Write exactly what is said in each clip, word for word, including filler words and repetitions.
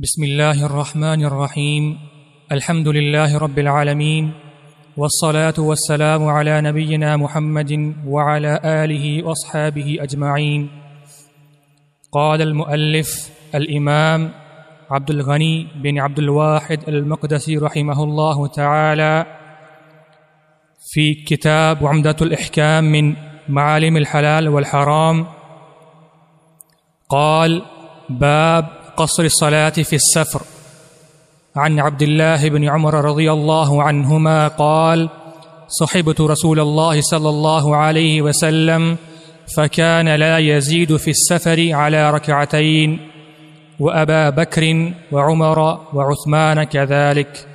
بسم الله الرحمن الرحيم. الحمد لله رب العالمين، والصلاة والسلام على نبينا محمد وعلى آله وأصحابه أجمعين. قال المؤلف الإمام عبد الغني بن عبد الواحد المقدسي رحمه الله تعالى في كتاب عمدة الإحكام من معالم الحلال والحرام، قال: باب قصر الصلاة في السفر. عن عبد الله بن عمر رضي الله عنهما قال: صحبت رسول الله صلى الله عليه وسلم فكان لا يزيد في السفر على ركعتين، وأبا بكر وعمر وعثمان كذلك.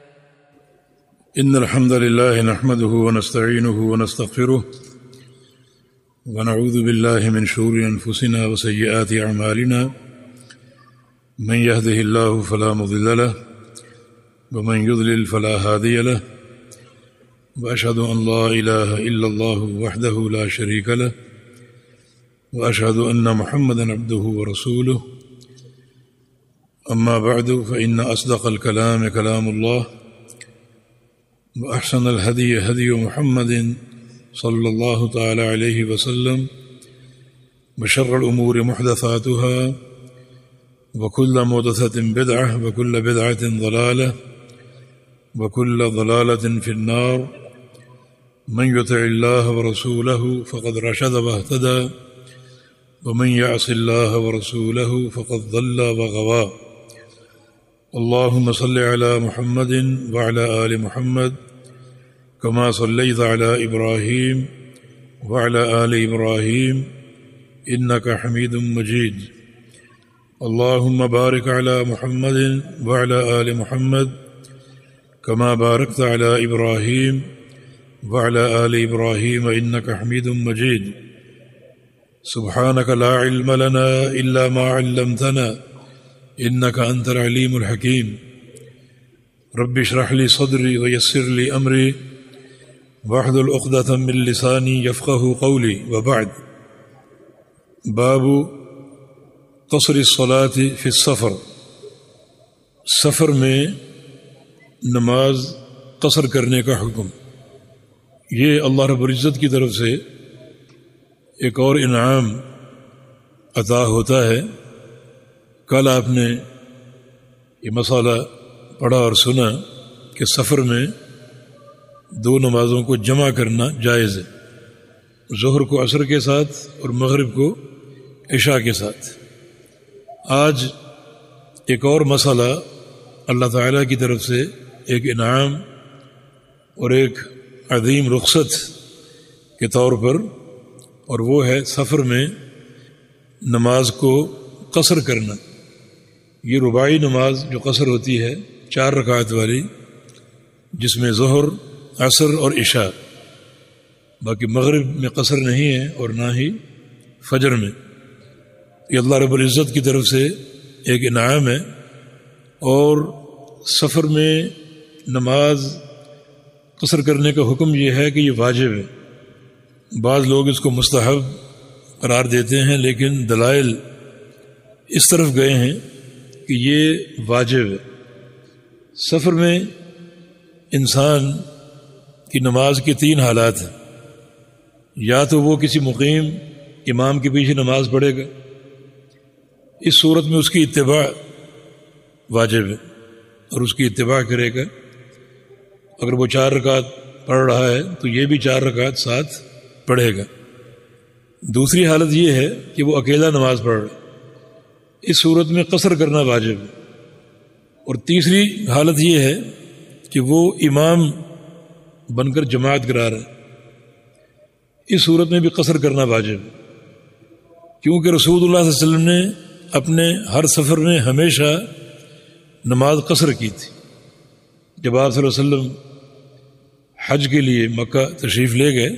إن الحمد لله نحمده ونستعينه ونستغفره ونعوذ بالله من شرور أنفسنا وسيئات أعمالنا، من يهده الله فلا مضل له ومن يضلل فلا هادي له، وأشهد أن لا إله إلا الله وحده لا شريك له، وأشهد أن محمدا عبده ورسوله. أما بعد، فإن أصدق الكلام كلام الله، وأحسن الهدي هدي محمد صلى الله تعالى عليه وسلم، وشر الأمور محدثاتها، وكل محدثة بدعة، وكل بدعة ضلالة، وكل ضلالة في النار. من يطع الله ورسوله فقد رشد واهتدى، ومن يعص الله ورسوله فقد ضل وغوى. اللهم صل على محمد وعلى آل محمد كما صليت على إبراهيم وعلى آل إبراهيم إنك حميد مجيد. اللهم بارك على محمد وعلى آل محمد كما باركت على إبراهيم وعلى آل إبراهيم إنك حميد مجيد. سبحانك لا علم لنا إلا ما علمتنا إنك أنت العليم الحكيم. رب اشرح لي صدري ويسر لي أمري واحلل عقدة من لساني يفقه قولي. وبعد. باب قصر الصلاة في السفر. سفر میں نماز قصر کرنے کا حکم. یہ اللہ رب العزت کی طرف سے ایک اور انعام عطا ہوتا ہے. کل آپ نے یہ مسئلہ پڑھا اور سنا کہ سفر میں دو نمازوں کو جمع کرنا جائز ہے، ظہر کو عصر کے ساتھ اور مغرب کو عشاء کے ساتھ. آج ایک اور مسئلہ اللہ تعالیٰ کی طرف سے ایک انعام اور ایک عظیم رخصت کے طور پر، اور وہ ہے سفر میں نماز کو قصر کرنا. یہ رباعی نماز جو قصر ہوتی ہے، چار رکعت والی، جس میں ظہر، عصر اور عشاء، باقی مغرب میں قصر نہیں ہے اور نہ ہی فجر میں. یہ اللہ رب العزت کی طرف سے ایک انعام ہے. اور سفر میں نماز قصر کرنے کا حکم یہ ہے کہ یہ واجب ہے. بعض لوگ اس کو مستحب قرار دیتے ہیں، لیکن دلائل اس طرف گئے ہیں کہ یہ واجب ہے. سفر میں انسان کی نماز کی تین حالات ہیں. یا تو وہ کسی مقیم امام کے پیچھے نماز پڑھے گا، اس صورت میں اس کی اتباع واجب ہے اور اس کی اتباع کرے گا. اگر وہ چار رکعت پڑھ رہا ہے تو یہ بھی چار رکعت ساتھ پڑھے گا. دوسری حالت یہ ہے کہ وہ اکیلا نماز پڑھ رہا ہے، اس صورت میں قصر کرنا واجب ہے. اور تیسری حالت یہ ہے کہ وہ امام بن کر جماعت کرا رہا ہے، اس صورت میں بھی قصر کرنا واجب ہے. کیونکہ رسول اللہ صلی اللہ علیہ وسلم نے اپنے ہر سفر میں ہمیشہ نماز قصر کی تھی. جب آپ صلی اللہ علیہ وسلم حج کے لیے مکہ تشریف لے گئے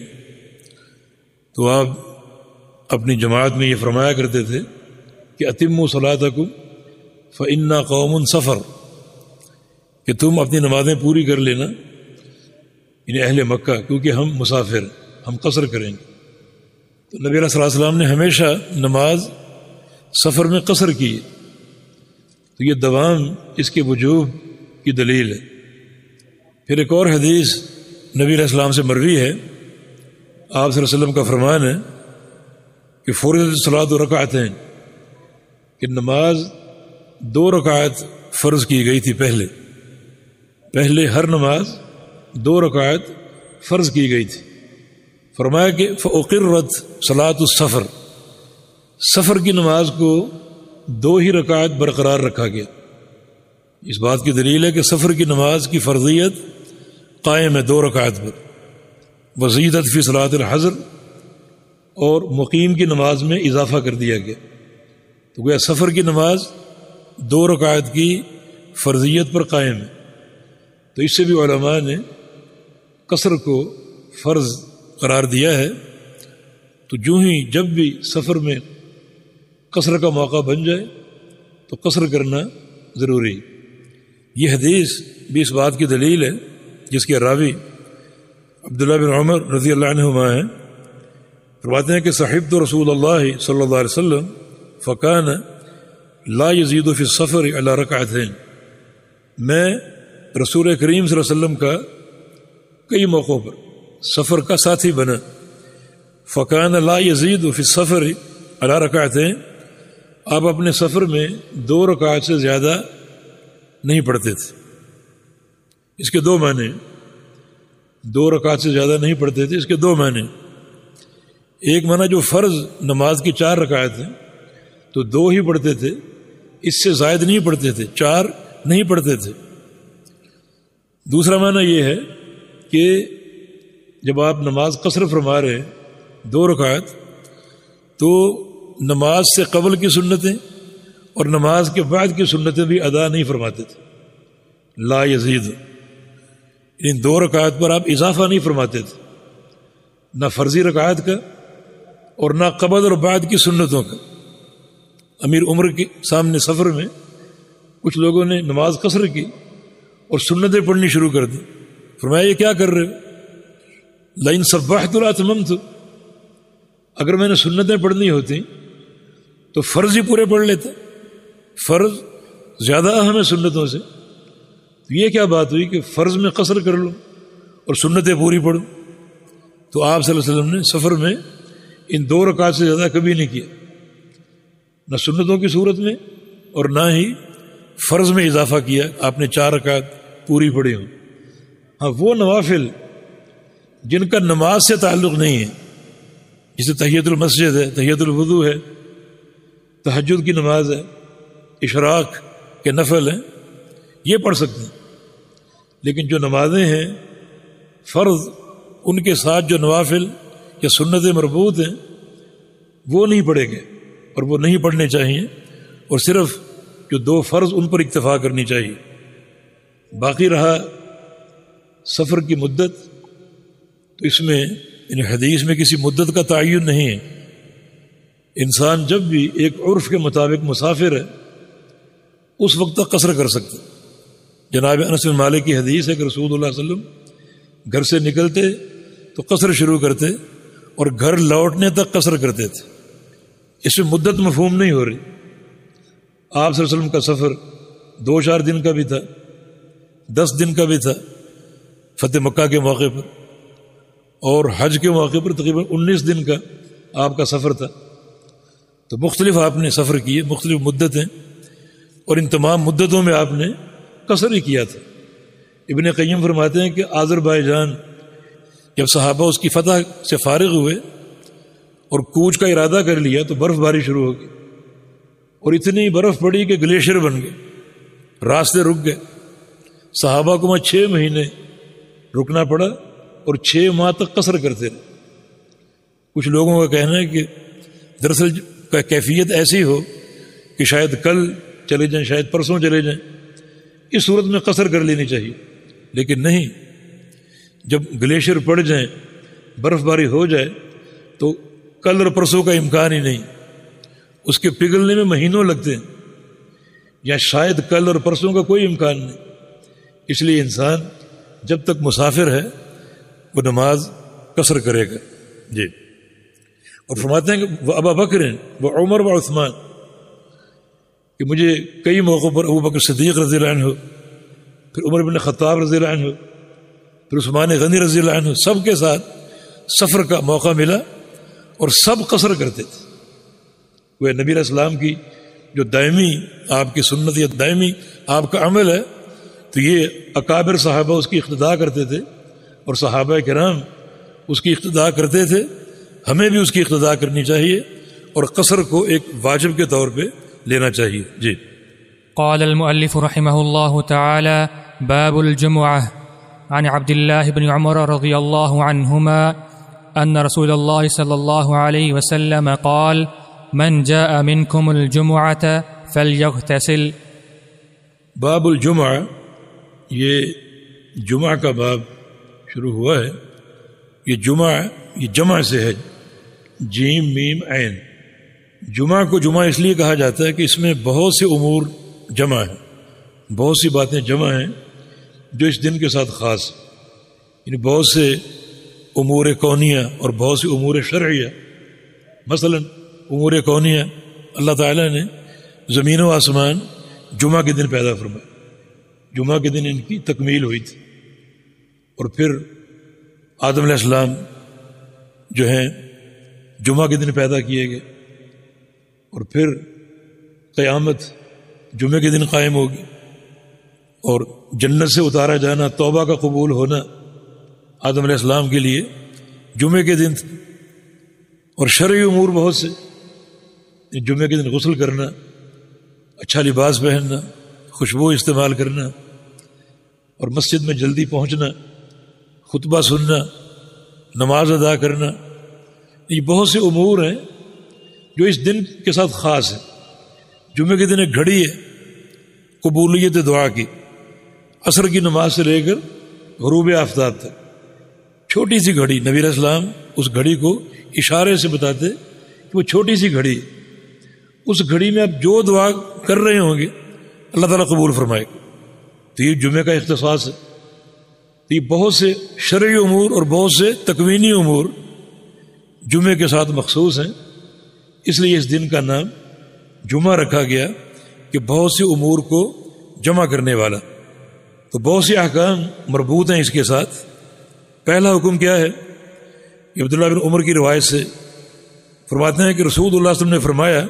تو آپ اپنی جماعت میں یہ فرمایا کرتے تھے کہ اتموا صلاتکم فإنا قوم سفر، کہ تم اپنی نمازیں پوری کر لینا، یعنی اہل مکہ، کیونکہ ہم مسافر، ہم قصر کریں گے. تو نبی صلی اللہ علیہ وسلم نے ہمیشہ نماز سفر میں قصر کی. تو یہ دوام اس کے وجوب کی دلیل ہے۔ پھر ایک اور حدیث نبی علیہ السلام سے مروی ہے، آپ صلی اللہ علیہ وسلم کا فرمان ہے کہ فرضت الصلاۃ رکعتین، کہ نماز دو رکعت فرض کی گئی تھی پہلے پہلے ہر نماز دو رکعت فرض کی گئی تھی۔ فرمایا کہ فأقرت صلاۃ السفر، سفر کی نماز کو دو ہی رکعت برقرار رکھا گیا۔ اس بات کی دلیل ہے کہ سفر کی نماز کی فرضیت قائم ہے دو رکعت پر۔ وزیدت فی صلاۃ الحضر، اور مقیم کی نماز میں اضافہ کر دیا گیا۔ تو گویا سفر کی نماز دو رکعت کی فرضیت پر قائم ہے۔ تو اس سے بھی علماء نے قصر کو فرض قرار دیا ہے۔ تو جو ہی جب بھی سفر میں قصر کا موقع بن جائے تو قصر کرنا ضروری۔ یہ حدیث بھی اس بات کی دلیل ہے، جس کے راوی عبداللہ بن عمر رضی اللہ عنہما ہیں، فرماتے ہیں کہ صحبت رسول اللہ صلی اللہ علیہ وسلم فکان لا یزید فی السفر علی رکعتین، میں رسول کریم صلی اللہ علیہ وسلم کا کئی موقعوں پر سفر کا ساتھی بنا۔ فکان لا یزید فی السفر علی رکعتین، آپ اپنے سفر میں دو رکعت سے زیادہ نہیں پڑھتے تھے۔ اس کے دو معنی، دو رکعت سے زیادہ نہیں پڑھتے تھے، اس کے دو معنی۔ ایک معنی جو فرض نماز کی چار رکعت ہیں تو دو ہی پڑھتے تھے، اس سے زائد نہیں پڑھتے تھے، چار نہیں پڑھتے تھے۔ دوسرا معنی یہ ہے کہ جب آپ نماز قصر فرما رہے ہیں دو رکعت، تو نماز سے قبل کی سنتیں اور نماز کے بعد کی سنتیں بھی ادا نہیں فرماتے تھے۔ لا یزید، ان دو رکعت پر آپ اضافہ نہیں فرماتے تھے، نہ فرضی رکعت کا اور نہ قبل اور بعد کی سنتوں کا۔ امیر عمر کے سامنے سفر میں کچھ لوگوں نے نماز قصر کی اور سنتیں پڑھنی شروع کر دی۔ فرمایا یہ کیا کر رہے ہو؟ لئن سبحت لاتممت، اگر میں نے سنتیں پڑھنی ہوتی تو فرض ہی پورے پڑھ لیتا، فرض زیادہ اہم ہے سنتوں سے۔ تو یہ کیا بات ہوئی کہ فرض میں قصر کر لوں اور سنتیں پوری پڑھوں؟ تو آپ صلی اللہ علیہ وسلم نے سفر میں ان دو رکعت سے زیادہ کبھی نہیں کیا، نہ سنتوں کی صورت میں اور نہ ہی فرض میں اضافہ کیا۔ آپ نے چار رکعت پوری پڑھی ہوں۔ ہاں وہ نوافل جن کا نماز سے تعلق نہیں ہے، جیسے تحیۃ المسجد ہے، تحیۃ الوضو ہے، تہجد کی نماز ہے، اشراق کے نفل ہیں، یہ پڑھ سکتے ہیں۔ لیکن جو نمازیں ہیں فرض، ان کے ساتھ جو نوافل یا سنتیں مربوط ہیں وہ نہیں پڑھے گئے، اور وہ نہیں پڑھنے چاہیے، اور صرف جو دو فرض ان پر اکتفا کرنی چاہیے۔ باقی رہا سفر کی مدت، تو اس میں یعنی حدیث میں کسی مدت کا تعین نہیں ہے۔ انسان جب بھی ایک عرف کے مطابق مسافر ہے اس وقت تک قصر کر سکتا۔ جناب انس بن مالک کی حدیث ہے کہ رسول اللہ صلی اللہ علیہ وسلم گھر سے نکلتے تو قصر شروع کرتے اور گھر لوٹنے تک قصر کرتے تھے۔ اس میں مدت مفہوم نہیں ہو رہی۔ آپ صلی اللہ علیہ وسلم کا سفر دو چار دن کا بھی تھا، دس دن کا بھی تھا فتح مکہ کے موقع پر، اور حج کے موقع پر تقریباً انیس دن کا آپ کا سفر تھا۔ تو مختلف آپ نے سفر کیے، مختلف مدتیں، اور ان تمام مدتوں میں آپ نے قصر ہی کیا تھا۔ ابن قیم فرماتے ہیں کہ آذربائیجان جب صحابہ اس کی فتح سے فارغ ہوئے اور کوچ کا ارادہ کر لیا تو برف باری شروع ہو گئی، اور اتنی برف پڑی کہ گلیشیئر بن گئے، راستے رک گئے۔ صحابہ کو وہاں چھ مہینے رکنا پڑا اور چھ ماہ تک قصر کرتے رہے۔ کچھ لوگوں کا کہنا ہے کہ دراصل کیفیت ایسی ہو کہ شاید کل چلے جائیں، شاید پرسوں چلے جائیں، اس صورت میں قصر کر لینی چاہیے، لیکن نہیں، جب گلیشیئر پڑ جائیں، برف باری ہو جائے تو کل اور پرسوں کا امکان ہی نہیں، اس کے پگھلنے میں مہینوں لگتے ہیں، یا شاید کل اور پرسوں کا کوئی امکان نہیں۔ اس لیے انسان جب تک مسافر ہے وہ نماز قصر کرے گا۔ جی، اور فرماتے ہیں کہ وہ ابا بکر ہیں، وہ عمر و عثمان، کہ مجھے کئی موقعوں پر ابو بکر صدیق رضی اللہ عنہ، پھر عمر بن خطاب رضی اللہ عنہ، پھر عثمان غنی رضی اللہ عنہ، سب کے ساتھ سفر کا موقع ملا اور سب قصر کرتے تھے۔ وہ نبی علیہ السلام کی جو دائمی آپ کی سنت یا دائمی آپ کا عمل ہے، تو یہ اکابر صحابہ اس کی اقتداء کرتے تھے اور صحابہ کرام اس کی اقتداء کرتے تھے، ہمیں بھی اس کی اقتداء کرنی چاہیے اور قصر کو ایک واجب کے طور پہ لینا چاہیے۔ جی قال المؤلف رحمه الله تعالى: باب الجمعة. عن عبد الله بن عمر رضي الله عنهما أن رسول الله صلى الله عليه وسلم قال: من جاء منكم الجمعة فليغتسل. باب الجمعہ، یہ جمعہ کا باب شروع ہوا ہے۔ یہ جمعہ یہ جمع سے ہے، جیم میم عین۔ جمعہ کو جمعہ اس لیے کہا جاتا ہے کہ اس میں بہت سے امور جمع ہیں، بہت سی باتیں جمع ہیں جو اس دن کے ساتھ خاص ہیں، یعنی بہت سے امور کونیہ اور بہت سی امور شرعیہ۔ مثلا امور کونیہ، اللہ تعالیٰ نے زمین و آسمان جمعہ کے دن پیدا فرمایا، جمعہ کے دن ان کی تکمیل ہوئی تھی، اور پھر آدم علیہ السلام جو ہیں جمعہ کے دن پیدا کیے گئے، اور پھر قیامت جمعے کے دن قائم ہوگی، اور جنت سے اتارا جانا، توبہ کا قبول ہونا آدم علیہ السلام کے لیے جمعے کے دن تھا، اور شرعی امور بہت سے، جمعے کے دن غسل کرنا، اچھا لباس پہننا، خوشبو استعمال کرنا، اور مسجد میں جلدی پہنچنا، خطبہ سننا، نماز ادا کرنا، یہ بہت سے امور ہیں جو اس دن کے ساتھ خاص ہیں۔ جمعے کے دن ایک گھڑی ہے قبولیت دعا کی، عصر کی نماز سے لے کر غروب آفتاب تک، چھوٹی سی گھڑی۔ نبی علیہ السلام اس گھڑی کو اشارے سے بتاتے کہ وہ چھوٹی سی گھڑی، اس گھڑی میں آپ جو دعا کر رہے ہوں گے اللہ تعالیٰ قبول فرمائے گا۔ تو یہ جمعے کا اختصاص ہے۔ تو یہ بہت سے شرعی امور اور بہت سے تکوینی امور جمعے کے ساتھ مخصوص ہیں، اس لیے اس دن کا نام جمعہ رکھا گیا کہ بہت سے امور کو جمع کرنے والا۔ تو بہت سے احکام مربوط ہیں اس کے ساتھ۔ پہلا حکم کیا ہے؟ کہ عبداللہ بن عمر کی روایت سے فرماتے ہیں کہ رسول اللہ صلی اللہ علیہ وسلم نے فرمایا: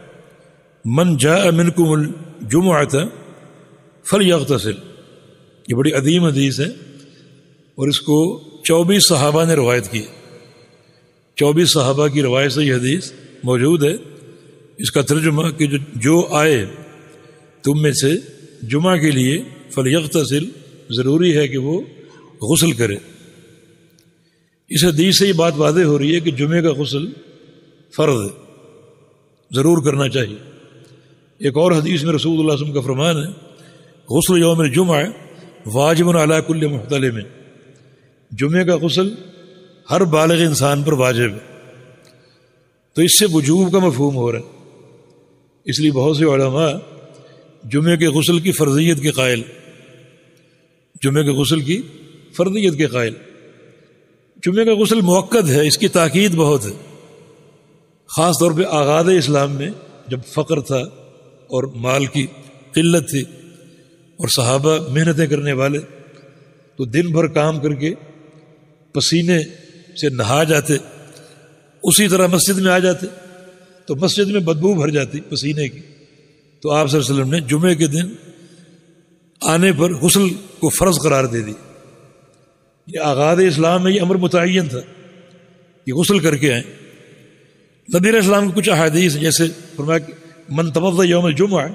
من جاء منکم الجمعۃ فلیغتسل۔ یہ بڑی عظیم حدیث ہے اور اس کو چوبیس صحابہ نے روایت کی، چوبیس صحابہ کی روایت سے یہ حدیث موجود ہے۔ اس کا ترجمہ کہ جو, جو آئے تم میں سے جمعہ کے لیے فلیغتسل، ضروری ہے کہ وہ غسل کرے۔ اس حدیث سے یہ بات واضح ہو رہی ہے کہ جمعے کا غسل فرض ہے، ضرور کرنا چاہیے۔ ایک اور حدیث میں رسول اللہ صلی اللہ علیہ وسلم کا فرمان ہے: غسل یوم الجمعہ واجب علی کل محتلم۔ جمعے کا غسل ہر بالغ انسان پر واجب ہے۔ تو اس سے وجوب کا مفہوم ہو رہا ہے، اس لیے بہت سے علماء جمعے کے غسل کی فرضیت کے قائل، جمعے کے غسل کی فرضیت کے قائل۔ جمعے کا غسل موقت ہے، اس کی تاکید بہت ہے، خاص طور پہ آغاز اسلام میں جب فقر تھا اور مال کی قلت تھی اور صحابہ محنتیں کرنے والے، تو دن بھر کام کر کے پسینے سے نہا جاتے، اسی طرح مسجد میں آ جاتے تو مسجد میں بدبو بھر جاتی پسینے کی۔ تو آپ صلی اللہ علیہ وسلم نے جمعے کے دن آنے پر غسل کو فرض قرار دے دی۔ یہ آغاز اسلام میں یہ امر متعین تھا کہ غسل کر کے آئیں۔ نبی علیہ السلام کی کچھ احادیث جیسے فرمایا کہ من توضأ یوم الجمعہ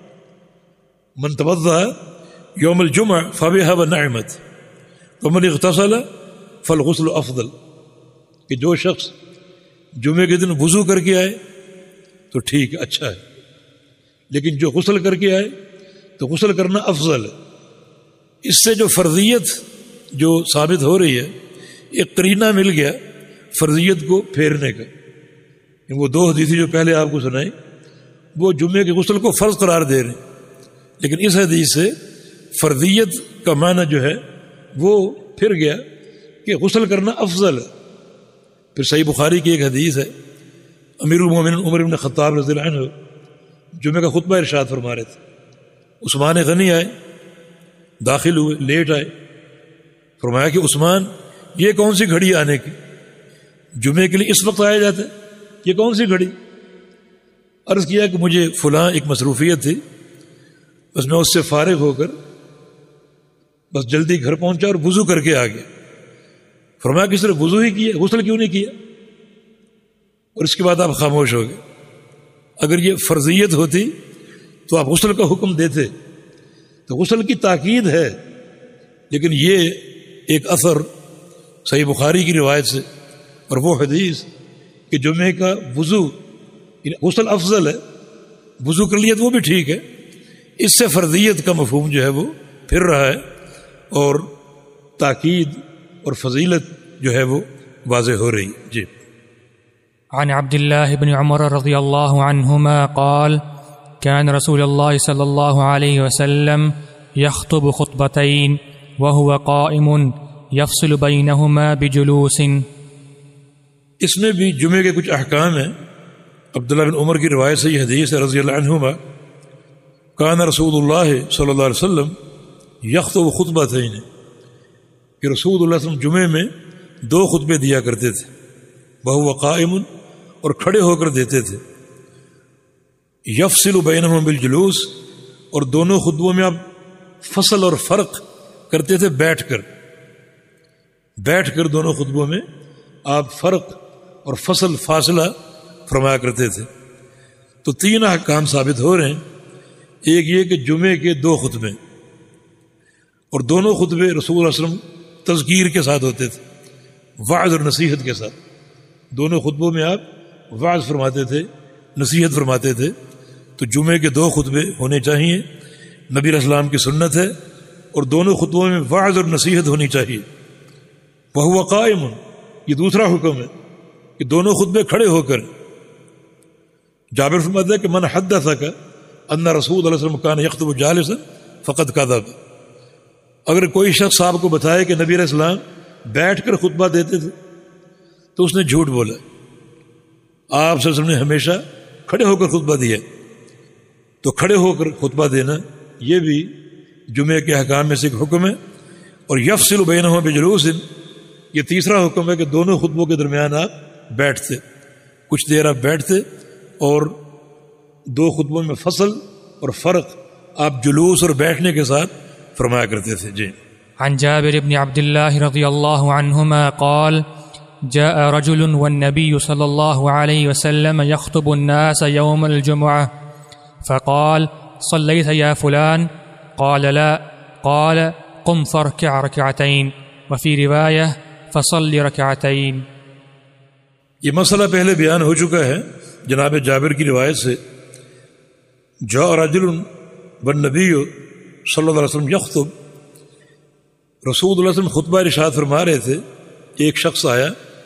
من توضأ یوم الجمعہ فبها ونعمت ومن اغتسل فالغسل افضل، کہ جو شخص جمعے کے دن وضو کر کے آئے تو ٹھیک ہے، اچھا ہے، لیکن جو غسل کر کے آئے تو غسل کرنا افضل ہے۔ اس سے جو فرضیت جو ثابت ہو رہی ہے، ایک قرینہ مل گیا فرضیت کو پھیرنے کا۔ وہ دو حدیثیں جو پہلے آپ کو سنائی وہ جمعے کے غسل کو فرض قرار دے رہے ہیں، لیکن اس حدیث سے فرضیت کا معنی جو ہے وہ پھر گیا کہ غسل کرنا افضل ہے۔ پھر صحیح بخاری کی ایک حدیث ہے، امیر المومنین عمر بن خطاب رضی اللہ عنہ جمعے کا خطبہ ارشاد فرما رہے تھے. عثمان غنی آئے, داخل ہوئے, لیٹ آئے. فرمایا کہ عثمان یہ کون سی گھڑی آنے کی, جمعے کے لیے اس وقت آیا جاتا ہے, یہ کون سی گھڑی؟ عرض کیا کہ مجھے فلاں ایک مصروفیت تھی, بس میں اس سے فارغ ہو کر بس جلدی گھر پہنچا اور وضو کر کے آ گیا. فرمایا کہ صرف وضو ہی کیا, غسل کیوں نہیں کیا؟ اور اس کے بعد آپ خاموش ہو گئے. اگر یہ فرضیت ہوتی تو آپ غسل کا حکم دیتے, تو غسل کی تاکید ہے. لیکن یہ ایک اثر صحیح بخاری کی روایت سے اور وہ حدیث کہ جمعے کا وضو غسل افضل ہے, وضو کر لیا تو وہ بھی ٹھیک ہے, اس سے فرضیت کا مفہوم جو ہے وہ پھر رہا ہے اور تاکید اور فضیلت جو ہے وہ واضح ہو رہی. جی. عن عبد الله بن عمر رضي الله عنهما قال كان رسول الله صلى الله عليه وسلم يخطب خطبتين وهو قائم يفصل بينهما بجلوس. اس میں بھی جمعے کے کچھ احکام ہیں. عبداللہ بن عمر کی روایت سے یہ حدیث ہے رضی اللہ عنہما, کان رسول اللہ صلی اللہ علیہ وسلم یخطب خطبتین, کہ رسول اللہ صلی اللہ علیہ وسلم جمعے میں دو خطبے دیا کرتے تھے, وہو قائم, اور کھڑے ہو کر دیتے تھے, یفصل بینہم بالجلوس, اور دونوں خطبوں میں آپ فصل اور فرق کرتے تھے بیٹھ کر, بیٹھ کر دونوں خطبوں میں آپ فرق اور فصل فاصلہ فرمایا کرتے تھے. تو تین احکام ثابت ہو رہے ہیں. ایک یہ کہ جمعے کے دو خطبے, اور دونوں خطبے رسول اللہ علیہ وسلم تذکیر کے ساتھ ہوتے تھے, وعظ اور نصیحت کے ساتھ. دونوں خطبوں میں آپ وعظ فرماتے تھے, نصیحت فرماتے تھے. تو جمعے کے دو خطبے ہونے چاہیے, نبی علیہ السلام کی سنت ہے, اور دونوں خطبوں میں وعظ اور نصیحت ہونی چاہیے. وہو قائم, یہ دوسرا حکم ہے کہ دونوں خطبے کھڑے ہو کر. جابر فرماتا ہے کہ من حدثک ان رسول اللہ علیہ وسلم کان یخطب جالسا فقد کذب, اگر کوئی شخص آپ کو بتائے کہ نبی علیہ السلام بیٹھ کر خطبہ دیتے تھے تو اس نے جھوٹ بولا. آپ صلی اللہ علیہ وسلم نے ہمیشہ کھڑے ہو کر خطبہ دیا. تو کھڑے ہو کر خطبہ دینا یہ بھی جمعے کے احکام میں سے ایک حکم ہے. اور یفصل بینہما بجلوس, یہ تیسرا حکم ہے کہ دونوں خطبوں کے درمیان آپ بیٹھتے, کچھ دیر آپ بیٹھتے, اور دو خطبوں میں فصل اور فرق آپ جلوس اور بیٹھنے کے ساتھ فرمایا کرتے تھے. جی. عن جابر بن عبد الله رضي الله عنهما قال جاء رجل والنبي صلى الله عليه وسلم يخطب الناس يوم الجمعة فقال صليت يا فلان؟ قال لا. قال قم فاركع ركعتين, وفي رواية فصل ركعتين. یہ مسئلہ پہلے بیان ہو چکا ہے جناب جابر کی روایت سے. جاء رجل والنبي صلی اللہ علیہ وسلم یخطب, رسول اللہ علیہ وسلم خطبہ ارشاد فرما رہے تھے. ایک شخص آیا,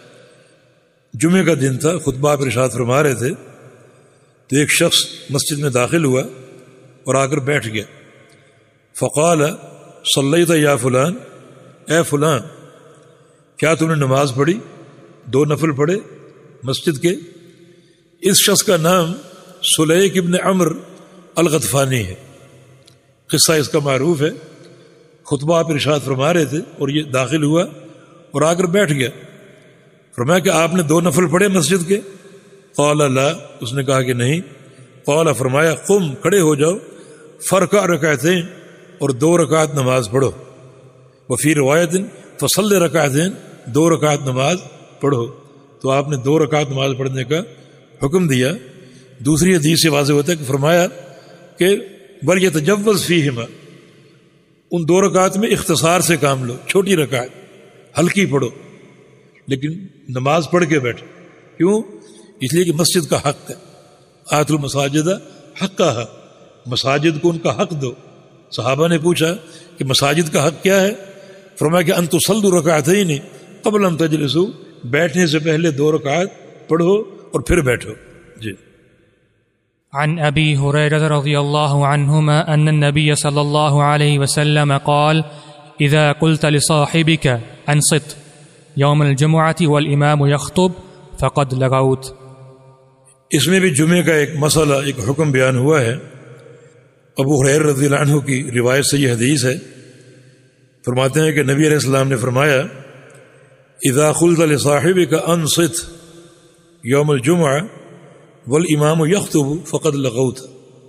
جمعے کا دن تھا, خطبہ آپ ارشاد فرما رہے تھے. تو ایک شخص مسجد میں داخل ہوا اور آ کر بیٹھ گیا. فقال صلیت یا فلان, اے فلان کیا تم نے نماز پڑھی؟ دو نفل پڑھے مسجد کے. اس شخص کا نام سلیک ابن عمر الغطفانی ہے. قصہ اس کا معروف ہے. خطبہ آپ ارشاد فرما رہے تھے اور یہ داخل ہوا اور آ کر بیٹھ گیا. فرمایا کہ آپ نے دو نفل پڑھے مسجد کے؟ قال لا, اس نے کہا کہ نہیں. قال, فرمایا قم, کھڑے ہو جاؤ, فرکع رکعتین, اور دو رکعت نماز پڑھو. وفی روایت فصلی رکعتین, دو رکعت نماز پڑھو. تو آپ نے دو رکعت نماز پڑھنے کا حکم دیا. دوسری حدیث سے واضح ہوتا ہے کہ فرمایا کہ بل یتجوز فیہما, ان دو رکعت میں اختصار سے کام لو, چھوٹی رکعت ہلکی پڑھو, لیکن نماز پڑھ کے بیٹھو. کیوں؟ اس لیے کہ مسجد کا حق ہے. آت المساجد حقھا, مساجد کو ان کا حق دو. صحابہ نے پوچھا کہ مساجد کا حق کیا ہے؟ فرمایا کہ ان تصلوا رکعتین قبل ان تجلسوا, بیٹھنے سے پہلے دو رکعت پڑھو اور پھر بیٹھو. جی. عن ابی ہریرہ رضی اللہ عنہما ان النبی صلی اللہ علیہ وسلم قال اذا قلت لصاحبك انصت يوم الجمعة والامام يخطب فقد لغوت. اس میں بھی جمعے کا ایک مسئلہ، ایک حکم بیان ہوا ہے۔ ابو ہریرہ رضی اللہ عنہ کی روایت سے یہ حدیث ہے، فرماتے ہیں کہ نبی علیہ السلام نے فرمایا اذا قلت لصاحبك انصت یوم الجمعہ والامام یخطب فقد لغوت،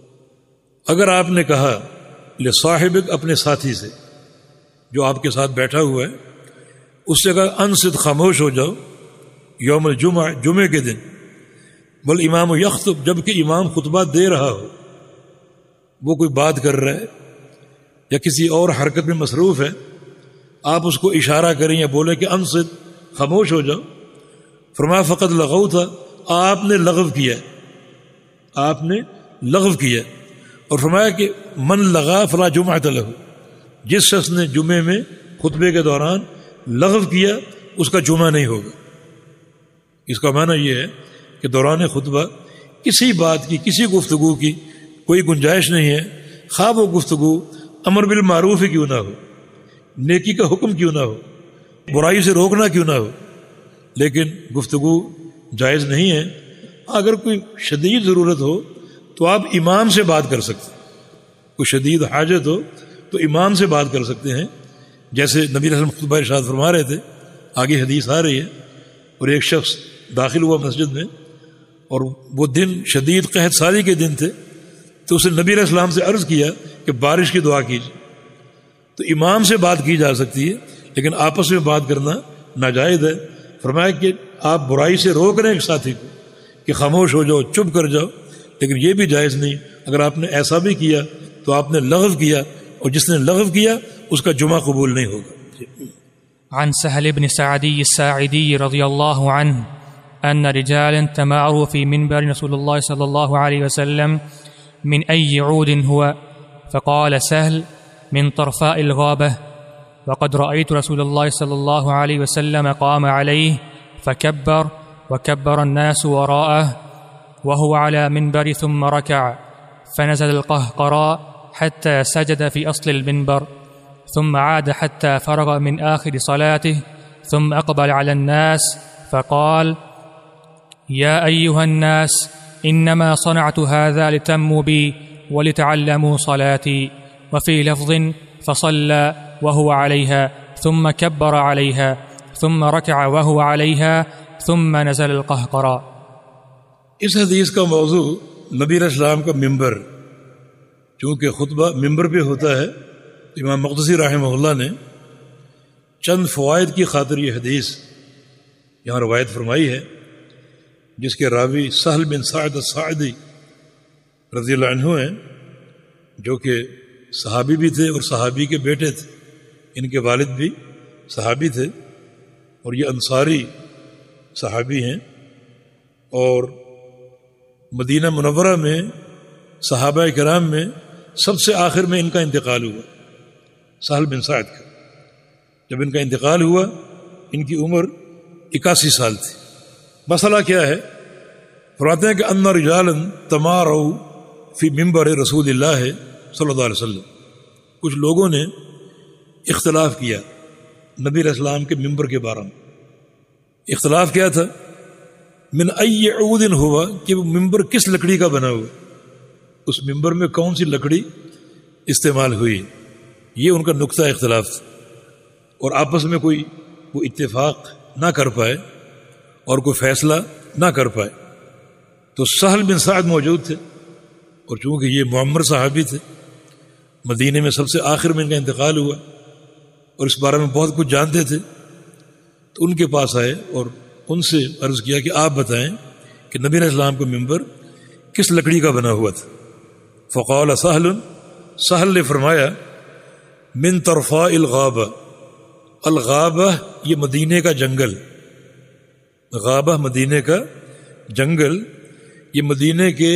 اگر آپ نے کہا لصاحبک اپنے ساتھی سے جو آپ کے ساتھ بیٹھا ہوا ہے، اس سے کہا انصت خاموش ہو جاؤ یوم الجمعہ جمعے کے دن، والامام یخطب جبکہ امام خطبہ دے رہا ہو، وہ کوئی بات کر رہا ہے یا کسی اور حرکت میں مصروف ہے، آپ اس کو اشارہ کریں یا بولیں کہ انصت خاموش ہو جاؤ، فرمایا فقط لغو تھا، آپ نے لغو کیا آپ نے لغو کیا اور فرمایا کہ من لغا فلا جمعۃ لہ، جس شخص نے جمعے میں خطبے کے دوران لغو کیا اس کا جمعہ نہیں ہوگا۔ اس کا معنی یہ ہے کہ دوران خطبہ کسی بات کی، کسی گفتگو کی کوئی گنجائش نہیں ہے، خواہ وہ گفتگو امر بالمعروف ہی کیوں نہ ہو، نیکی کا حکم کیوں نہ ہو، برائی سے روکنا کیوں نہ ہو، لیکن گفتگو جائز نہیں ہے۔ اگر کوئی شدید ضرورت ہو تو آپ امام سے بات کر سکتے ہیں، کوئی شدید حاجت ہو تو امام سے بات کر سکتے ہیں، جیسے نبی علیہ السلام خطبہ ارشاد فرما رہے تھے، آگے حدیث آ رہی ہے، اور ایک شخص داخل ہوا مسجد میں اور وہ دن شدید قحط سالی کے دن تھے، تو اس نے نبی علیہ السلام سے عرض کیا کہ بارش کی دعا کیجیے۔ تو امام سے بات کی جا سکتی ہے لیکن آپس میں بات کرنا ناجائز ہے۔ فرمایا کہ آپ برائی سے روک رہے ہیں ایک ساتھی کو کہ خاموش ہو جاؤ، چپ کر جاؤ، لیکن یہ بھی جائز نہیں۔ اگر آپ نے ایسا بھی کیا تو آپ نے لغو کیا، اور جس نے لغو کیا اس کا جمعہ قبول نہیں ہوگا۔ عن سهل بن سعدي الساعدي رضي الله عنه أن رجالا تماروا في منبر رسول الله صلى الله عليه وسلم من أي عود هو، فقال سهل من طرفاء الغابة، وقد رأيت رسول الله صلى الله عليه وسلم قام عليه فكبر وكبر الناس وراءه وهو على منبر، ثم ركع فنزل القهقراء حتى سجد في أصل المنبر، ثم عاد حتى فرغ من آخر صلاته، ثم أقبل على الناس فقال يا أيها الناس إنما صنعت هذا لتموا بي ولتعلموا صلاتي، وفي لفظ فصلى وهو عليها ثم كبر عليها ثم ركع وهو عليها ثم نزل القهقراء۔ اس حدیث کا موضوع نبی علیہ السلام کا ممبر، چونکہ خطبہ ممبر پہ ہوتا ہے، امام مقدسی رحمہ اللہ نے چند فوائد کی خاطر یہ حدیث یہاں روایت فرمائی ہے، جس کے راوی سہل بن سعد الساعدی رضی اللہ عنہ ہیں، جو کہ صحابی بھی تھے اور صحابی کے بیٹے تھے، ان کے والد بھی صحابی تھے، اور یہ انصاری صحابی ہیں، اور مدینہ منورہ میں صحابہ کرام میں سب سے آخر میں ان کا انتقال ہوا، سہل بن سعد کا۔ جب ان کا انتقال ہوا ان کی عمر اکاسی سال تھی۔ مسئلہ کیا ہے؟ فرماتے ہیں کہ ان رجالا تماروا فی منبر رسول اللہ صلی اللہ علیہ وسلم، کچھ لوگوں نے اختلاف کیا نبی علیہ السلام کے ممبر کے بارے میں۔ اختلاف کیا تھا؟ من ای عود ہوا، کہ وہ ممبر کس لکڑی کا بنا ہوا، اس ممبر میں کون سی لکڑی استعمال ہوئی، یہ ان کا نقطہ اختلاف تھا، اور آپس میں کوئی وہ اتفاق نہ کر پائے اور کوئی فیصلہ نہ کر پائے۔ تو سہل بن سعد موجود تھے، اور چونکہ یہ معمر صحابی تھے، مدینے میں سب سے آخر میں ان کا انتقال ہوا اور اس بارے میں بہت کچھ جانتے تھے، تو ان کے پاس آئے اور ان سے عرض کیا کہ آپ بتائیں کہ نبی علیہ السلام کا ممبر کس لکڑی کا بنا ہوا تھا۔ فقال سہل، سہل نے فرمایا من طرفاء الغابہ، الغابہ یہ مدینے کا جنگل، غابہ مدینے کا جنگل، یہ مدینے کے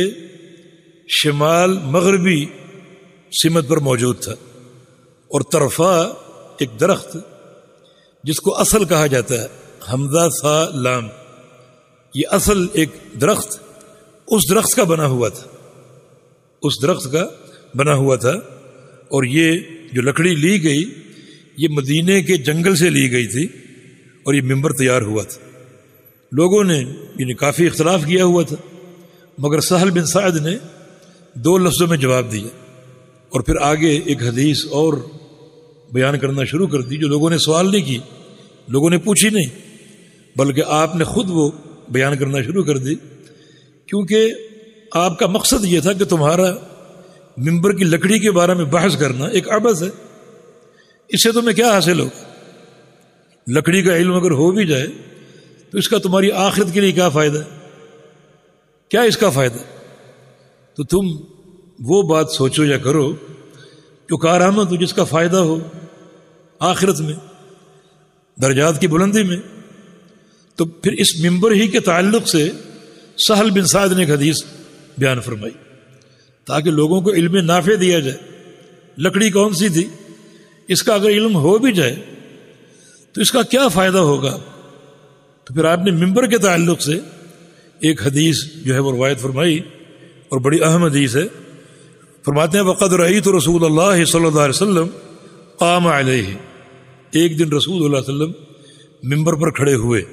شمال مغربی سمت پر موجود تھا، اور طرفا ایک درخت جس کو اصل کہا جاتا ہے، حمزہ سا لام، یہ اصل ایک درخت اس درخت کا بنا ہوا تھا، اس درخت کا بنا ہوا تھا، اور یہ جو لکڑی لی گئی یہ مدینے کے جنگل سے لی گئی تھی، اور یہ ممبر تیار ہوا تھا۔ لوگوں نے یعنی کافی اختلاف کیا ہوا تھا، مگر سہل بن سعد نے دو لفظوں میں جواب دیا اور پھر آگے ایک حدیث اور بیان کرنا شروع کر دی جو لوگوں نے سوال نہیں کی، لوگوں نے پوچھی نہیں، بلکہ آپ نے خود وہ بیان کرنا شروع کر دی، کیونکہ آپ کا مقصد یہ تھا کہ تمہارا ممبر کی لکڑی کے بارے میں بحث کرنا ایک عبث ہے، اس سے تمہیں کیا حاصل ہوگا؟ لکڑی کا علم اگر ہو بھی جائے تو اس کا تمہاری آخرت کے لیے کیا فائدہ ہے؟ کیا اس کا فائدہ؟ تو تم وہ بات سوچو یا کرو جو کارآمد ہو، جس کا فائدہ ہو آخرت میں، درجات کی بلندی میں۔ تو پھر اس ممبر ہی کے تعلق سے سہل بن سعد نے ایک حدیث بیان فرمائی تاکہ لوگوں کو علم نافع دیا جائے۔ لکڑی کون سی تھی؟ اس کا اگر علم ہو بھی جائے تو اس کا کیا فائدہ ہوگا؟ تو پھر آپ نے ممبر کے تعلق سے ایک حدیث جو ہے وہ روایت فرمائی اور بڑی اہم حدیث ہے۔ فرماتے ہیں وقد رأیت رسول اللہ صلی اللہ علیہ وسلم قام علیہ، ایک دن رسول اللہ علیہ وسلم ممبر پر کھڑے ہوئے،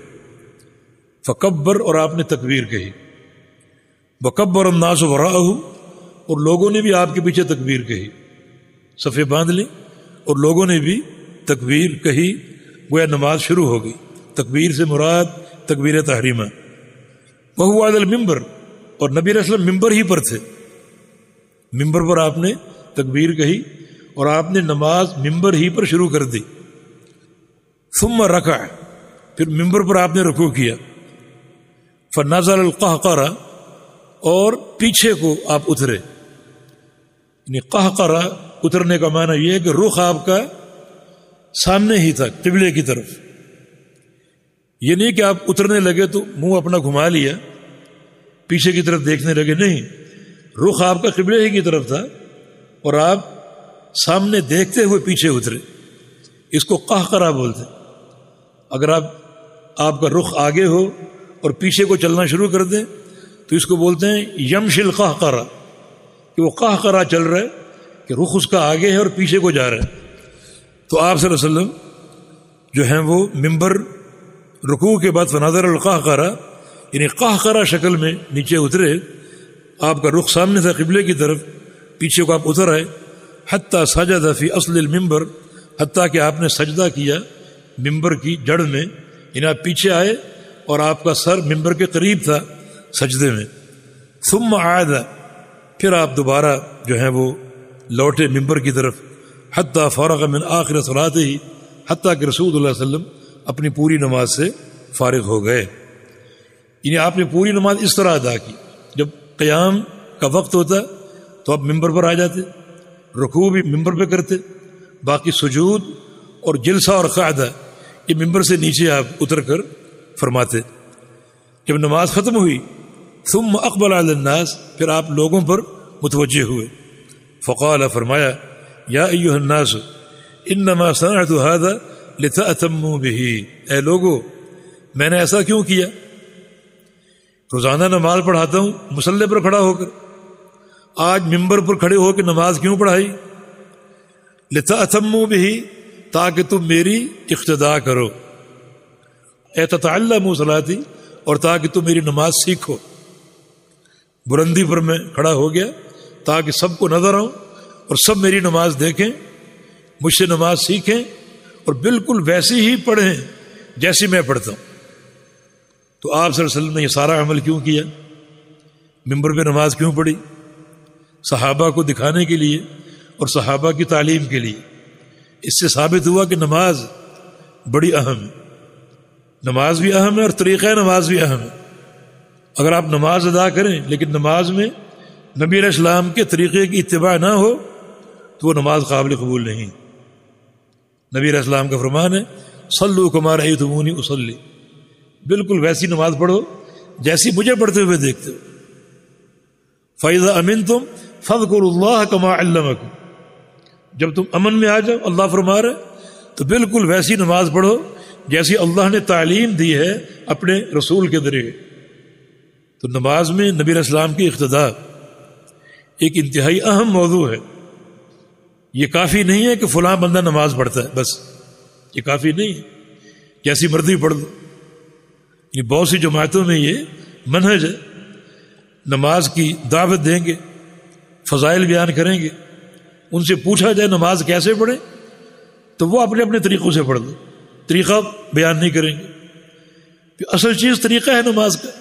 فکبر، اور آپ نے تکبیر کہی، وکبر الناس وراءہ، اور لوگوں نے بھی آپ کے پیچھے تکبیر کہی، صفیں باندھ لی اور لوگوں نے بھی تکبیر کہی، گویا نماز شروع ہو گئی۔ تکبیر سے مراد تکبیر تحریمہ۔ وہو علی المنبر، اور نبی علیہ السلام ممبر ہی پر تھے، ممبر پر آپ نے تکبیر کہی اور آپ نے نماز ممبر ہی پر شروع کر دی۔ ثم رکع، پھر ممبر پر آپ نے رکوع کیا، فنزل القہقرہ، اور پیچھے کو آپ اترے، یعنی قہقرہ اترنے کا معنی یہ ہے کہ رخ آپ کا سامنے ہی تھا قبلے کی طرف، یہ نہیں کہ آپ اترنے لگے تو منہ اپنا گھما لیا پیچھے کی طرف دیکھنے لگے، نہیں، رخ آپ کا قبلے ہی کی طرف تھا اور آپ سامنے دیکھتے ہوئے پیچھے اترے، اس کو قہقرہ بولتے۔ اگر آپ آپ کا رخ آگے ہو اور پیچھے کو چلنا شروع کر دیں تو اس کو بولتے ہیں یمشی القہقرہ، کہ وہ قہقرہ چل رہا ہے کہ رخ اس کا آگے ہے اور پیچھے کو جا رہا ہے۔ تو آپ صلی اللہ علیہ وسلم جو ہیں وہ ممبر رکوع کے بعد فنظر القہقرہ، یعنی قہقرہ شکل میں نیچے اترے، آپ کا رخ سامنے تھا قبلے کی طرف، پیچھے کو آپ اتر آئے، حتیٰ سجد فی اصل المنبر، حتیٰ کہ آپ نے سجدہ کیا ممبر کی جڑ میں، یعنی آپ پیچھے آئے اور آپ کا سر ممبر کے قریب تھا سجدے میں۔ ثم عاد، پھر آپ دوبارہ جو ہیں وہ لوٹے ممبر کی طرف، حتیٰ فارغ من آخر صلاته، حتیٰ کہ رسول اللہ صلی اللہ علیہ وسلم اپنی پوری نماز سے فارغ ہو گئے۔ یعنی آپ نے پوری نماز اس طرح ادا کی، جب قیام کا وقت ہوتا تو آپ ممبر پر آ جاتے، رکوع بھی ممبر پہ کرتے، باقی سجود اور جلسہ اور قعدہ یہ ممبر سے نیچے آپ اتر کر فرماتے۔ جب نماز ختم ہوئی ثم اقبل علی الناس، پھر آپ لوگوں پر متوجہ ہوئے، فقال، فرمایا، یا ایھا الناس انما صنعت هذا لتأتموا به، اے لوگو میں نے ایسا کیوں کیا؟ روزانہ نماز پڑھاتا ہوں مصلی پر کھڑا ہو کر، آج ممبر پر کھڑے ہو کے نماز کیوں پڑھائی؟ لتأتموا به، تاکہ تم میری اقتداء کرو، اے تتعلموا صلاتی، اور تاکہ تم میری نماز سیکھو۔ بلندی پر میں کھڑا ہو گیا تاکہ سب کو نظر آؤں اور سب میری نماز دیکھیں، مجھ سے نماز سیکھیں اور بالکل ویسی ہی پڑھیں جیسی میں پڑھتا ہوں۔ تو آپ صلی اللہ علیہ وسلم نے یہ سارا عمل کیوں کیا؟ ممبر پہ نماز کیوں پڑھی؟ صحابہ کو دکھانے کے لیے اور صحابہ کی تعلیم کے لیے۔ اس سے ثابت ہوا کہ نماز بڑی اہم ہے، نماز بھی اہم ہے اور طریقہ نماز بھی اہم ہے۔ اگر آپ نماز ادا کریں لیکن نماز میں نبی علیہ السلام کے طریقے کی اتباع نہ ہو تو وہ نماز قابل قبول نہیں۔ نبی علیہ السلام کا فرمان ہے صلوا کما رأیتمونی اصلی، بالکل ویسی نماز پڑھو جیسی مجھے پڑھتے ہوئے دیکھتے ہو۔ فَإِذَا أَمِنْتُمْ فَاذْكُرُوا اللَّهَ كَمَا عَلَّمَكُمْ، جب تم امن میں آ جاؤ، اللہ فرما رہا ہے تو بالکل ویسی نماز پڑھو جیسی اللہ نے تعلیم دی ہے اپنے رسول کے ذریعے۔ تو نماز میں نبی علیہ السلام کی اقتداء ایک انتہائی اہم موضوع ہے۔ یہ کافی نہیں ہے کہ فلاں بندہ نماز پڑھتا ہے، بس یہ کافی نہیں ہے جیسی مرضی پڑھ لو۔ یہ بہت سی جماعتوں میں یہ منہج ہے، نماز کی دعوت دیں گے، فضائل بیان کریں گے، ان سے پوچھا جائے نماز کیسے پڑھیں تو وہ اپنے اپنے طریقوں سے پڑھ لیں، طریقہ بیان نہیں کریں گے. اصل چیز طریقہ ہے نماز کا،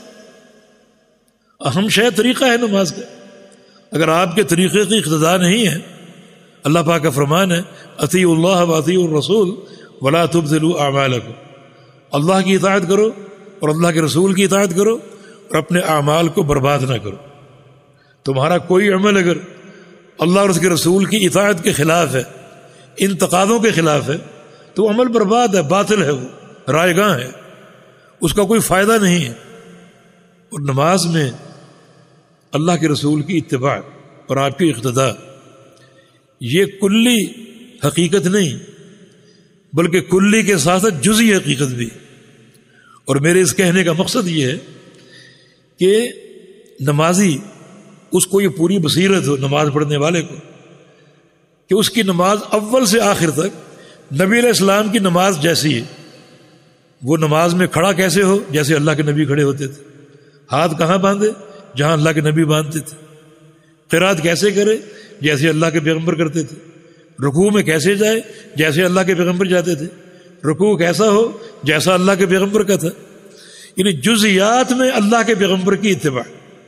اہم شے طریقہ ہے نماز کا. اگر آپ کے طریقے کی اقتداء نہیں ہے، اللہ پاک کا فرمان ہے اطیعوا اللہ واطیعوا الرسول ولا تبطلوا اعمالکم، اللہ کی اطاعت کرو اور اللہ کے رسول کی اطاعت کرو اور اپنے اعمال کو برباد نہ کرو. تمہارا کوئی عمل اگر اللہ اور اس کے رسول کی اطاعت کے خلاف ہے، ان تقاضوں کے خلاف ہے، تو عمل برباد ہے، باطل ہے، وہ رائے گاں ہے، اس کا کوئی فائدہ نہیں ہے. اور نماز میں اللہ کے رسول کی اتباع اور آپ کی اقتداء یہ کلی حقیقت نہیں بلکہ کلی کے ساتھ جزئی حقیقت بھی. اور میرے اس کہنے کا مقصد یہ ہے کہ نمازی اس کو یہ پوری بصیرت ہو نماز پڑھنے والے کو کہ اس کی نماز اول سے آخر تک نبی علیہ السلام کی نماز جیسی ہے. وہ نماز میں کھڑا کیسے ہو جیسے اللہ کے نبی کھڑے ہوتے تھے، ہاتھ کہاں باندھے جہاں اللہ کے نبی باندھتے تھے، قرات کیسے کرے جیسے اللہ کے پیغمبر کرتے تھے، رکوع میں کیسے جائے جیسے اللہ کے پیغمبر جاتے تھے، رکوع کیسا ہو جیسا اللہ کے پیغمبر کا تھا. یعنی جزیات میں اللہ کے پیغمبر کی اتباع،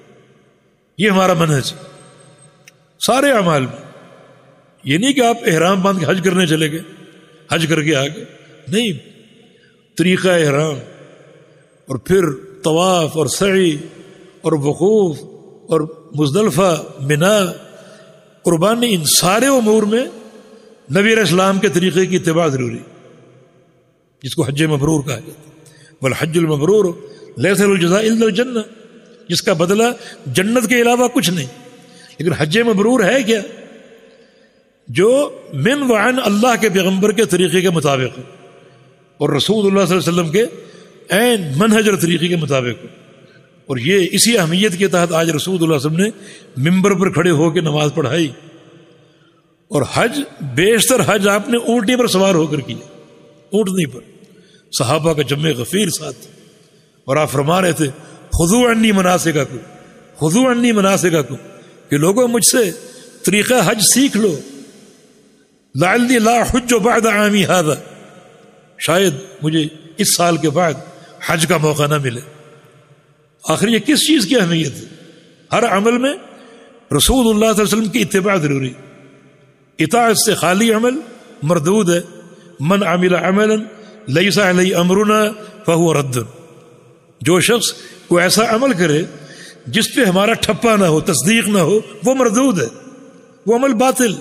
یہ ہمارا منہج سارے اعمال میں. یہ نہیں کہ آپ احرام باندھ کے حج کرنے چلے گئے، حج کر کے آ گئے، نہیں. طریقہ احرام اور پھر طواف اور سعی اور وقوف اور مزدلفہ، منا، قربانی، ان سارے امور میں نبی علیہ السلام کے طریقے کی اتباع ضروری، جس کو حج مبرور کہا جاتا ہے. والحج المبرور لیس له الجزاء الا الجنہ، جس کا بدلہ جنت کے علاوہ کچھ نہیں. لیکن حج مبرور ہے کیا؟ جو من وعن اللہ کے پیغمبر کے طریقے کے مطابق ہو اور رسول اللہ صلی اللہ علیہ وسلم کے عین منہج اور طریقے کے مطابق ہو. اور یہ اسی اہمیت کے تحت آج رسول اللہ صلی اللہ علیہ وسلم نے ممبر پر کھڑے ہو کے نماز پڑھائی. اور حج بیشتر حج آپ نے اونٹی پر سوار ہو کر کیا، اونٹنی پر، صحابہ کا جمع غفیر ساتھ. اور آپ فرما رہے تھے خذوا عنی مناسککم، خذوا عنی مناسککم، کہ لوگوں مجھ سے طریقہ حج سیکھ لو. لعلی لا حج بعد عامی ھذا، شاید مجھے اس سال کے بعد حج کا موقع نہ ملے. آخر یہ کس چیز کی اہمیت ہے؟ ہر عمل میں رسول اللہ صلی اللہ علیہ وسلم کی اتباع ضروری. اطاعت سے خالی عمل مردود ہے. من عمل عملا لیس علیہ امرنا فہو رد، جو شخص کوئی ایسا عمل کرے جس پہ ہمارا ٹھپا نہ ہو، تصدیق نہ ہو، وہ مردود ہے، وہ عمل باطل.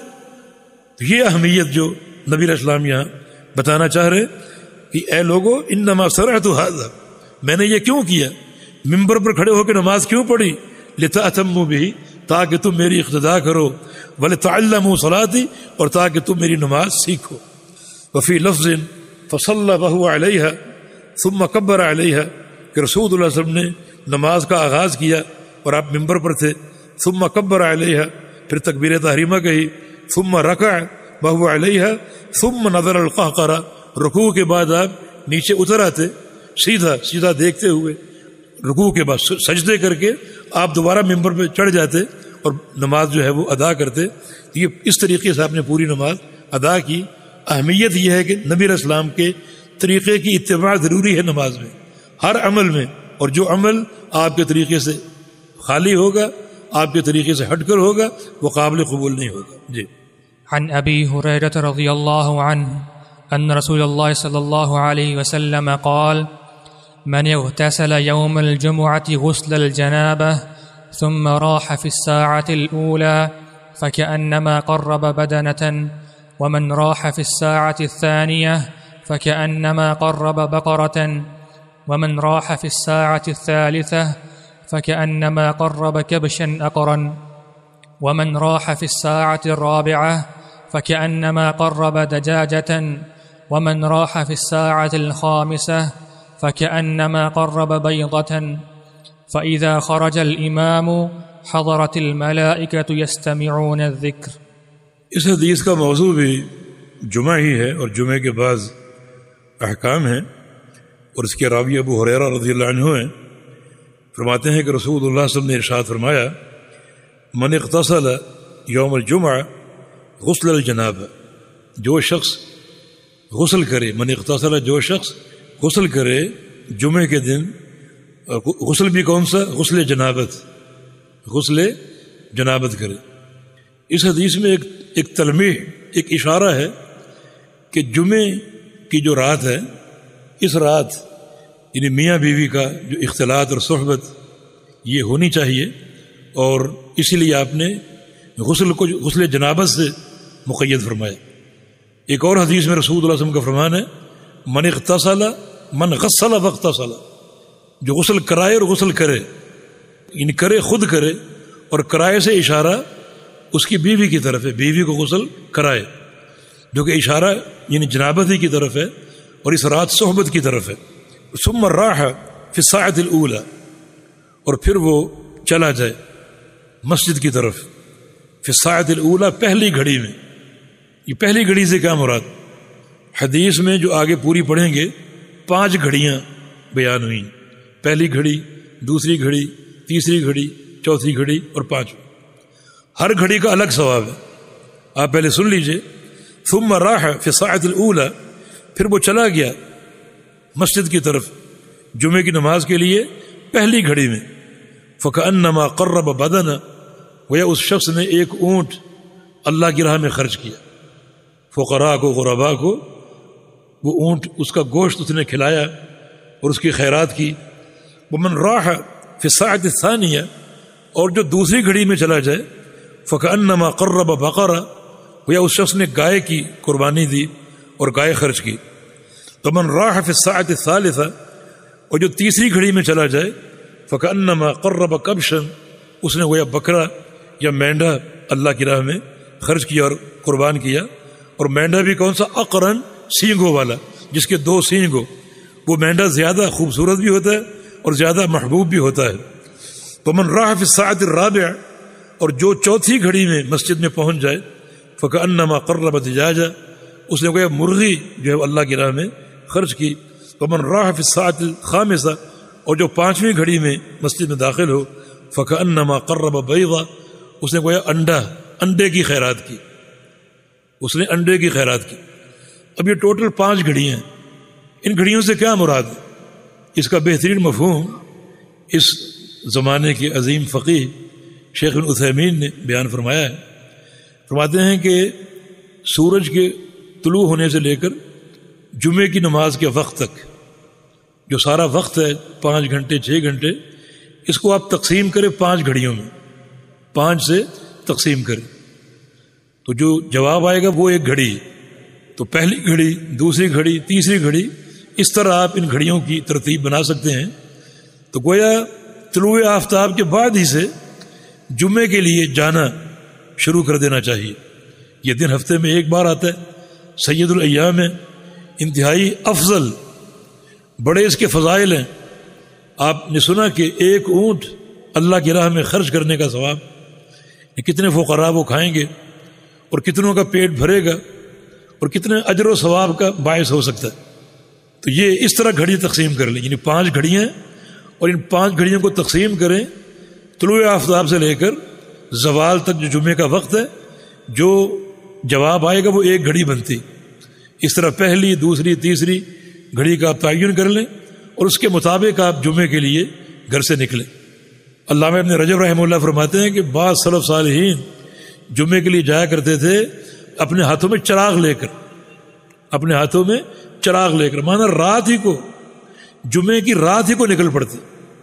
یہ اہمیت جو نبی علیہ السلام یہاں بتانا چاہ رہے کہ اے لوگو انما صنعت ھذا، میں نے یہ کیوں کیا، ممبر پر کھڑے ہو کے نماز کیوں پڑھی، لتأتموا به، تاکہ تم میری اقتداء کرو، ولتعلموا صلاتي، اور تاکہ تم میری نماز سیکھو. وفی لفظ فصلى وهو عليها ثم كبر عليها، کہ رسول اللہ صلی اللہ علیہ وسلم نے نماز کا آغاز کیا اور آپ ممبر پر تھے، ثم كبر عليها، پھر تکبیر تحریمہ کہی، ثم رکع وهو عليها ثم نظر القہقرہ، رکوع کے بعد آپ نیچے اتر آتے سیدھا سیدھا دیکھتے ہوئے، رکوع کے بعد سجدے کر کے آپ دوبارہ ممبر پہ چڑھ جاتے اور نماز جو ہے وہ ادا کرتے. یہ اس طریقے سے آپ نے پوری نماز ادا کی. اہمیت یہ ہے کہ نبی علیہ السلام کے طریقے کی اتباع ضروری ہے نماز میں، ہر عمل میں. اور جو عمل آپ کے طریقے سے خالی ہوگا، آپ کے طریقے سے ہٹ کر ہوگا، وہ قابل قبول نہیں ہوگا. جی. عن ابی ہریرہ رضی اللہ عنہ ان رسول اللہ صلی اللہ علیہ وسلم قال من اغتسل يوم الجمعة غسل الجنابة ثم راح في الساعة الأولى فكأنما قرب بدنة ومن راح في الساعة الثانية فكأنما قرب بقرة ومن راح في الساعة الثالثة فكأنما قرب كبشا أقرا ومن راح في الساعة الرابعة فكأنما قرب دجاجة ومن راح في الساعة الخامسة فكأنما قرب بيضة فإذا خرج الإمام حضرت الملائكة يستمعون الذكر. اس حدیث کا موضوع بھی جمعہ ہی ہے اور جمعہ کے بعض احکام ہیں، اور اس کے راوی ابو ہریرہ رضی اللہ عنہ ہیں. فرماتے ہیں کہ رسول اللہ صلی اللہ علیہ وسلم نے ارشاد فرمایا من اغتسل یوم الجمعہ غسل الجنابہ، جو شخص غسل کرے، من اغتسل جو شخص غسل کرے جمعے کے دن، غسل بھی کون سا؟ غسل جنابت، غسل جنابت کرے۔ اس حدیث میں ایک ایک تلمیح، ایک اشارہ ہے کہ جمعے کی جو رات ہے، اس رات یعنی میاں بیوی کا جو اختلاط اور صحبت یہ ہونی چاہیے، اور اسی لیے آپ نے غسل کو غسل جنابت سے مقید فرمایا۔ ایک اور حدیث میں رسول اللہ صلی اللہ علیہ وسلم کا فرمان ہے من اغتسل من غسل واغتسل، جو غسل کرائے اور غسل کرے، یعنی کرے خود کرے، اور کرائے سے اشارہ اس کی بیوی کی طرف ہے، بیوی کو غسل کرائے، جو کہ اشارہ یعنی جنابت ہی کی طرف ہے اور اس رات صحبت کی طرف ہے۔ ثم راح فی الساعۃ الاولی، اور پھر وہ چلا جائے مسجد کی طرف، فی الساعۃ الاولی، پہلی گھڑی میں۔ یہ پہلی گھڑی سے کیا مراد؟ حدیث میں جو آگے پوری پڑھیں گے پانچ گھڑیاں بیان ہوئیں، پہلی گھڑی، دوسری گھڑی، تیسری گھڑی، چوتھی گھڑی اور پانچویں۔ ہر گھڑی کا الگ ثواب ہے، آپ پہلے سن لیجئے۔ ثم راح فی الساعۃ الاولی، پھر وہ چلا گیا مسجد کی طرف جمعے کی نماز کے لیے پہلی گھڑی میں، فکأنما قرب بدنا، گویا اس شخص نے ایک اونٹ اللہ کی راہ میں خرچ کیا، فقراء کو، غرباء کو وہ اونٹ، اس کا گوشت اس نے کھلایا اور اس کی خیرات کی۔ ومن راح فی الساعۃ الثانیہ، اور جو دوسری گھڑی میں چلا جائے، فکأنما قرب بقرہ، گویا اس شخص نے گائے کی قربانی دی اور گائے خرچ کی۔ ومن راح فی الساعۃ الثالثہ، اور جو تیسری گھڑی میں چلا جائے، فکأنما قرب کبشا، اس نے گویا بکرا یا مینڈا اللہ کی راہ میں خرچ کیا اور قربان کیا، اور مینڈا بھی کون سا؟ اقرن، سینگوں والا، جس کے دو سینگ ہو، وہ مینڈا زیادہ خوبصورت بھی ہوتا ہے اور زیادہ محبوب بھی ہوتا ہے۔ ومن راح فی الساعۃ الرابعہ، اور جو چوتھی گھڑی میں مسجد میں پہنچ جائے، فکأنما قرب دجاجہ، اس نے گویا مرغی جو ہے اللہ کی راہ میں خرچ کی۔ ومن راح فی الساعۃ الخامسہ، اور جو پانچویں گھڑی میں مسجد میں داخل ہو، فکأنما قرب بیضہ، اس نے گویا انڈا، انڈے کی خیرات کی، اس نے انڈے کی خیرات کی۔ اب یہ ٹوٹل پانچ گھڑیاں ہیں، ان گھڑیوں سے کیا مراد ہے؟ اس کا بہترین مفہوم اس زمانے کے عظیم فقیہ شیخ ابن عثیمین نے بیان فرمایا ہے۔ فرماتے ہیں کہ سورج کے طلوع ہونے سے لے کر جمعے کی نماز کے وقت تک جو سارا وقت ہے، پانچ گھنٹے چھ گھنٹے، اس کو آپ تقسیم کریں پانچ گھڑیوں میں، پانچ سے تقسیم کریں تو جو جواب آئے گا وہ ایک گھڑی۔ تو پہلی گھڑی، دوسری گھڑی، تیسری گھڑی، اس طرح آپ ان گھڑیوں کی ترتیب بنا سکتے ہیں۔ تو گویا طلوع آفتاب کے بعد ہی سے جمعے کے لیے جانا شروع کر دینا چاہیے۔ یہ دن ہفتے میں ایک بار آتا ہے، سید الایام ہے، انتہائی افضل، بڑے اس کے فضائل ہیں۔ آپ نے سنا کہ ایک اونٹ اللہ کی راہ میں خرچ کرنے کا ثواب، کتنے فقراء وہ کھائیں گے اور کتنوں کا پیٹ بھرے گا اور کتنے اجر و ثواب کا باعث ہو سکتا ہے۔ تو یہ اس طرح گھڑی تقسیم کر لیں، یعنی پانچ گھڑیاں، اور ان پانچ گھڑیوں کو تقسیم کریں طلوع آفتاب سے لے کر زوال تک جو جمعے کا وقت ہے، جو جواب آئے گا وہ ایک گھڑی بنتی۔ اس طرح پہلی، دوسری، تیسری گھڑی کا آپ تعین کر لیں اور اس کے مطابق آپ جمعے کے لیے گھر سے نکلیں۔ علامہ ابن رجب رحمہ اللہ فرماتے ہیں کہ بعض سلف صالحین جمعے کے لیے جایا کرتے تھے اپنے ہاتھوں میں چراغ لے کر، اپنے ہاتھوں میں چراغ لے کر، مانا رات ہی کو، جمعے کی رات ہی کو نکل پڑتے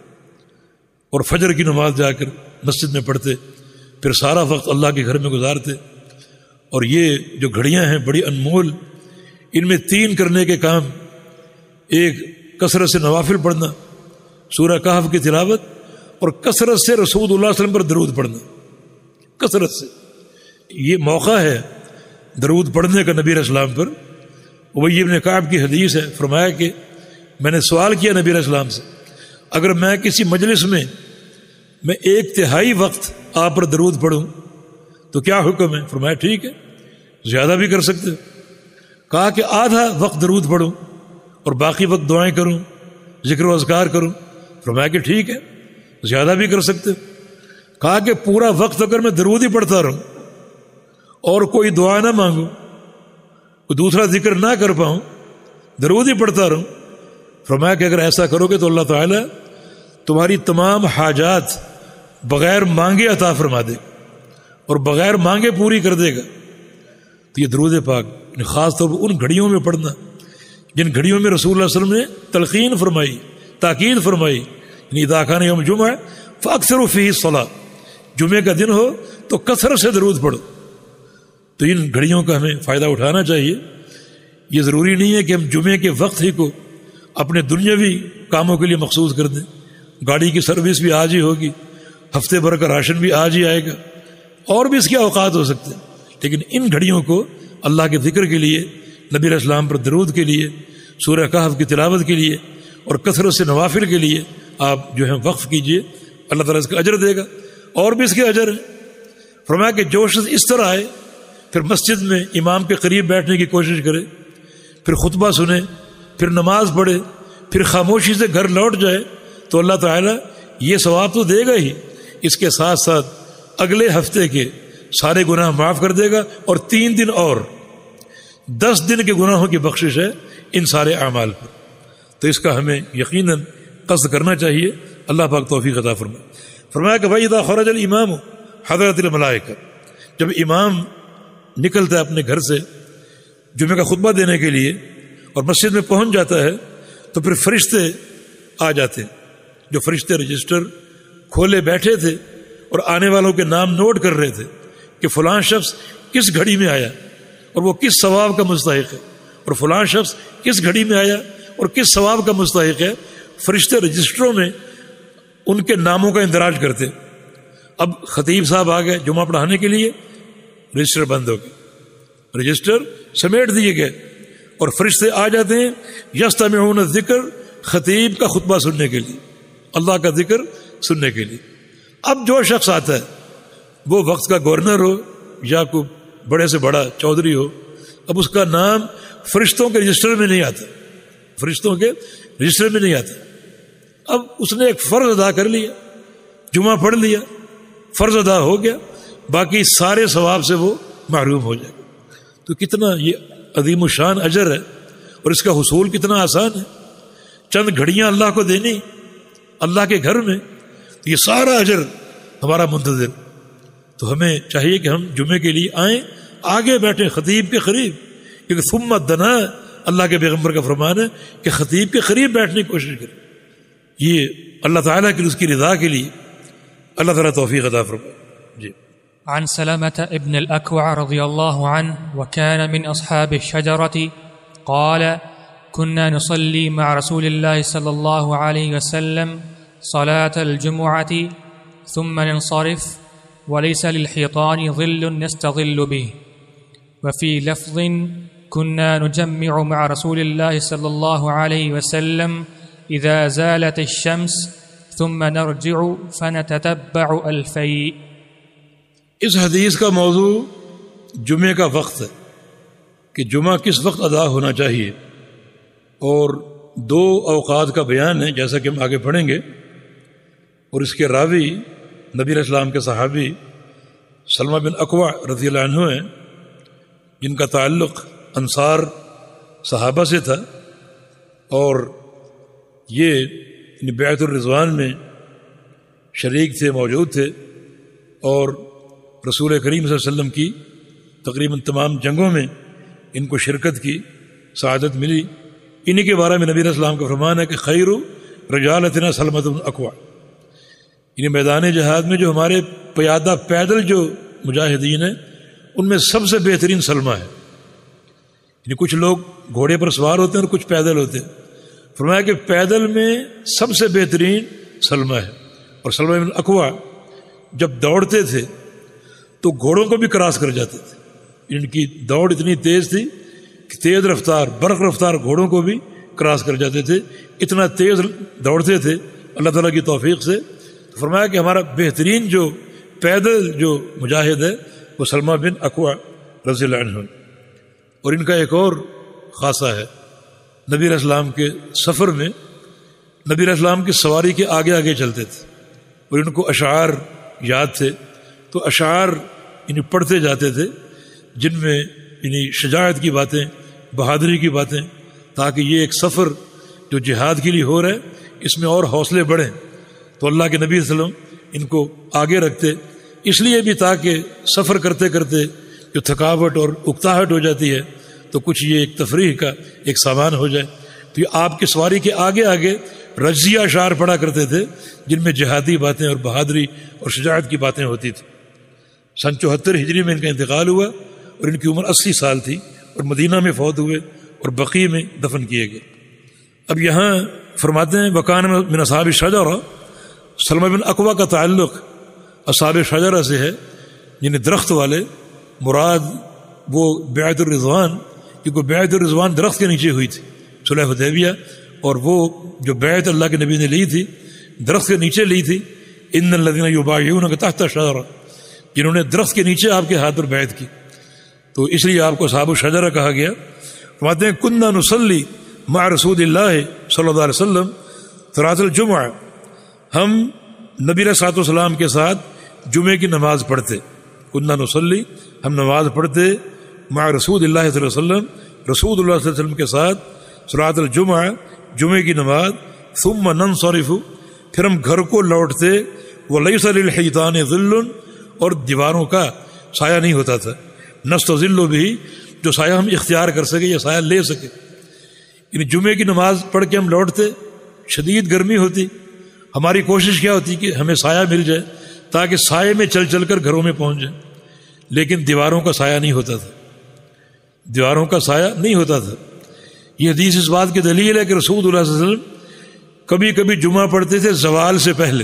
اور فجر کی نماز جا کر مسجد میں پڑھتے، پھر سارا وقت اللہ کے گھر میں گزارتے۔ اور یہ جو گھڑیاں ہیں بڑی انمول، ان میں تین کرنے کے کام، ایک کثرت سے نوافل پڑھنا، سورہ کہف کی تلاوت، اور کثرت سے رسول اللہ صلی اللہ علیہ وسلم پر درود پڑھنا، کثرت سے۔ یہ موقع ہے درود پڑھنے کا نبی علیہ السلام پر۔ ابی بن کعب کی حدیث ہے، فرمایا کہ میں نے سوال کیا نبی علیہ السلام سے، اگر میں کسی مجلس میں میں ایک تہائی وقت آپ پر درود پڑھوں تو کیا حکم ہے؟ فرمایا ٹھیک ہے، زیادہ بھی کر سکتے ہو۔ کہا کہ آدھا وقت درود پڑھوں اور باقی وقت دعائیں کروں، ذکر و اذکار کروں؟ فرمایا کہ ٹھیک ہے، زیادہ بھی کر سکتے ہو. کہا کہ پورا وقت اگر میں درود ہی پڑھتا رہوں اور کوئی دعا نہ مانگوں, کوئی دوسرا ذکر نہ کر پاؤں, درود ہی پڑھتا رہوں, فرمایا کہ اگر ایسا کرو گے تو اللہ تعالیٰ تمہاری تمام حاجات بغیر مانگے عطا فرما دے اور بغیر مانگے پوری کر دے گا. تو یہ درود پاک خاص طور پر ان گھڑیوں میں پڑھنا جن گھڑیوں میں رسول اللہ صلی اللہ علیہ وسلم نے تلقین فرمائی, تاکید فرمائی, یعنی اذا کان یوم جمعہ فاکثروا فیہ الصلاۃ, جمعے کا دن ہو تو کثرت سے درود پڑھو. تو ان گھڑیوں کا ہمیں فائدہ اٹھانا چاہیے. یہ ضروری نہیں ہے کہ ہم جمعے کے وقت ہی کو اپنے دنیاوی کاموں کے لیے مخصوص کر دیں. گاڑی کی سروس بھی آج ہی ہوگی, ہفتے بھر کا راشن بھی آج ہی آئے گا, اور بھی اس کے اوقات ہو سکتے ہیں, لیکن ان گھڑیوں کو اللہ کے ذکر کے لیے, نبی علیہ السلام پر درود کے لیے, سورہ کہف کی تلاوت کے لیے اور کثرت سے نوافل کے لیے آپ جو ہے وقف کیجئے. اللہ تعالیٰ اس کا اجر دے گا, اور بھی اس کے اجر ہیں. فرمایا کہ جو شخص اس طرح آئے, پھر مسجد میں امام کے قریب بیٹھنے کی کوشش کرے, پھر خطبہ سنے, پھر نماز پڑھے, پھر خاموشی سے گھر لوٹ جائے, تو اللہ تعالیٰ یہ ثواب تو دے گا ہی, اس کے ساتھ ساتھ اگلے ہفتے کے سارے گناہ معاف کر دے گا, اور تین دن اور دس دن کے گناہوں کی بخشش ہے ان سارے اعمال پر. تو اس کا ہمیں یقیناً قصد کرنا چاہیے. اللہ پاک توفیق عطا فرمائے. فرمایا کہ بھائی اذا خرج الامام حضرت الملائکہ, جب امام نکلتا ہے اپنے گھر سے جمعہ کا خطبہ دینے کے لیے اور مسجد میں پہنچ جاتا ہے, تو پھر فرشتے آ جاتے ہیں. جو فرشتے رجسٹر کھولے بیٹھے تھے اور آنے والوں کے نام نوٹ کر رہے تھے کہ فلاں شخص کس گھڑی میں آیا اور وہ کس ثواب کا مستحق ہے, اور فلاں شخص کس گھڑی میں آیا اور کس ثواب کا مستحق ہے, فرشتے رجسٹروں میں ان کے ناموں کا اندراج کرتے. اب خطیب صاحب آ گئے جمعہ پڑھانے کے لیے, رجسٹر بند ہو گئے, رجسٹر سمیٹ دیے گئے, اور فرشتے آ جاتے ہیں یستمعون الذکر, خطیب کا خطبہ سننے کے لیے, اللہ کا ذکر سننے کے لیے. اب جو شخص آتا ہے وہ وقت کا گورنر ہو یا کوئی بڑے سے بڑا چودھری ہو, اب اس کا نام فرشتوں کے رجسٹر میں نہیں آتا, فرشتوں کے رجسٹر میں نہیں آتا. اب اس نے ایک فرض ادا کر لیا, جمعہ پڑھ لیا, فرض ادا ہو گیا, باقی سارے ثواب سے وہ محروم ہو جائے گا. تو کتنا یہ عظیم الشان اجر ہے, اور اس کا حصول کتنا آسان ہے. چند گھڑیاں اللہ کو دینی اللہ کے گھر میں, یہ سارا اجر ہمارا منتظر. تو ہمیں چاہیے کہ ہم جمعے کے لیے آئیں, آگے بیٹھیں خطیب کے قریب, کیونکہ ثم دنا, اللہ کے پیغمبر کا فرمان ہے کہ خطیب کے قریب بیٹھنے کی کوشش کریں. یہ اللہ تعالیٰ کی اس کی رضا کے لیے اللہ تعالیٰ توفیق عطا فرمائے. جی. عن سلمة ابن الأكوع رضي الله عنه وكان من أصحاب الشجرة قال كنا نصلي مع رسول الله صلى الله عليه وسلم صلاة الجمعة ثم ننصرف وليس للحيطان ظل نستظل به. وفي لفظ كنا نجمع مع رسول الله صلى الله عليه وسلم إذا زالت الشمس ثم نرجع فنتتبع الفيء. اس حدیث کا موضوع جمعے کا وقت ہے کہ جمعہ کس وقت ادا ہونا چاہیے, اور دو اوقات کا بیان ہے جیسا کہ ہم آگے پڑھیں گے. اور اس کے راوی نبی علیہ السلام کے صحابی سلمہ بن اکوع رضی اللہ عنہ ہیں, جن کا تعلق انصار صحابہ سے تھا, اور یہ بیعت الرضوان میں شریک تھے, موجود تھے, اور رسول کریم صلی اللہ علیہ وسلم کی تقریباً تمام جنگوں میں ان کو شرکت کی سعادت ملی. انہی کے بارے میں نبی علیہ السلام کا فرمان ہے کہ خیر رجالتنا سلمۃ بن اکوع, یعنی میدان جہاد میں جو ہمارے پیادہ پیدل جو مجاہدین ہیں ان میں سب سے بہترین سلمہ ہے. یعنی کچھ لوگ گھوڑے پر سوار ہوتے ہیں اور کچھ پیدل ہوتے ہیں. فرمایا کہ پیدل میں سب سے بہترین سلمہ ہے. اور سلمہ بن اکوع جب دوڑتے تھے تو گھوڑوں کو بھی کراس کر جاتے تھے. ان کی دوڑ اتنی تیز تھی کہ تیز رفتار برق رفتار گھوڑوں کو بھی کراس کر جاتے تھے, اتنا تیز دوڑتے تھے اللہ تعالیٰ کی توفیق سے. فرمایا کہ ہمارا بہترین جو پیدل جو مجاہد ہے وہ سلمہ بن اکوع رضی اللہ عنہ. اور ان کا ایک اور خاصہ ہے, نبی علیہ السلام کے سفر میں نبی علیہ السلام کی سواری کے آگے آگے چلتے تھے, اور ان کو اشعار یاد تھے، تو اشعار انہیں پڑھتے جاتے تھے جن میں یعنی شجاعت کی باتیں، بہادری کی باتیں، تاکہ یہ ایک سفر جو جہاد کے لیے ہو رہا ہے اس میں اور حوصلے بڑھیں۔ تو اللہ کے نبی صلی اللہ علیہ وسلم ان کو آگے رکھتے، اس لیے بھی تاکہ سفر کرتے کرتے جو تھکاوٹ اور اکتاہٹ ہو جاتی ہے تو کچھ یہ ایک تفریح کا ایک سامان ہو جائے۔ تو یہ آپ کی سواری کے آگے آگے رجزیہ اشعار پڑھا کرتے تھے جن میں جہادی باتیں اور بہادری اور شجاعت کی باتیں ہوتی تھیں۔ سن چوہتر ہجری میں ان کا انتقال ہوا اور ان کی عمر اسی سال تھی اور مدینہ میں فوت ہوئے اور بقیع میں دفن کیے گئے۔ اب یہاں فرماتے ہیں وکان من اصحاب الشجرہ، سلمہ بن اکوع کا تعلق اصحاب شجرہ سے ہے، یعنی درخت والے، مراد وہ بیعت الرضوان، کیونکہ بیعت الرضوان درخت کے نیچے ہوئی تھی صلح حدیبیہ، اور وہ جو بیعت اللہ کے نبی نے لی تھی درخت کے نیچے لی تھی، ان الذین یبایعونک تحت الشجرہ، جنہوں نے درخت کے نیچے آپ کے ہاتھ پر بیعت کی، تو اس لیے آپ کو اصحاب الشجرہ کہا گیا۔ فرماتے ہیں کننا نصلی مع رسول اللہ صلی اللہ علیہ وسلم صلاۃ الجمعہ، ہم نبی علیہ الصلوۃ والسلام کے ساتھ جمعے کی نماز پڑھتے، کننا نصلی، ہم نماز پڑھتے مع رسول اللہ صلی اللہ علیہ وسلم، رسول اللہ صلی اللہ علیہ وسلم کے ساتھ صلاۃ الجمعہ، جمعے کی نماز، ثم ننصرف، پھر ہم گھر کو لوٹتے، ولیس للحیطان ظل، اور دیواروں کا سایہ نہیں ہوتا تھا، نستظل بھی، جو سایہ ہم اختیار کر سکے یا سایہ لے سکے، یعنی جمعے کی نماز پڑھ کے ہم لوٹتے، شدید گرمی ہوتی، ہماری کوشش کیا ہوتی کہ ہمیں سایہ مل جائے تاکہ سائے میں چل چل کر گھروں میں پہنچ جائیں، لیکن دیواروں کا سایہ نہیں ہوتا تھا، دیواروں کا سایہ نہیں ہوتا تھا۔ یہ حدیث اس بات کی دلیل ہے کہ رسول اللہ صلی اللہ علیہ وسلم کبھی کبھی جمعہ پڑھتے تھے زوال سے پہلے،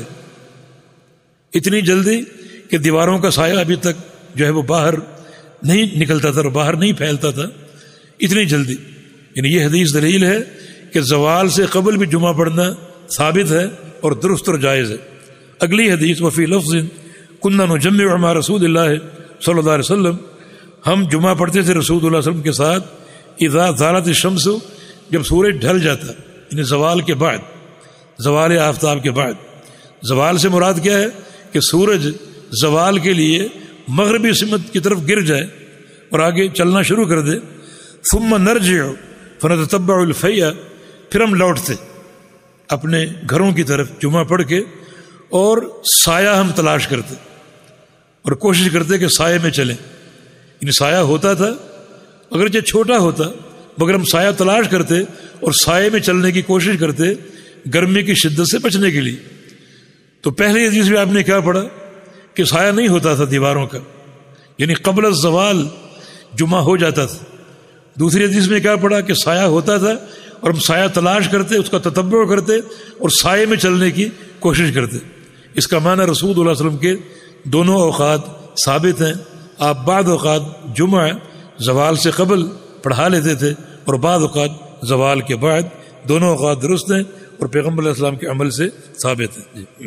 اتنی جلدی کہ دیواروں کا سایہ ابھی تک جو ہے وہ باہر نہیں نکلتا تھا اور باہر نہیں پھیلتا تھا، اتنی جلدی۔ یعنی یہ حدیث دلیل ہے کہ زوال سے قبل بھی جمعہ پڑھنا ثابت ہے اور درست اور جائز ہے۔ اگلی حدیث وفی لفظ کننا نجمع مع رسول اللہ صلی اللہ علیہ وسلم، ہم جمعہ پڑھتے تھے رسول اللہ علیہ وسلم کے ساتھ اذا زالت الشمس، جب سورج ڈھل جاتا، یعنی زوال کے بعد، زوال آفتاب کے بعد۔ زوال سے مراد کیا ہے کہ سورج زوال کے لیے مغربی سمت کی طرف گر جائے اور آگے چلنا شروع کر دے، ثم نرجع فنتتبع الفیء، پھر ہم لوٹتے اپنے گھروں کی طرف جمعہ پڑھ کے، اور سایہ ہم تلاش کرتے اور کوشش کرتے کہ سائے میں چلیں، یعنی سایہ ہوتا تھا اگرچہ چھوٹا ہوتا مگر ہم سایہ تلاش کرتے اور سائے میں چلنے کی کوشش کرتے گرمی کی شدت سے بچنے کے لیے۔ تو پہلی حدیث میں آپ نے کیا پڑھا کہ سایہ نہیں ہوتا تھا دیواروں کا، یعنی قبل الزوال جمعہ ہو جاتا تھا۔ دوسری حدیث میں کیا پڑھا کہ سایہ ہوتا تھا اور ہم سایہ تلاش کرتے، اس کا تتبع کرتے اور سائے میں چلنے کی کوشش کرتے۔ اس کا معنی رسول اللہ صلی اللہ علیہ وسلم کے دونوں اوقات ثابت ہیں۔ آپ بعض اوقات جمعہ زوال سے قبل پڑھا لیتے تھے اور بعض اوقات زوال کے بعد، دونوں اوقات درست ہیں اور پیغمبر علیہ السلام کے عمل سے ثابت ہیں۔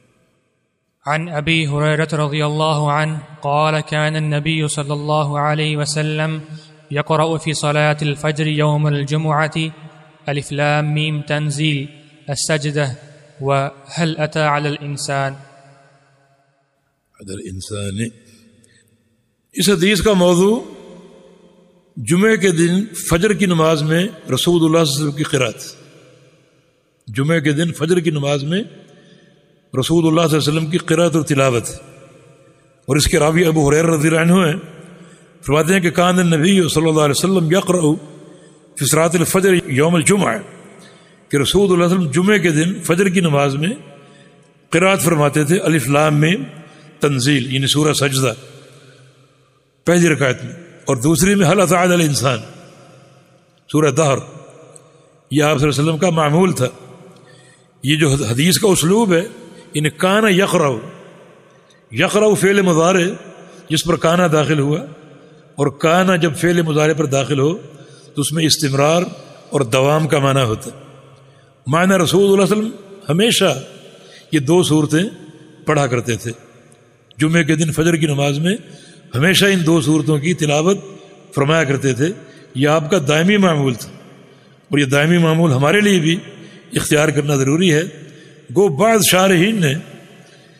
عن ابی ہریرہ رضی اللہ عنہ قال كان النبي صلی اللہ علیہ وسلم يقرأ في صلاة الفجر يوم الجمعة الف لام میم تنزیل السجدہ وهل أتى على الإنسان۔ على الإنسان، اس حدیث کا موضوع جمعے کے دن فجر کی نماز میں رسول اللہ صلی اللہ علیہ وسلم کی قرات، جمعے کے دن فجر کی نماز میں رسول اللہ صلی اللہ علیہ وسلم کی قرات اور تلاوت، اور اس کے راوی ابو ہریرہ رضی اللہ عنہ ہیں، فرماتے ہیں کہ کان النبی صلی اللہ علیہ وسلم یقرأ فی صلاۃ الفجر یوم الجمعہ، کہ رسول اللہ علیہ وسلم جمعے کے دن فجر کی نماز میں قرات فرماتے تھے الف لام میم تنزیل، یعنی سورہ سجدہ پہلی رکعت میں، اور دوسری میں هل أتى على الإنسان سورہ دہر۔ یہ آپ صلی اللہ علیہ وسلم کا معمول تھا۔ یہ جو حدیث کا اسلوب ہے، ان کان یقرأ، یقرأ فعل مضارع جس پر کانا داخل ہوا، اور کانا جب فعل مضارع پر داخل ہو تو اس میں استمرار اور دوام کا معنی ہوتا ہے۔ معنی رسول اللہ صلی اللہ علیہ وسلم ہمیشہ یہ دو صورتیں پڑھا کرتے تھے جمعے کے دن فجر کی نماز میں، ہمیشہ ان دو صورتوں کی تلاوت فرمایا کرتے تھے۔ یہ آپ کا دائمی معمول تھا، اور یہ دائمی معمول ہمارے لیے بھی اختیار کرنا ضروری ہے۔ گو بعض شارحین نے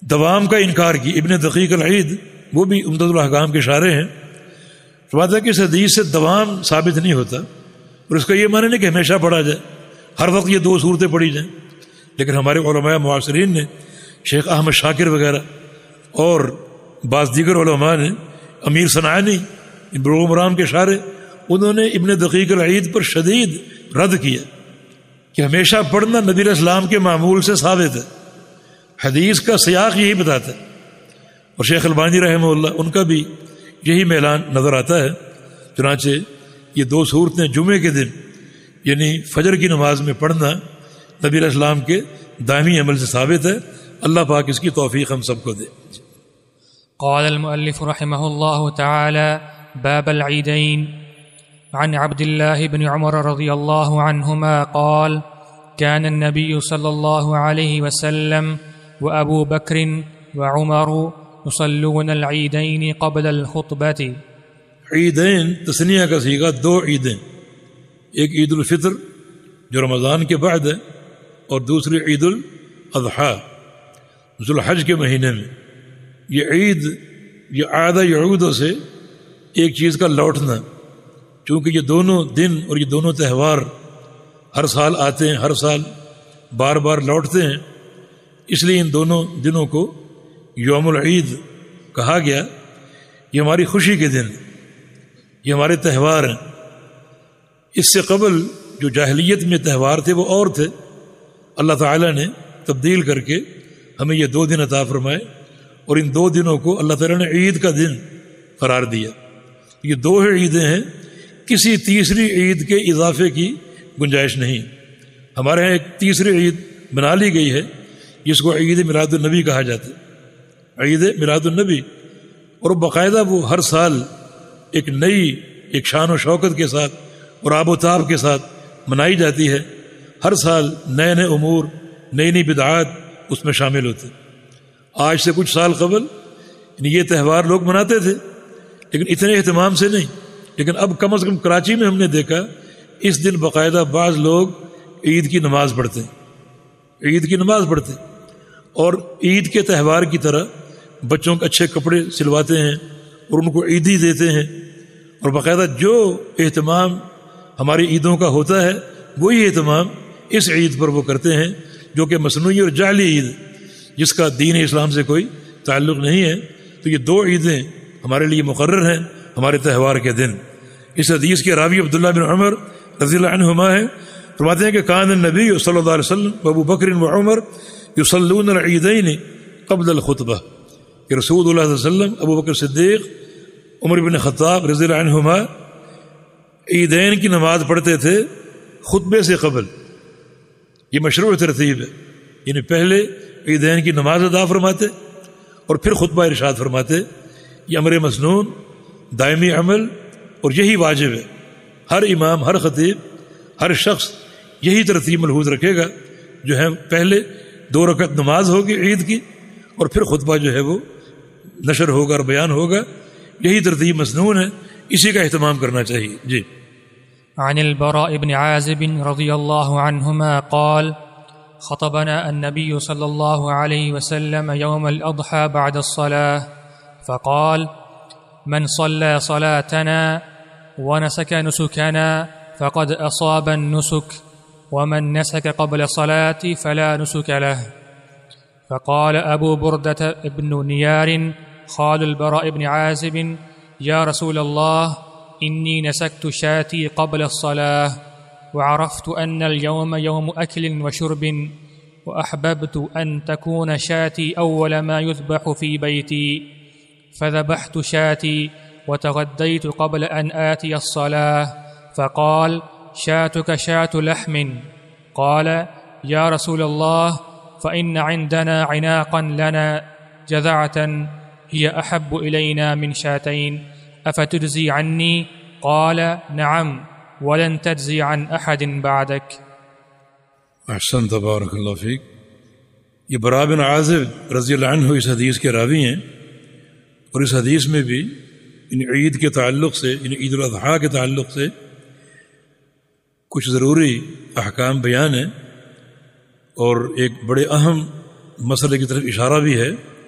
دوام کا انکار کی. ابن دقیق العید وہ بھی عمدۃ الاحکام کے شارح ہیں. فرماتا ہے کہ اس حدیث سے دوام ثابت نہیں ہوتا, اور اس کا یہ معنی نہیں کہ ہمیشہ پڑھا جائے, ہر وقت یہ دو صورتیں پڑھی جائیں. لیکن ہمارے علماء معاصرین نے, شیخ احمد شاکر وغیرہ اور بعض دیگر علماء نے, امیر صنعانی بلوغ المرام کے شارح, انہوں نے ابن دقیق العید پر شدید رد کیا کہ ہمیشہ پڑھنا نبی علیہ السلام کے معمول سے ثابت ہے, حدیث کا سیاق یہی بتاتا ہے. اور شیخ البانی رحمہ اللہ ان کا بھی یہی میلان نظر آتا ہے. چنانچہ یہ دو صورتیں جمعے کے دن یعنی فجر کی نماز میں پڑھنا نبی علیہ السلام کے دائمی عمل سے ثابت ہے. اللہ پاک اس کی توفیق ہم سب کو دے. قال المؤلف رحمه الله تعالى باب العيدين. عن عبد الله بن عمر رضي الله عنهما قال كان النبي صلى الله عليه وسلم وأبو بكر وعمر يصلون العيدين قبل الخطبة. عیدین تثنیہ کا صیغہ دو عیدیں, ایک عید الفطر جو رمضان کے بعد ہے, اور دوسری عید الاضحیٰ ذو الحج کے مہینے میں. یہ عید یہ عادہ یعود سے ایک چیز کا لوٹنا, چونکہ یہ دونوں دن اور یہ دونوں تہوار ہر سال آتے ہیں, ہر سال بار بار لوٹتے ہیں, اس لیے ان دونوں دنوں کو یوم العید کہا گیا. یہ ہماری خوشی کے دن, یہ ہمارے تہوار ہیں. اس سے قبل جو جاہلیت میں تہوار تھے وہ اور تھے, اللہ تعالیٰ نے تبدیل کر کے ہمیں یہ دو دن عطا فرمائے, اور ان دو دنوں کو اللہ تعالیٰ نے عید کا دن قرار دیا. یہ دو ہی عیدیں ہیں, کسی تیسری عید کے اضافے کی گنجائش نہیں. ہمارے ہاں ایک تیسری عید بنا لی گئی ہے جس کو عید میلاد النبی کہا جاتا ہے, عید میلاد النبی, اور باقاعدہ وہ ہر سال ایک نئی ایک شان و شوکت کے ساتھ اور آب و تاب کے ساتھ منائی جاتی ہے. ہر سال نئے نئے امور, نئی نئی بدعات اس میں شامل ہوتے. آج سے کچھ سال قبل یہ تہوار لوگ مناتے تھے لیکن اتنے اہتمام سے نہیں, لیکن اب کم از کم کراچی میں ہم نے دیکھا اس دن باقاعدہ بعض لوگ عید کی نماز پڑھتے ہیں, عید کی نماز پڑھتے ہیں, اور عید کے تہوار کی طرح بچوں کے اچھے کپڑے سلواتے ہیں اور ان کو عیدی دیتے ہیں, اور باقاعدہ جو اہتمام ہماری عیدوں کا ہوتا ہے وہی اہتمام اس عید پر وہ کرتے ہیں جو کہ مصنوعی اور جعلی عید جس کا دین اسلام سے کوئی تعلق نہیں ہے. تو یہ دو عیدیں ہمارے لیے مقرر ہیں, ہمارے تہوار کے دن. اس حدیث کے راوی عبداللہ بن عمر رضی اللہ عنہما ہیں, فرماتے ہیں کہ کان النبی صلی اللہ علیہ وسلم ابو بکر و عمر یصلون العیدین قبل الخطبہ, کہ رسول اللہ صلی اللہ علیہ وسلم, ابو بکر صدیق, عمر بن خطاب رضی اللہ عنہما عیدین کی نماز پڑھتے تھے خطبے سے قبل. یہ مشروع ترتیب ہے, یعنی پہلے عیدین کی نماز ادا فرماتے اور پھر خطبہ ارشاد فرماتے. یہ امر مسنون, دائمی عمل, اور یہی واجب ہے. ہر امام, ہر خطیب, ہر شخص یہی ترتیب ملحوظ رکھے گا, جو ہے پہلے دو رکعت نماز ہوگی عید کی اور پھر خطبہ جو ہے وہ نشر ہوگا اور بیان ہوگا. یہی ترتیب مسنون ہے, اسی کا اہتمام کرنا چاہیے. جی. عن البراء بن عازب رضی اللہ عنہما قال خطبنا النبي صلى الله عليه وسلم يوم الأضحى بعد الصلاة فقال من صلى صلاتنا ونسك نسكنا فقد أصاب النسك ومن نسك قبل الصلاة فلا نسك له. فقال أبو بردة ابن نيار خال البراء بن عازب يا رسول الله إني نسكت شاتي قبل الصلاة وعرفت أن اليوم يوم أكل وشرب وأحببت أن تكون شاتي أول ما يذبح في بيتي فذبحت شاتي وتغديت قبل أن آتي الصلاة فقال شاتك شات لحم. قال يا رسول الله فإن عندنا عناقا لنا جذعة هي أحب إلينا من شاتين أفتجزي عني؟ قال نعم ولن تجزي عن أحد بعدك. احسن, تبارک اللہ فیک. یہ براء بن عازب رضی اللہ عنہ اس حدیث کے راوی ہیں, اور اس حدیث میں بھی ان عید کے تعلق سے, ان عید الاضحیٰ کے تعلق سے کچھ ضروری احکام بیان ہیں, اور ایک بڑے اہم مسئلے کی طرف اشارہ بھی ہے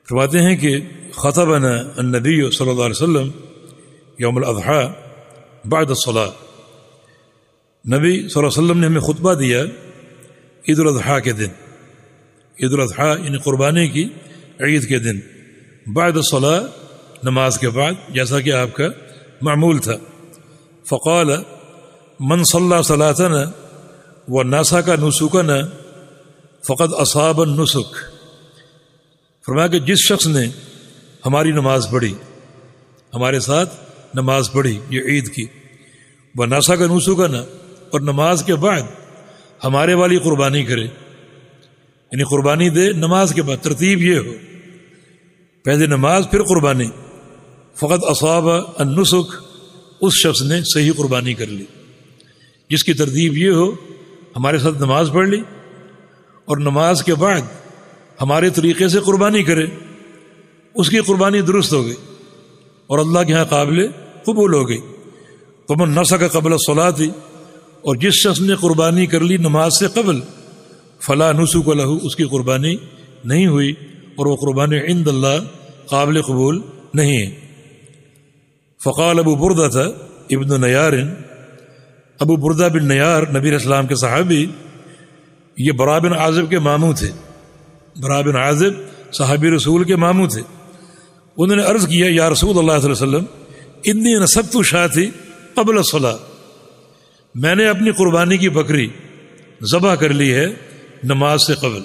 فرماتے ہیں کہ خطبنا النبی صلی اللہ علیہ وسلم یوم الاضحیٰ بعد الصلاۃ، نبی صلی اللہ علیہ وسلم نے ہمیں خطبہ دیا عید الاضحیٰ کے دن، عید الاضحیٰ یعنی قربانی کی عید کے دن، بعد الصلاۃ نماز کے بعد، جیسا کہ آپ کا معمول تھا۔ فقال من صلی صلاتنا ونسک نسکنا فقد اصاب النسک، فرمایا کہ جس شخص نے ہماری نماز پڑھی، ہمارے ساتھ نماز پڑھی یہ عید کی، ونسک نسکنا، اور نماز کے بعد ہمارے والی قربانی کرے، یعنی قربانی دے نماز کے بعد، ترتیب یہ ہو پہلے نماز پھر قربانی، فقط اصاب النسک، اس شخص نے صحیح قربانی کر لی، جس کی ترتیب یہ ہو ہمارے ساتھ نماز پڑھ لی اور نماز کے بعد ہمارے طریقے سے قربانی کرے، اس کی قربانی درست ہو گئی اور اللہ کے ہاں قابل قبول ہو گئی۔ فمن نسک قبل الصلاۃ، اور جس شخص نے قربانی کر لی نماز سے قبل، فلا نسک لہ، اس کی قربانی نہیں ہوئی اور وہ قربانی عند اللہ قابل قبول نہیں ہے۔ فقال ابو بردہ ابن نیار، ابو بردہ بن نیار نبی علیہ السلام کے صحابی، یہ برا بن عازب کے ماموں تھے، برا بن عازب صحابی رسول کے ماموں تھے۔ انہوں نے عرض کیا یا رسول اللہ صلی اللہ علیہ وسلم انی نسکت شاتی قبل الصلاۃ، میں نے اپنی قربانی کی بکری ذبح کر لی ہے نماز سے قبل،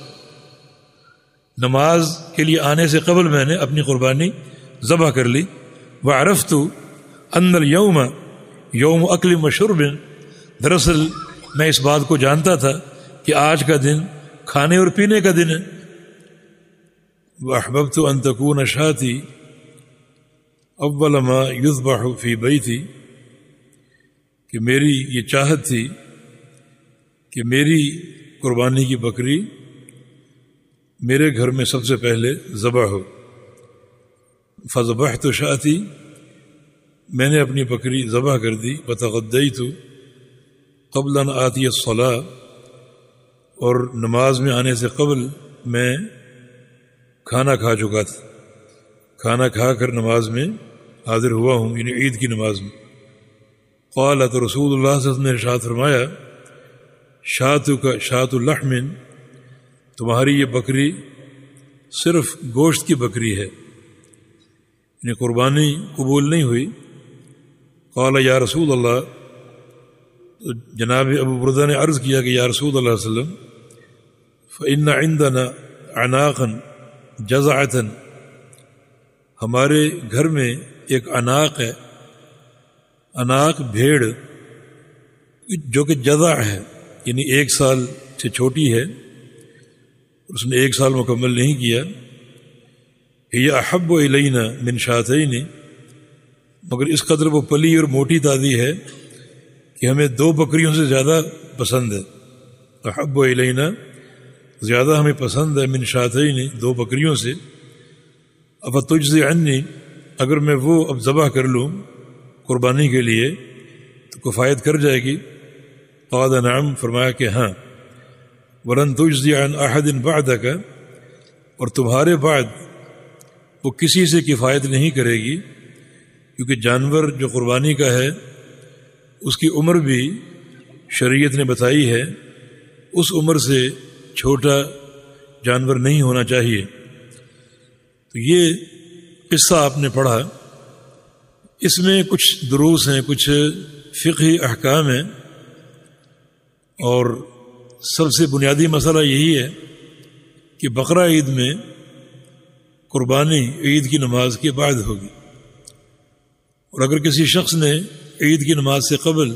نماز کے لیے آنے سے قبل میں نے اپنی قربانی ذبح کر لی۔ وعرفت ان اليوم یوم اکل و شرب، دراصل میں اس بات کو جانتا تھا کہ آج کا دن کھانے اور پینے کا دن ہے۔ واحببت ان تكون شاتی اول ما یذبح فی بیتی، کہ میری یہ چاہت تھی کہ میری قربانی کی بکری میرے گھر میں سب سے پہلے ذبح ہو۔ فذبحت شاتی، میں نے اپنی بکری ذبح کر دی۔ وتغدیت قبل ان آتی الصلاۃ، اور نماز میں آنے سے قبل میں کھانا کھا چکا تھا، کھانا کھا کر نماز میں حاضر ہوا ہوں، یعنی عید کی نماز میں۔ قال، تو رسول اللہ صلی اللہ علیہ وسلم نے ارشاد فرمایا شاتک شات اللحم، تمہاری یہ بکری صرف گوشت کی بکری ہے، یعنی قربانی قبول نہیں ہوئی۔ قال یا رسول اللہ، تو جناب ابو بردہ نے عرض کیا کہ یا رسول اللہ صلی اللہ علیہ وسلم فإن عندنا عناقا جزعۃ، ہمارے گھر میں ایک عناق ہے، عناق بھیڑ جو کہ جزع ہے، یعنی ایک سال سے چھوٹی ہے، اس نے ایک سال مکمل نہیں کیا۔ ہی احب الینا من شاتین، مگر اس قدر وہ پلی اور موٹی تازی ہے کہ ہمیں دو بکریوں سے زیادہ پسند ہے۔ احب الینا، زیادہ ہمیں پسند ہے، من شاتین، دو بکریوں سے۔ افتجزی عنی، اگر میں وہ اب ذبح کر لوں قربانی کے لیے تو کفایت کر جائے گی؟ قال نعم، فرمایا کہ ہاں۔ ولن تجزی عن احد بعدک، اور تمہارے بعد وہ کسی سے کفایت نہیں کرے گی، کیونکہ جانور جو قربانی کا ہے اس کی عمر بھی شریعت نے بتائی ہے، اس عمر سے چھوٹا جانور نہیں ہونا چاہیے۔ تو یہ قصہ آپ نے پڑھا، اس میں کچھ دروس ہیں، کچھ فقہی احکام ہیں، اور سب سے بنیادی مسئلہ یہی ہے کہ بقرہ عید میں قربانی عید کی نماز کے بعد ہوگی، اور اگر کسی شخص نے عید کی نماز سے قبل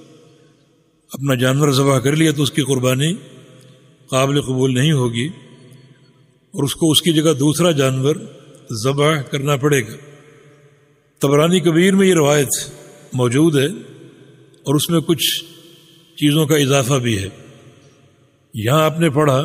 اپنا جانور ذبح کر لیا تو اس کی قربانی قابل قبول نہیں ہوگی، اور اس کو اس کی جگہ دوسرا جانور ذبح کرنا پڑے گا۔ طبرانی کبیر میں یہ روایت موجود ہے، اور اس میں کچھ چیزوں کا اضافہ بھی ہے۔ یہاں آپ نے پڑھا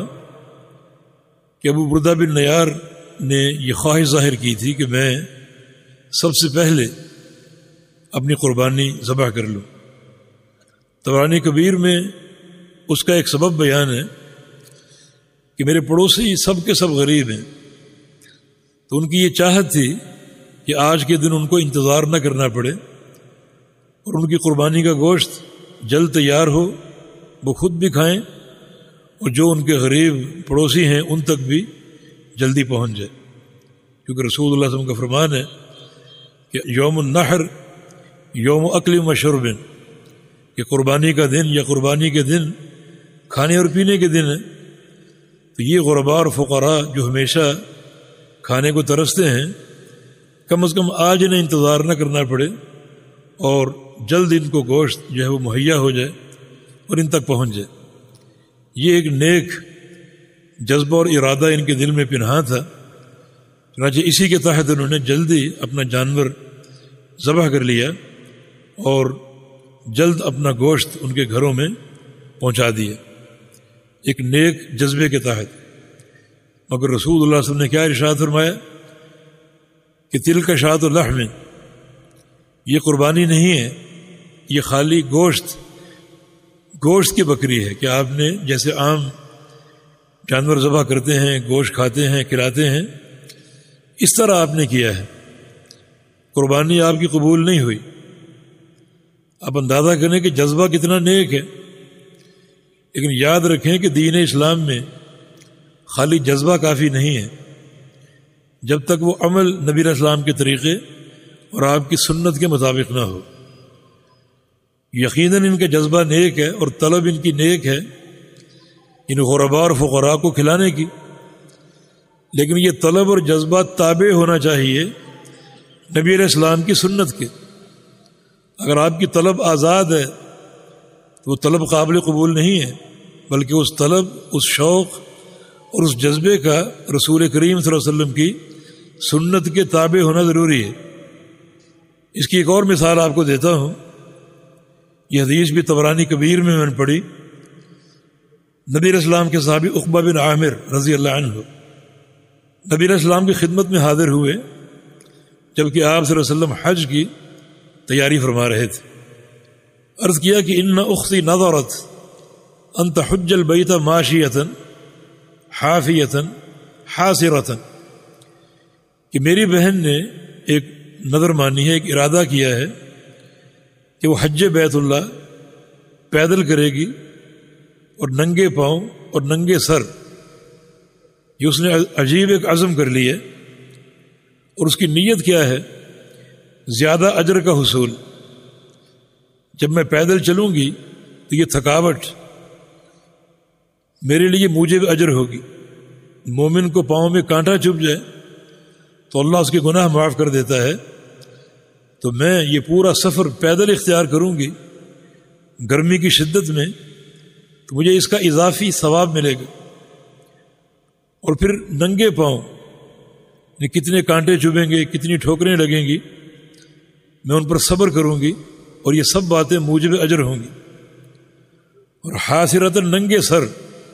کہ ابو بردہ بن نیار نے یہ خواہش ظاہر کی تھی کہ میں سب سے پہلے اپنی قربانی ذبح کر لوں۔ طبرانی کبیر میں اس کا ایک سبب بیان ہے کہ میرے پڑوسی سب کے سب غریب ہیں، تو ان کی یہ چاہت تھی کہ آج کے دن ان کو انتظار نہ کرنا پڑے اور ان کی قربانی کا گوشت جلد تیار ہو، وہ خود بھی کھائیں اور جو ان کے غریب پڑوسی ہیں ان تک بھی جلدی پہنچ جائے، کیونکہ رسول اللہ صلی اللہ علیہ وسلم کا فرمان ہے کہ یوم النحر یوم اکل و شرب، کہ قربانی کا دن یا قربانی کے دن کھانے اور پینے کے دن ہے۔ تو یہ غرباء اور فقراء جو ہمیشہ کھانے کو ترستے ہیں، کم از کم آج انہیں انتظار نہ کرنا پڑے اور جلد ان کو گوشت جو ہے وہ مہیا ہو جائے اور ان تک پہنچ جائے۔ یہ ایک نیک جذبہ اور ارادہ ان کے دل میں پنہاں تھا، چنانچہ اسی کے تحت انہوں نے جلدی اپنا جانور ذبح کر لیا اور جلد اپنا گوشت ان کے گھروں میں پہنچا دیا، ایک نیک جذبے کے تحت۔ مگر رسول اللہ صلی اللہ علیہ وسلم نے کیا ارشاد فرمایا کہ تل کا شاۃ اللحم، یہ قربانی نہیں ہے، یہ خالی گوشت گوشت کی بکری ہے، کہ آپ نے جیسے عام جانور ذبح کرتے ہیں، گوشت کھاتے ہیں، کھلاتے ہیں، اس طرح آپ نے کیا ہے، قربانی آپ کی قبول نہیں ہوئی۔ آپ اندازہ کریں کہ جذبہ کتنا نیک ہے، لیکن یاد رکھیں کہ دین اسلام میں خالی جذبہ کافی نہیں ہے، جب تک وہ عمل نبی علیہ السلام کے طریقے اور آپ کی سنت کے مطابق نہ ہو۔ یقیناً ان کا جذبہ نیک ہے اور طلب ان کی نیک ہے ان غرباء اور فقراء کو کھلانے کی، لیکن یہ طلب اور جذبہ تابع ہونا چاہیے نبی علیہ السلام کی سنت کے۔ اگر آپ کی طلب آزاد ہے تو وہ طلب قابل قبول نہیں ہے، بلکہ اس طلب، اس شوق اور اس جذبے کا رسول کریم صلی اللہ علیہ وسلم کی سنت کے تابع ہونا ضروری ہے۔ اس کی ایک اور مثال آپ کو دیتا ہوں، یہ حدیث بھی طبرانی کبیر میں میں نے پڑھی۔ نبی علیہ السلام کے صحابی عقبہ بن عامر رضی اللہ عنہ نبی علیہ السلام کی خدمت میں حاضر ہوئے جبکہ آپ صلی اللہ علیہ وسلم حج کی تیاری فرما رہے تھے۔ عرض کیا کہ ان اختی نظرت ان تحج البیت ماشیۃ حافیۃ حاصرۃ، کہ میری بہن نے ایک نظر مانی ہے، ایک ارادہ کیا ہے کہ وہ حج بیت اللہ پیدل کرے گی اور ننگے پاؤں اور ننگے سر، یہ اس نے عجیب ایک عزم کر لی ہے، اور اس کی نیت کیا ہے؟ زیادہ اجر کا حصول۔ جب میں پیدل چلوں گی تو یہ تھکاوٹ میرے لیے موجب اجر ہوگی۔ مومن کو پاؤں میں کانٹا چبھ جائے تو اللہ اس کے گناہ معاف کر دیتا ہے، تو میں یہ پورا سفر پیدل اختیار کروں گی گرمی کی شدت میں، تو مجھے اس کا اضافی ثواب ملے گا۔ اور پھر ننگے پاؤں کتنے کانٹے چبھیں گے، کتنی ٹھوکریں لگیں گی، میں ان پر صبر کروں گی اور یہ سب باتیں موجب اجر ہوں گی۔ اور حاصرۃ، ننگے سر۔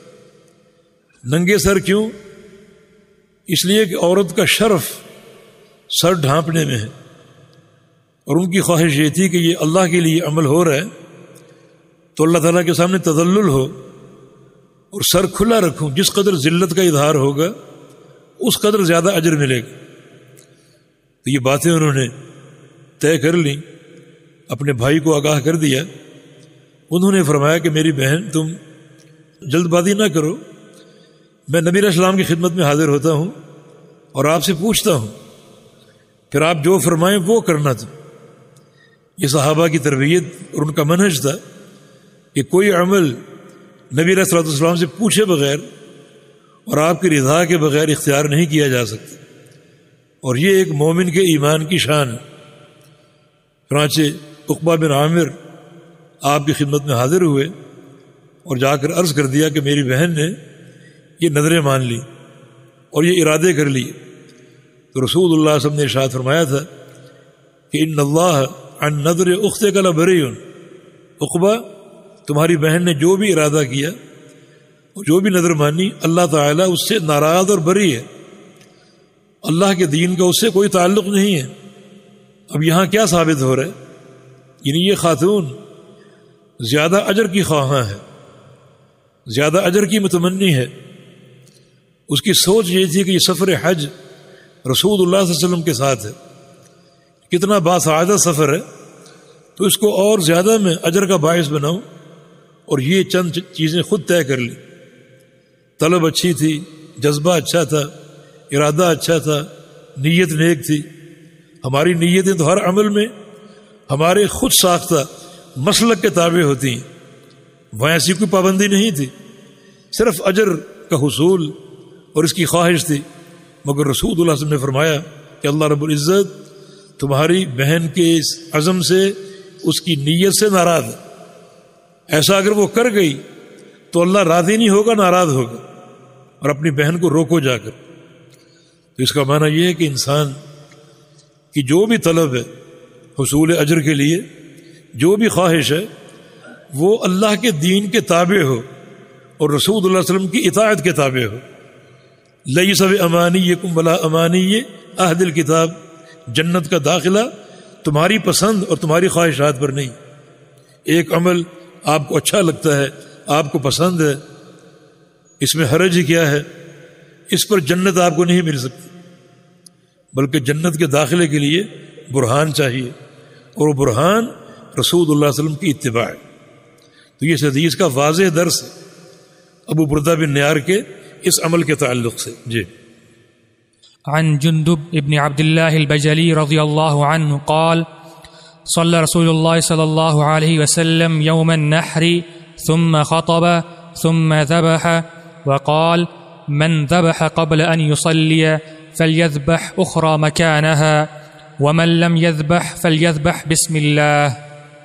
ننگے سر کیوں؟ اس لیے کہ عورت کا شرف سر ڈھانپنے میں ہے، اور ان کی خواہش یہ تھی کہ یہ اللہ کے لیے عمل ہو رہا ہے تو اللہ تعالیٰ کے سامنے تذلل ہو اور سر کھلا رکھوں، جس قدر ذلت کا اظہار ہوگا اس قدر زیادہ اجر ملے گا۔ تو یہ باتیں انہوں نے طے کر لیں، اپنے بھائی کو آگاہ کر دیا۔ انہوں نے فرمایا کہ میری بہن تم جلد بازی نہ کرو، میں نبی علیہ السلام کی خدمت میں حاضر ہوتا ہوں اور آپ سے پوچھتا ہوں، پھر آپ جو فرمائیں وہ کرنا تھا۔ یہ صحابہ کی تربیت اور ان کا منہج تھا کہ کوئی عمل نبی علیہ الصلوۃ والسلام سے پوچھے بغیر اور آپ کی رضا کے بغیر اختیار نہیں کیا جا سکتا، اور یہ ایک مومن کے ایمان کی شان ہے۔ چنانچہ عقبہ بن عامر آپ کی خدمت میں حاضر ہوئے اور جا کر عرض کر دیا کہ میری بہن نے یہ نظریں مان لی اور یہ ارادے کر لیے۔ تو رسول اللہ صلی اللہ علیہ وسلم نے ارشاد فرمایا تھا کہ ان اللہ عن نظر اختک لبری، عقبہ تمہاری بہن نے جو بھی ارادہ کیا اور جو بھی نظر مانی، اللہ تعالیٰ اس سے ناراض اور بری ہے، اللہ کے دین کا اس سے کوئی تعلق نہیں ہے۔ اب یہاں کیا ثابت ہو رہا ہے؟ یعنی یہ خاتون زیادہ اجر کی خواہاں ہے، زیادہ اجر کی متمنی ہے۔ اس کی سوچ یہ تھی کہ یہ سفر حج رسول اللہ صلی اللہ علیہ وسلم کے ساتھ ہے، کتنا باسعادہ سفر ہے، تو اس کو اور زیادہ میں اجر کا باعث بناؤں اور یہ چند چیزیں خود طے کر لی۔ طلب اچھی تھی، جذبہ اچھا تھا، ارادہ اچھا تھا، نیت نیک تھی۔ ہماری نیتیں تو ہر عمل میں ہمارے خود ساختہ مسلک کے تابع ہوتی ہیں، وہاں ایسی کوئی پابندی نہیں تھی، صرف اجر کا حصول اور اس کی خواہش تھی۔ مگر رسول اللہ صلی اللہ علیہ وسلم نے فرمایا کہ اللہ رب العزت تمہاری بہن کے اس عزم سے، اس کی نیت سے ناراض ہے، ایسا اگر وہ کر گئی تو اللہ راضی نہیں ہوگا، ناراض ہوگا، اور اپنی بہن کو روکو جا کر۔ تو اس کا معنی یہ ہے کہ انسان کی جو بھی طلب ہے حصول اجر کے لیے، جو بھی خواہش ہے، وہ اللہ کے دین کے تابع ہو اور رسول اللہ صلی اللہ علیہ وسلم کی اطاعت کے تابع ہو۔ لیس بامانیکم ولا امانی اہل الکتاب، جنت کا داخلہ تمہاری پسند اور تمہاری خواہشات پر نہیں۔ ایک عمل آپ کو اچھا لگتا ہے، آپ کو پسند ہے، اس میں حرج ہی کیا ہے؟ اس پر جنت آپ کو نہیں مل سکتی، بلکہ جنت کے داخلے کے لیے برہان چاہیے، اور وہ برہان رسول اللہ صلی اللہ علیہ وسلم کی اتباع ہے۔ تو یہ اس حدیث کا واضح درس ہے ابو بردہ بن نیار کے اس عمل کے تعلق سے۔ جی عن جندب ابن عبد الله البجلي رضي الله عنه قال صلى رسول الله صلى الله عليه وسلم يوم النحر ثم خطب ثم ذبح وقال من ذبح قبل أن يصلي فليذبح أخرى مكانها ومن لم يذبح فليذبح بسم الله۔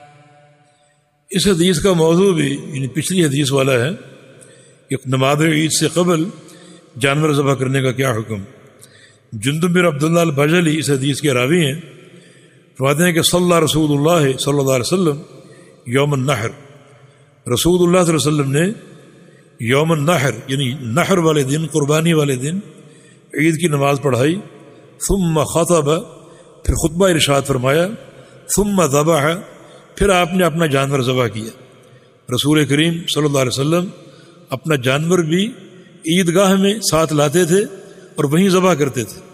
اس حدیث کا موضوع بھی یعنی پچھلی حدیث والا ہے کہ نماز عید سے قبل جانور ذبح کرنے کا کیا حکم۔ جندب بن عبداللہ البجلی اس حدیث کے راوی ہیں، فرماتے ہیں کہ صلی اللہ رسول اللہ صلی اللہ علیہ وسلم یوم النحر، رسول اللہ صلی اللہ علیہ وسلم نے یوم النحر یعنی نحر والے دن، قربانی والے دن عید کی نماز پڑھائی۔ ثم خطب، پھر خطبہ ارشاد فرمایا۔ ثم ذبح، پھر آپ نے اپنا جانور ذبح کیا۔ رسول کریم صلی اللہ علیہ وسلم اپنا جانور بھی عیدگاہ میں ساتھ لاتے تھے اور وہیں ذبح کرتے تھے،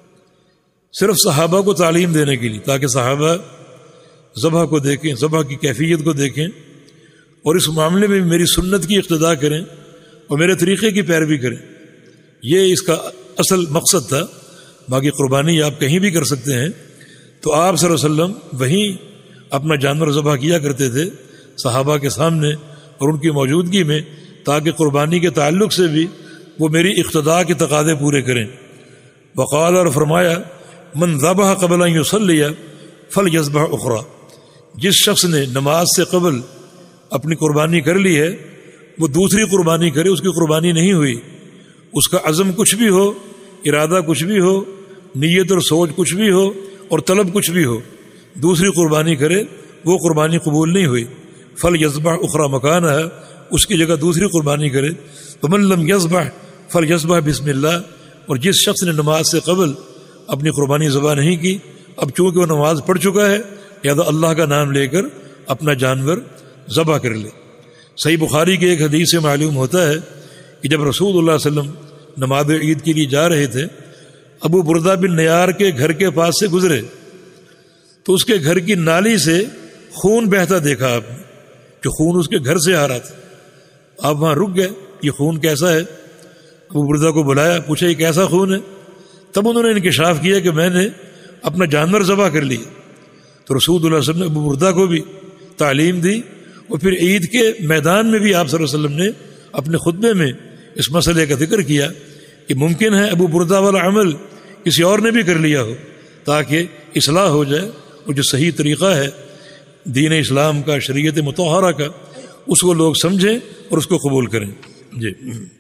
صرف صحابہ کو تعلیم دینے کے لیے، تاکہ صحابہ ذبح کو دیکھیں، ذبح کی کیفیت کو دیکھیں، اور اس معاملے میں میری سنت کی اقتداء کریں اور میرے طریقے کی پیروی کریں۔ یہ اس کا اصل مقصد تھا۔ باقی قربانی آپ کہیں بھی کر سکتے ہیں، تو آپ صلی اللہ علیہ وسلم وہیں اپنا جانور ذبح کیا کرتے تھے صحابہ کے سامنے اور ان کی موجودگی میں، تاکہ قربانی کے تعلق سے بھی وہ میری اقتداء کے تقاضے پورے کریں۔ وقال، اور فرمایا، من ذبح قبل ان یصلی فلیذبح اخری، جس شخص نے نماز سے قبل اپنی قربانی کر لی ہے وہ دوسری قربانی کرے۔ اس کی قربانی نہیں ہوئی، اس کا عزم کچھ بھی ہو، ارادہ کچھ بھی ہو، نیت اور سوچ کچھ بھی ہو اور طلب کچھ بھی ہو، دوسری قربانی کرے، وہ قربانی قبول نہیں ہوئی۔ فلیذبح اخری مکانہا، اس کی جگہ دوسری قربانی کرے۔ ومن لم یذبح فلیذبح بسم اللہ، اور جس شخص نے نماز سے قبل اپنی قربانی ذبح نہیں کی، اب چونکہ وہ نماز پڑھ چکا ہے، لہذا اللہ کا نام لے کر اپنا جانور ذبح کر لے۔ صحیح بخاری کے ایک حدیث سے معلوم ہوتا ہے کہ جب رسول اللہ صلی اللہ علیہ وسلم نماز عید کے لیے جا رہے تھے، ابو بردہ بن نیار کے گھر کے پاس سے گزرے تو اس کے گھر کی نالی سے خون بہتا دیکھا آپ نے، جو خون اس کے گھر سے آ رہا تھا۔ آپ وہاں رک گئے، یہ خون کیسا ہے؟ ابو بردہ کو بلایا، پوچھا یہ کیسا خون ہے؟ تب انہوں نے انکشاف کیا کہ میں نے اپنا جانور ذبح کر لیا۔ تو رسول اللہ صلی اللہ علیہ وسلم نے ابو بردہ کو بھی تعلیم دی، اور پھر عید کے میدان میں بھی آپ صلی اللہ علیہ وسلم نے اپنے خطبے میں اس مسئلے کا ذکر کیا کہ ممکن ہے ابو بردہ والا عمل کسی اور نے بھی کر لیا ہو، تاکہ اصلاح ہو جائے، اور جو صحیح طریقہ ہے دین اسلام کا، شریعت مطہرہ کا، اس کو لوگ سمجھیں اور اس کو قبول کریں۔ جی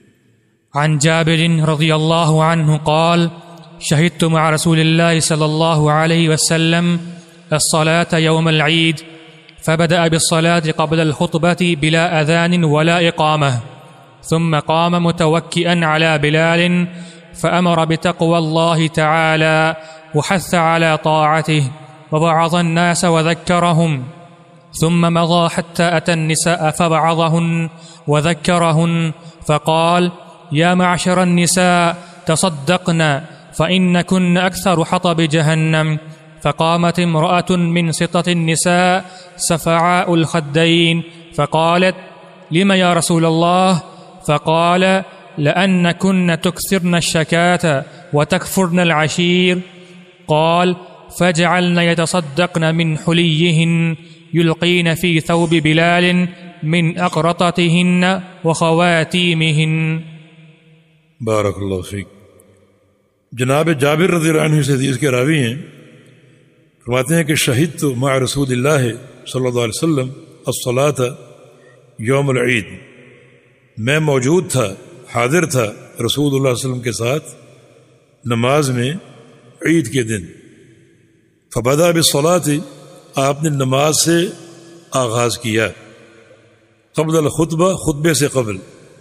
عن جابر رضی اللہ عنہ قال شهدت مع رسول الله صلى الله عليه وسلم الصلاة يوم العيد فبدأ بالصلاة قبل الخطبة بلا أذان ولا إقامة، ثم قام متوكئا على بلال فأمر بتقوى الله تعالى وحث على طاعته ووعظ الناس وذكرهم، ثم مضى حتى أتى النساء فوعظهن وذكرهن فقال يا معشر النساء تصدقن فإنكن أكثر حطب جهنم. فقامت امرأة من سطة النساء سفعاء الخدين فقالت: لم يا رسول الله؟ فقال: لأنكن تكثرن الشكاة وتكفرن العشير. قال: فجعلن يتصدقن من حليهن يلقين في ثوب بلال من أقرطتهن وخواتيمهن. بارک اللہ فیک. جناب جابر رضی اللہ عنہ سے حدیث کے راوی ہیں، فرماتے ہیں کہ شہدت مع رسول اللہ صلی اللہ علیہ وسلم الصلاۃ یوم العید، میں موجود تھا، حاضر تھا رسول اللہ صلی اللہ علیہ وسلم کے ساتھ نماز میں عید کے دن. فبدا بالصلاۃ، آپ نے نماز سے آغاز کیا، قبل الخطبہ، خطبے سے قبل،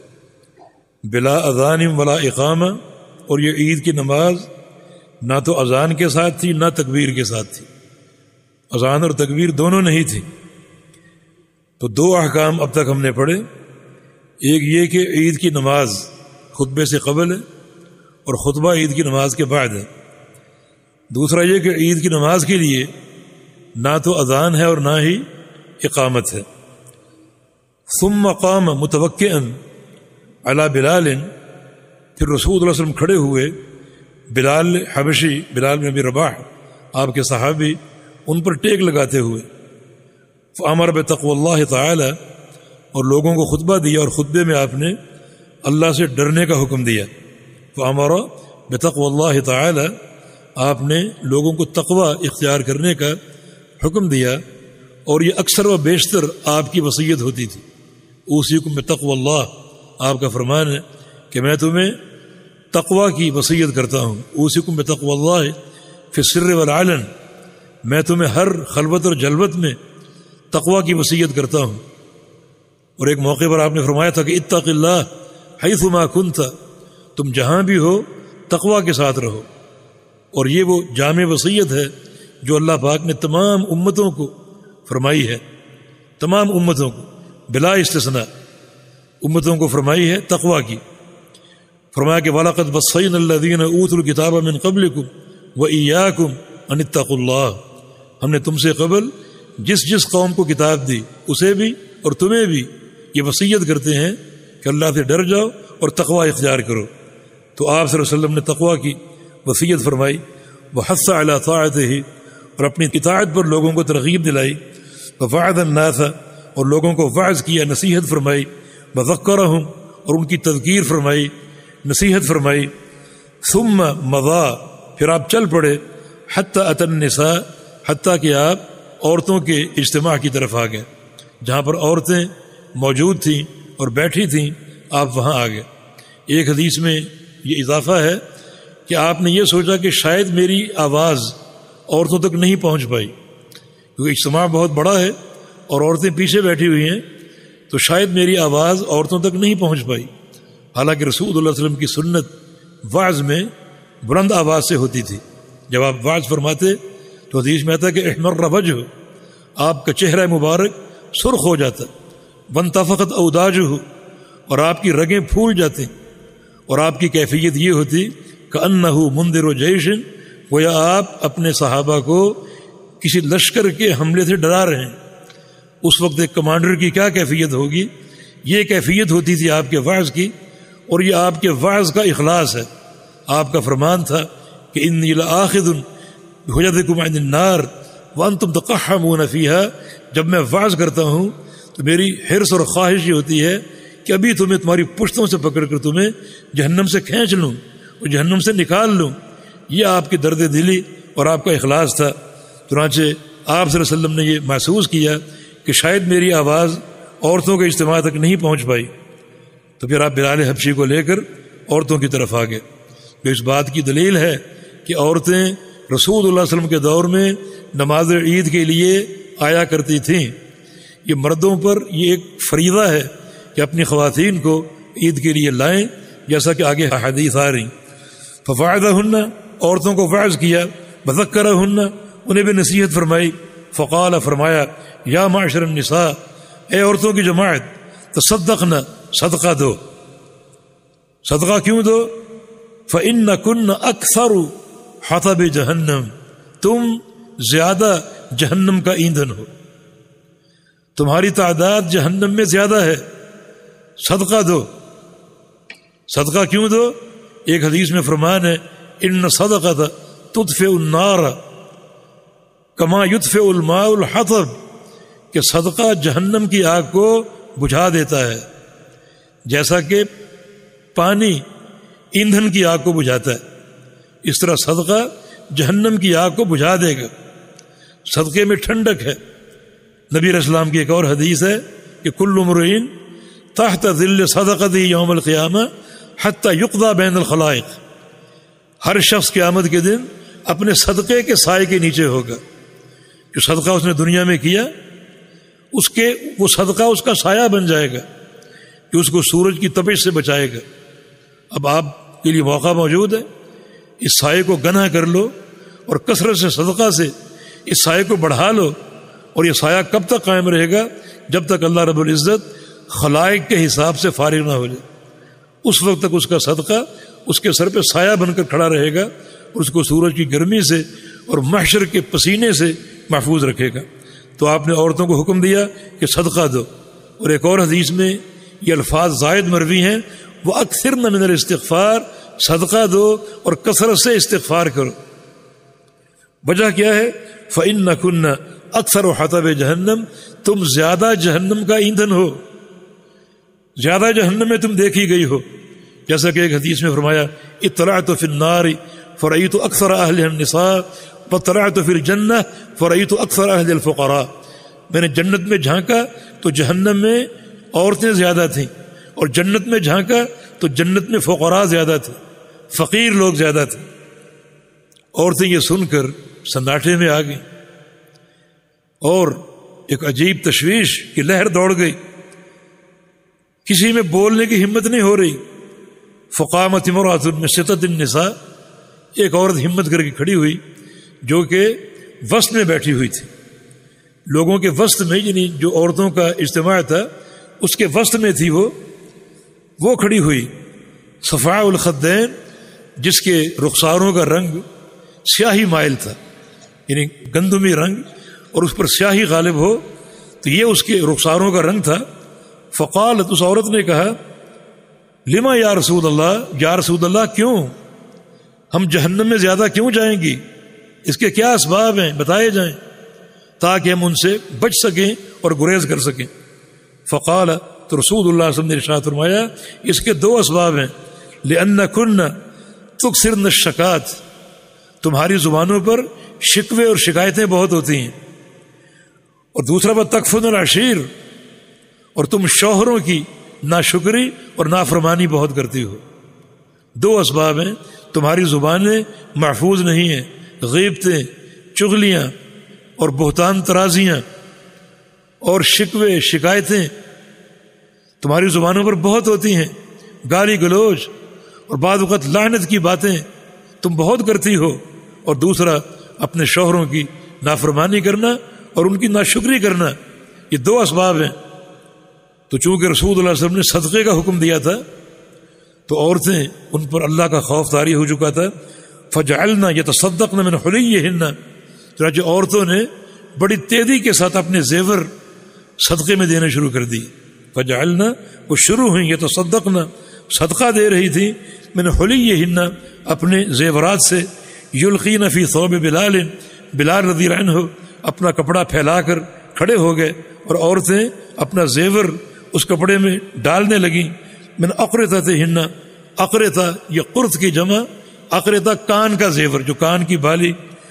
بلا اذان ولا اقامہ، اور یہ عید کی نماز نہ تو اذان کے ساتھ تھی نہ تکبیر کے ساتھ تھی، اذان اور تکبیر دونوں نہیں تھی. تو دو احکام اب تک ہم نے پڑھے، ایک یہ کہ عید کی نماز خطبے سے قبل ہے اور خطبہ عید کی نماز کے بعد ہے. دوسرا یہ کہ عید کی نماز کے لیے نہ تو اذان ہے اور نہ ہی اقامت ہے. ثم قام متوکئا علی بلال، پھر رسول اللہ علیہ وسلم کھڑے ہوئے بلال حبشی، بلال بن ابی رباح، آپ کے صحابی، ان پر ٹیک لگاتے ہوئے. فامر بتقوی اللہ تعالی، اور لوگوں کو خطبہ دیا، اور خطبے میں آپ نے اللہ سے ڈرنے کا حکم دیا. فامر بتقوی اللہ تعالی، آپ نے لوگوں کو تقوی اختیار کرنے کا حکم دیا، اور یہ اکثر و بیشتر آپ کی وصیت ہوتی تھی. اوصیکم بتقوی اللہ، آپ کا فرمان ہے کہ میں تمہیں تقوی کی وصیت کرتا ہوں. اوصیکم بتقوی اللہ فی السر والعلن، میں تمہیں ہر خلوت اور جلوت میں تقوی کی وصیت کرتا ہوں. اور ایک موقع پر آپ نے فرمایا تھا کہ اتق اللہ حیثما کنت، تم جہاں بھی ہو تقوی کے ساتھ رہو. اور یہ وہ جامع وصیت ہے جو اللہ پاک نے تمام امتوں کو فرمائی ہے، تمام امتوں کو بلا استثناء امتوں کو فرمائی ہے تقوی کی. فرمایا کہ وَلَقَدْ وَصَّيْنَا الَّذِينَ أُوتُوا الْكِتَابَ مِنْ قَبْلِكُمْ وَإِيَّاكُمْ أَنِ اتَّقُوا اللَّهَ، ہم نے تم سے قبل جس جس قوم کو کتاب دی اسے بھی اور تمہیں بھی یہ وصیت کرتے ہیں کہ اللہ سے ڈر جاؤ اور تقوی اختیار کرو. تو آپ صلی اللہ علیہ وسلم نے تقوی کی وصیت فرمائی. وَحَثَّ عَلَىٰ طَاعَتِهِ، اور اپنی اطاعت پر لوگوں کو ترغیب دلائی. وَوَعَظَ النَّاسَ، اور لوگوں کو وعظ کیا، نصیحت فرمائی. وَذَكَّرَهُمْ، اور ان کی تذکیر فرمائی، نصیحت فرمائی. ثم مضى، پھر آپ چل پڑے. حتی اتى النساء، حتیٰ کہ آپ عورتوں کے اجتماع کی طرف آ گئے، جہاں پر عورتیں موجود تھیں اور بیٹھی تھیں آپ وہاں آ گئے. ایک حدیث میں یہ اضافہ ہے کہ آپ نے یہ سوچا کہ شاید میری آواز عورتوں تک نہیں پہنچ پائی، کیونکہ اجتماع بہت بڑا ہے اور عورتیں پیچھے بیٹھی ہوئی ہیں، تو شاید میری آواز عورتوں تک نہیں پہنچ پائی. حالانکہ رسول اللہ علیہ وسلم کی سنت وعظ میں بلند آواز سے ہوتی تھی. جب آپ وعظ فرماتے تو حدیث میں آتا کہ احمر وجہ، آپ کا چہرہ مبارک سرخ ہو جاتا. وانتفخت اوداجہ، اور آپ کی رگیں پھول جاتی، اور آپ کی کیفیت یہ ہوتی کأنہ منذر جیش، گویا آپ اپنے صحابہ کو کسی لشکر کے حملے سے ڈرا رہے ہیں. اس وقت ایک کمانڈر کی کیا کیفیت ہوگی، یہ کیفیت ہوتی تھی آپ کے وعظ کی. اور یہ آپ کے وعظ کا اخلاص ہے. آپ کا فرمان تھا کہ انی لآخذ بحجتکم عن النار وانتم تقحمون فیہا، جب میں وعظ کرتا ہوں تو میری حرص اور خواہش یہ ہوتی ہے کہ ابھی تمہیں تمہاری پشتوں سے پکڑ کر تمہیں جہنم سے کھینچ لوں اور جہنم سے نکال لوں. یہ آپ کی درد دلی اور آپ کا اخلاص تھا. چنانچہ آپ صلی اللہ علیہ وسلم نے یہ محسوس کیا کہ شاید میری آواز عورتوں کے اجتماع تک نہیں پہنچ پائی، تو پھر آپ بلال حبشی کو لے کر عورتوں کی طرف آ گئے. جو اس بات کی دلیل ہے کہ عورتیں رسول اللہ علیہ وسلم کے دور میں نماز عید کے لیے آیا کرتی تھیں. یہ مردوں پر یہ ایک فریضہ ہے کہ اپنی خواتین کو عید کے لیے لائیں، جیسا کہ آگے حدیث آ رہی. فوعظہن، عورتوں کو وعظ کیا. وذکرہن، انہیں بھی نصیحت فرمائی. فقال، فرمایا یا معشر النساء، اے عورتوں کی جماعت، تصدقنا، صدقہ دو. صدقہ کیوں دو؟ فَإِنَّكُنَّ أَكْثَرُ حَطَبِ جَهَنَّمَ، تم زیادہ جہنم کا ایندھن ہو، تمہاری تعداد جہنم میں زیادہ ہے، صدقہ دو۔ صدقہ کیوں دو؟ ایک حدیث میں فرمان ہے ان صدقۃ تطفئ النار کما یطفئ الماء الحطب، کہ صدقہ جہنم کی آگ کو بجھا دیتا ہے جیسا کہ پانی ایندھن کی آگ کو بجھاتا ہے، اس طرح صدقہ جہنم کی آگ کو بجھا دے گا۔ صدقے میں ٹھنڈک ہے۔ نبی علیہ السلام کی ایک اور حدیث ہے کہ کل امرئ تحت ظل صدقتہ یوم القیامہ حتی یقضی بین الخلائق، ہر شخص قیامت کے دن اپنے صدقے کے سائے کے نیچے ہوگا۔ جو صدقہ اس نے دنیا میں کیا، اس کے وہ صدقہ اس کا سایہ بن جائے گا کہ اس کو سورج کی تپش سے بچائے گا۔ اب آپ کے لیے موقع موجود ہے، اس سائے کو گنہ کر لو اور کثرت سے صدقہ سے اس سائے کو بڑھا لو، اور یہ سایہ کب تک قائم رہے گا؟ جب تک اللہ رب العزت خلائق کے حساب سے فارغ نہ ہو جائے، اس وقت تک اس کا صدقہ اس کے سر پہ سایہ بن کر کھڑا رہے گا اور اس کو سورج کی گرمی سے اور محشر کے پسینے سے محفوظ رکھے گا۔ تو آپ نے عورتوں کو حکم دیا کہ صدقہ دو، اور ایک اور حدیث میں یہ الفاظ زائد مروی ہیں، وہ اکثر من الاستغفار، صدقہ دو اور کثرت سے استغفار کرو۔ وجہ کیا ہے؟ فَإِنَّكُنَّ اکثر حطب جہنم، تم زیادہ جہنم کا ایندھن ہو، زیادہ جہنم میں تم دیکھی گئی ہو۔ جیسا کہ ایک حدیث میں فرمایا اطلعت فی النار فرأیت اکثر اہلها النساء واطلعت فی الجنہ فرأیت اکثر اہل الفقراء، میں نے جنت میں جھانکا تو جہنم میں عورتیں زیادہ تھیں، اور جنت میں جھانکا تو جنت میں فقراء زیادہ تھے، فقیر لوگ زیادہ تھے۔ عورتیں یہ سن کر سناٹے میں آ گئیں اور ایک عجیب تشویش کی لہر دوڑ گئی، کسی میں بولنے کی ہمت نہیں ہو رہی۔ فقامت امرأۃ من ستۃ النساء، ایک عورت ہمت کر کے کھڑی ہوئی جو کہ وسط میں بیٹھی ہوئی تھی، لوگوں کے وسط میں، یعنی جو عورتوں کا اجتماع تھا اس کے وسط میں تھی، وہ وہ کھڑی ہوئی، صفاء الخدین، جس کے رخساروں کا رنگ سیاہی مائل تھا، یعنی گندمی رنگ، اور اس پر سیاہی غالب ہو تو یہ اس کے رخساروں کا رنگ تھا۔ فقالت، اس عورت نے کہا، لما یا رسول اللہ، یا رسول اللہ کیوں؟ ہم جہنم میں زیادہ کیوں جائیں گی؟ اس کے کیا اسباب ہیں بتائے جائیں تاکہ ہم ان سے بچ سکیں اور گریز کر سکیں۔ فقال، تو رسول اللہ صلی اللہ علیہ وسلم نے ارشاد فرمایا اس کے دو اسباب ہیں، لأنکن تکثرن الشکات، تمہاری زبانوں پر شکوے اور شکایتیں بہت ہوتی ہیں، اور دوسرا بات تکفرن العشیر، اور تم شوہروں کی ناشکری اور نافرمانی بہت کرتی ہو۔ دو اسباب ہیں، تمہاری زبانیں محفوظ نہیں ہیں، غیبتیں، چغلیاں اور بہتان ترازیاں اور شکوے شکایتیں تمہاری زبانوں پر بہت ہوتی ہیں، گالی گلوچ اور بعض وقت لعنت کی باتیں تم بہت کرتی ہو، اور دوسرا اپنے شوہروں کی نافرمانی کرنا اور ان کی ناشکری کرنا، یہ دو اسباب ہیں۔ تو چونکہ رسول اللہ صلی اللہ علیہ وسلم نے صدقے کا حکم دیا تھا تو عورتیں، ان پر اللہ کا خوف طاری ہو چکا تھا۔ فجعلنا یتصدقن من حلیہن، چنانچہ عورتوں نے بڑی تیزی کے ساتھ اپنے زیور صدقے میں دینے شروع کر دی۔ فجعلنا، وہ شروع ہوئیں، یتصدقن، صدقہ دے رہی تھی، من حلیہن، اپنے زیورات سے، یلقین فی ثوب بلال، بلال رضی اللہ عنہ اپنا کپڑا پھیلا کر کھڑے ہو گئے، اور عورتیں اپنا زیور اس کپڑے میں ڈالنے لگیں۔ من اقرطتہن، اقرطہ یہ قرط کی جمع، اقرطہ کان کا زیور، جو کان کی بالی،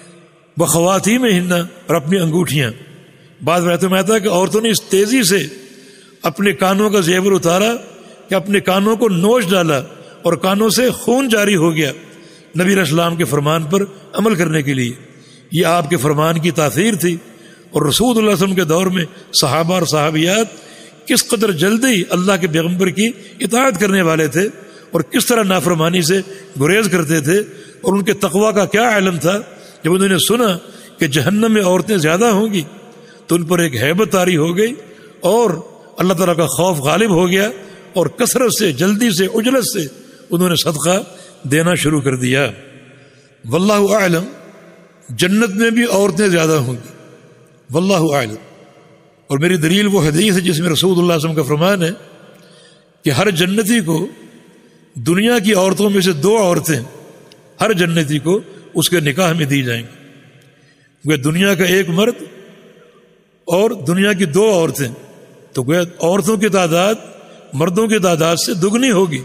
بخواتیمہن، اور اپنی انگوٹھیاں۔ بعض روایتوں میں آتا ہے کہ عورتوں نے اس تیزی سے اپنے کانوں کا زیور اتارا کہ اپنے کانوں کو نوچ ڈالا اور کانوں سے خون جاری ہو گیا، نبی علیہ السلام کے فرمان پر عمل کرنے کے لیے۔ یہ آپ کے فرمان کی تاثیر تھی، اور رسول اللہ صلی اللہ علیہ وسلم کے دور میں صحابہ اور صحابیات کس قدر جلدی اللہ کے پیغمبر کی اطاعت کرنے والے تھے، اور کس طرح نافرمانی سے گریز کرتے تھے، اور ان کے تقویٰ کا کیا علم تھا۔ جب انہوں نے سنا کہ جہنم میں عورتیں زیادہ ہوں گی تو ان پر ایک ہیبت طاری ہو گئی، اور اللہ تعالیٰ کا خوف غالب ہو گیا، اور کثرت سے، جلدی سے، عجلت سے انہوں نے صدقہ دینا شروع کر دیا. واللہ اعلم، جنت میں بھی عورتیں زیادہ ہوں گی، واللہ اعلم. اور میری دلیل وہ حدیث ہے جس میں رسول اللہ صلی اللہ علیہ وسلم کا فرمان ہے کہ ہر جنتی کو دنیا کی عورتوں میں سے دو عورتیں ہر جنتی کو اس کے نکاح میں دی جائیں گی. وہ دنیا کا ایک مرد اور دنیا کی دو عورتیں، تو گویا عورتوں کی تعداد مردوں کی تعداد سے دگنی ہوگی.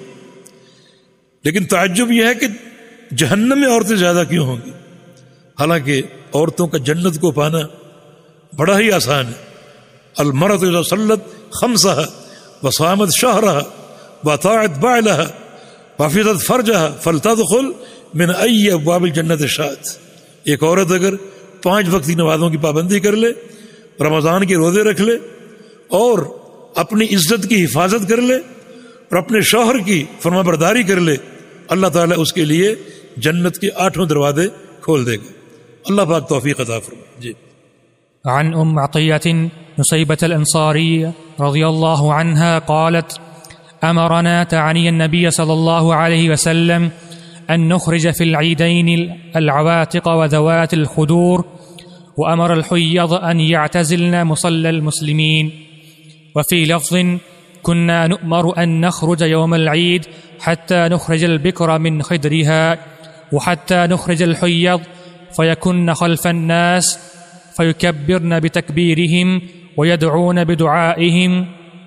لیکن تعجب یہ ہے کہ جہنم میں عورتیں زیادہ کیوں ہوں گی، حالانکہ عورتوں کا جنت کو پانا بڑا ہی آسان ہے. المرأة اذا صلت خمسها وصامت شهرها واطاعت بعلها وحفظت فرجها فلتدخل من ای ابواب الجنت شاءت. ایک عورت اگر پانچ وقتی نمازوں کی پابندی کر لے، رمضان کے روزے رکھ لے اور اپنی عزت کی حفاظت کر لے اور اپنے شوہر کی فرما برداری کر لے، اللہ تعالیٰ اس کے لیے جنت کے آٹھوں دروازے کھول دے گا. اللہ پاک توفیق عطا فرمائے. جی. عن ام عطية نصيبة الأنصارية رضي الله عنها قالت: أمرنا تعني النبي صلى الله عليه وسلم أن نخرج في العيدين العواتق وذوات الخدور، وأمر الحيض أن يعتزلن مصلى المسلمين. وفي لفظ: كنا نؤمر أن نخرج يوم العيد حتى نخرج البكر من خدرها وحتى نخرج الحيض فيكن خلف الناس فيكبرن بتكبيرهم ويدعون بدعائهم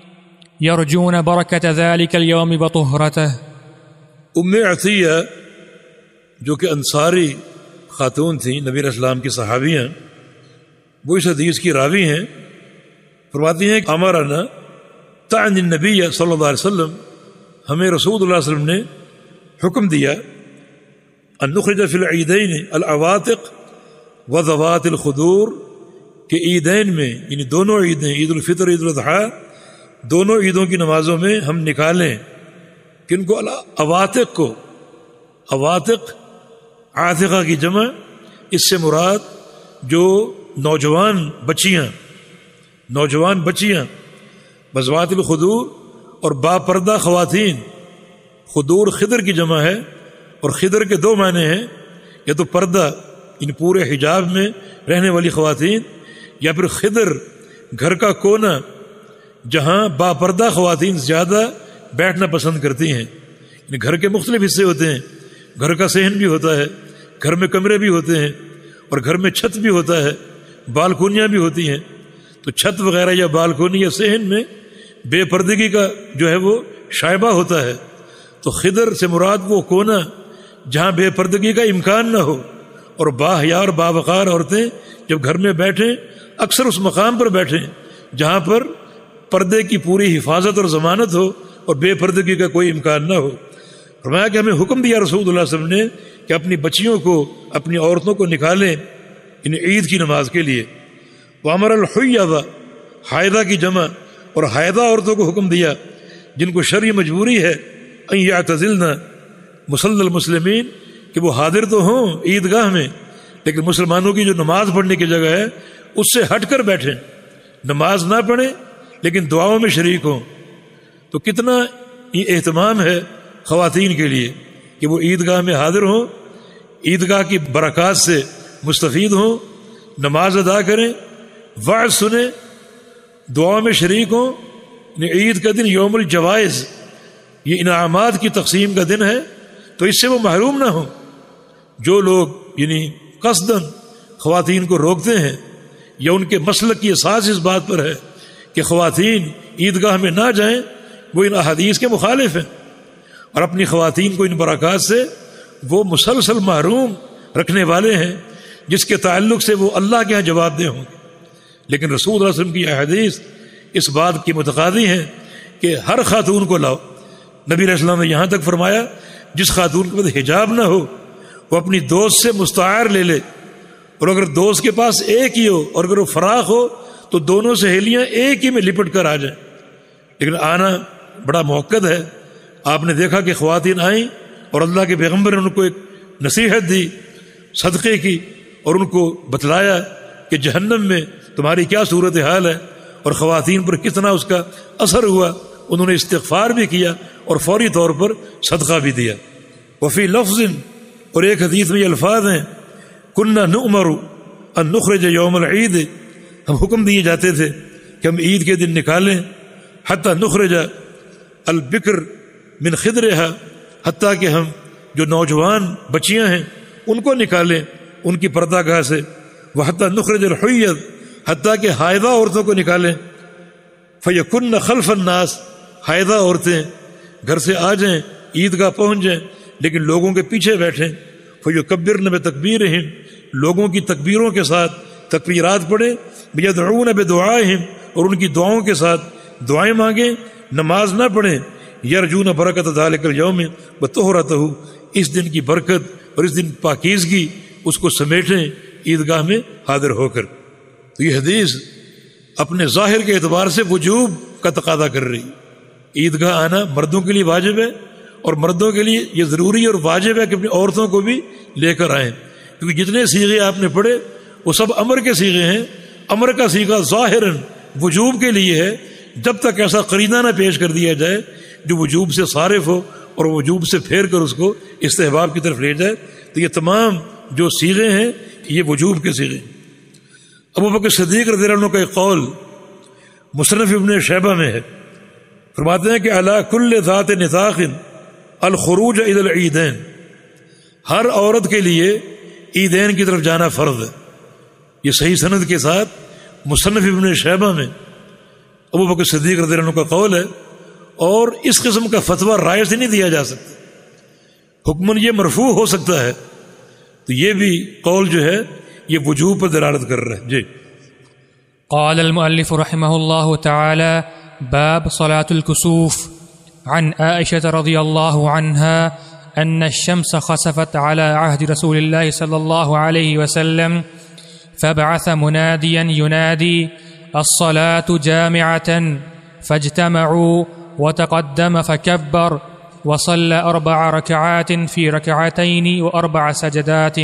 يرجون بركة ذلك اليوم وطهرته. ام عطیہ جو کہ انصاری خاتون تھیں، نبی علیہ السلام کی صحابی ہیں، وہ اس حدیث کی راوی ہیں. فرماتی ہیں کہ امرنا تعنی النبی صلی اللہ علیہ وسلم، ہمیں رسول اللہ علیہ وسلم نے حکم دیا ان نخرج فی العیدین العواتق وذوات الخدور، کہ عیدین میں یعنی دونوں عیدیں، عید الفطر عید الاضحیٰ، دونوں عیدوں کی نمازوں میں ہم نکالیں کن کو؟ عواتق کو. عواتق عاتقہ کی جمع، اس سے مراد جو نوجوان بچیاں نوجوان بچیاں بذوات الخدور اور با پردہ خواتین. خدور خدر کی جمع ہے اور خدر کے دو معنی ہیں، یا تو پردہ ان پورے حجاب میں رہنے والی خواتین، یا پھر خدر گھر کا کونا جہاں با پردہ خواتین زیادہ بیٹھنا پسند کرتی ہیں. یعنی گھر کے مختلف حصے ہوتے ہیں، گھر کا صحن بھی ہوتا ہے، گھر میں کمرے بھی ہوتے ہیں اور گھر میں چھت بھی ہوتا ہے، بالکونیاں بھی ہوتی ہیں. تو چھت وغیرہ یا بالکونی یا صحن میں بے پردگی کا جو ہے وہ شائبہ ہوتا ہے. تو خدر سے مراد وہ کونا جہاں بے پردگی کا امکان نہ ہو، اور باحیا اور باوقار عورتیں جب گھر میں بیٹھیں اکثر اس مقام پر بیٹھیں جہاں پر پردے کی پوری حفاظت اور ضمانت ہو اور بے پردگی کا کوئی امکان نہ ہو. فرمایا کہ ہمیں حکم دیا رسول اللہ صلی اللہ علیہ وسلم نے کہ اپنی بچیوں کو، اپنی عورتوں کو نکالیں ان عید کی نماز کے لیے. وامر الحیض، حائضہ کی جمع، اور حائضہ عورتوں کو حکم دیا جن کو شرعی مجبوری ہے ان یعتزلن مصلی المسلمین، کہ وہ حاضر تو ہوں عیدگاہ میں لیکن مسلمانوں کی جو نماز پڑھنے کی جگہ ہے اس سے ہٹ کر بیٹھیں، نماز نہ پڑھیں لیکن دعاؤں میں شریک ہوں. تو کتنا اہتمام ہے خواتین کے لیے کہ وہ عیدگاہ میں حاضر ہوں، عیدگاہ کی برکات سے مستفید ہوں، نماز ادا کریں، وعظ سنیں، دعاؤں میں شریک ہوں. عید کا دن یوم الجوائز، یہ انعامات کی تقسیم کا دن ہے، تو اس سے وہ محروم نہ ہوں. جو لوگ یعنی قصداً خواتین کو روکتے ہیں یا ان کے مسلک کی اساس اس بات پر ہے کہ خواتین عیدگاہ میں نہ جائیں، وہ ان احادیث کے مخالف ہیں اور اپنی خواتین کو ان برکات سے وہ مسلسل محروم رکھنے والے ہیں جس کے تعلق سے وہ اللہ کے ہاں جواب دہ ہوں گے. لیکن رسول اللہ علیہ وسلم کی احادیث اس بات کی متقاضی ہیں کہ ہر خاتون کو لاؤ. نبی علیہ السلام نے یہاں تک فرمایا جس خاتون کے پاس حجاب نہ ہو وہ اپنی دوست سے مستعار لے لے، اور اگر دوست کے پاس ایک ہی ہو اور اگر وہ فراق ہو تو دونوں سہیلیاں ایک ہی میں لپٹ کر آ جائیں. لیکن آنا بڑا موقد ہے. آپ نے دیکھا کہ خواتین آئیں اور اللہ کے پیغمبر نے ان کو ایک نصیحت دی صدقے کی اور ان کو بتلایا کہ جہنم میں تمہاری کیا صورت حال ہے اور خواتین پر کتنا اس کا اثر ہوا. انہوں نے استغفار بھی کیا اور فوری طور پر صدقہ بھی دیا. وفی لفظ، اور ایک حدیث میں یہ الفاظ ہیں، کننا نؤمر ان نخرج یوم العید، ہم حکم دیے جاتے تھے کہ ہم عید کے دن نکالیں، حتی نخرج البکر من خدرہا، حتیٰ کہ ہم جو نوجوان بچیاں ہیں ان کو نکالیں ان کی پردہ گاہ سے، وحتی نخرج الحید، حتیٰ کہ حائضہ عورتوں کو نکالیں، فیکن خلف الناس، حائضہ عورتیں گھر سے آ جائیں، عیدگاہ پہنچ جائیں، لیکن لوگوں کے پیچھے بیٹھیں، فیکبرن بتکبیرہم، لوگوں کی تکبیروں کے ساتھ تکبیرات پڑھیں، بیدعون بدعائہم، اور ان کی دعاؤں کے ساتھ دعائیں مانگیں، نماز نہ پڑھیں، یرجون برکت ذالک الیوم وطہرتہ، اس دن کی برکت اور اس دن پاکیزگی اس کو سمیٹیں عیدگاہ میں حاضر ہو کر۔ تو یہ حدیث اپنے ظاہر کے اعتبار سے وجوب کا تقاضا کر رہی، عیدگاہ آنا مردوں کے لیے واجب ہے، اور مردوں کے لیے یہ ضروری اور واجب ہے کہ اپنی عورتوں کو بھی لے کر آئیں، کیونکہ جتنے صیغے آپ نے پڑھے وہ سب امر کے صیغے ہیں، امر کا صیغہ ظاہراً وجوب کے لیے ہے، جب تک ایسا قرینہ نہ پیش کر دیا جائے جو وجوب سے صارف ہو اور وجوب سے پھیر کر اس کو استحباب کی طرف لے جائے، تو یہ تمام جو صیغے ہیں یہ وجوب کے صیغے ہیں۔ ابو بکر صدیق رضی اللہ عنہ کا ایک قول مصنف ابن شیبہ میں ہے، فرماتے ہیں کہ علی کل ذات نطاق الخروج الی العیدین، ہر عورت کے لیے عیدین کی طرف جانا فرض ہے۔ یہ صحیح سند کے ساتھ مصنف ابن شیبہ میں ابو بکر صدیق رضی اللہ عنہ کا قول ہے، اور اس قسم کا فتویٰ رائے سے نہیں دیا جا سکتا، حکماً یہ مرفوع ہو سکتا ہے، تو یہ بھی قول جو ہے یہ وجوب پر دلالت کر رہا ہے۔ جی قال المؤلف رحمه الله تعالى باب صلاة الكسوف عن عائشة رضي الله عنها أن الشمس خسفت على عهد رسول الله صلى الله عليه وسلم فبعث مناديا ينادي الصلاة جامعة فاجتمعوا وتقدم فكبر وصلى أربع ركعات في ركعتين وأربع سجدات۔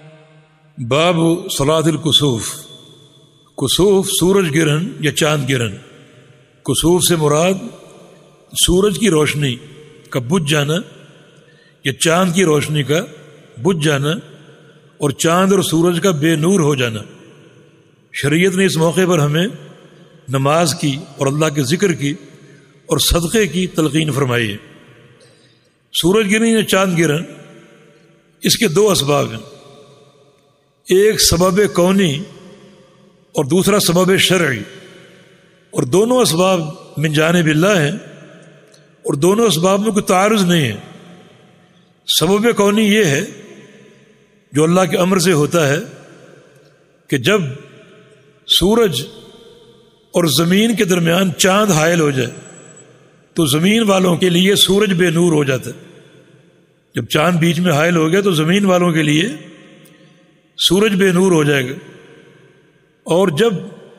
باب صلاة الکسوف، کسوف سورج گرہن یا چاند گرہن، کسوف سے مراد سورج کی روشنی کا بجھ جانا یا چاند کی روشنی کا بجھ جانا، اور چاند اور سورج کا بے نور ہو جانا۔ شریعت نے اس موقع پر ہمیں نماز کی اور اللہ کے ذکر کی اور صدقے کی تلقین فرمائی ہے۔ سورج گرہن یا چاند گرہن اس کے دو اسباب ہیں، ایک سبب کونی اور دوسرا سبب شرعی، اور دونوں اسباب من جانب اللہ ہیں، اور دونوں اسباب میں کوئی تعارض نہیں ہے۔ سبب کونی یہ ہے جو اللہ کے امر سے ہوتا ہے کہ جب سورج اور زمین کے درمیان چاند حائل ہو جائے تو زمین والوں کے لیے سورج بے نور ہو جاتا ہے۔ جب چاند بیچ میں حائل ہو گیا تو زمین والوں کے لیے سورج بے نور ہو جائے گا، اور جب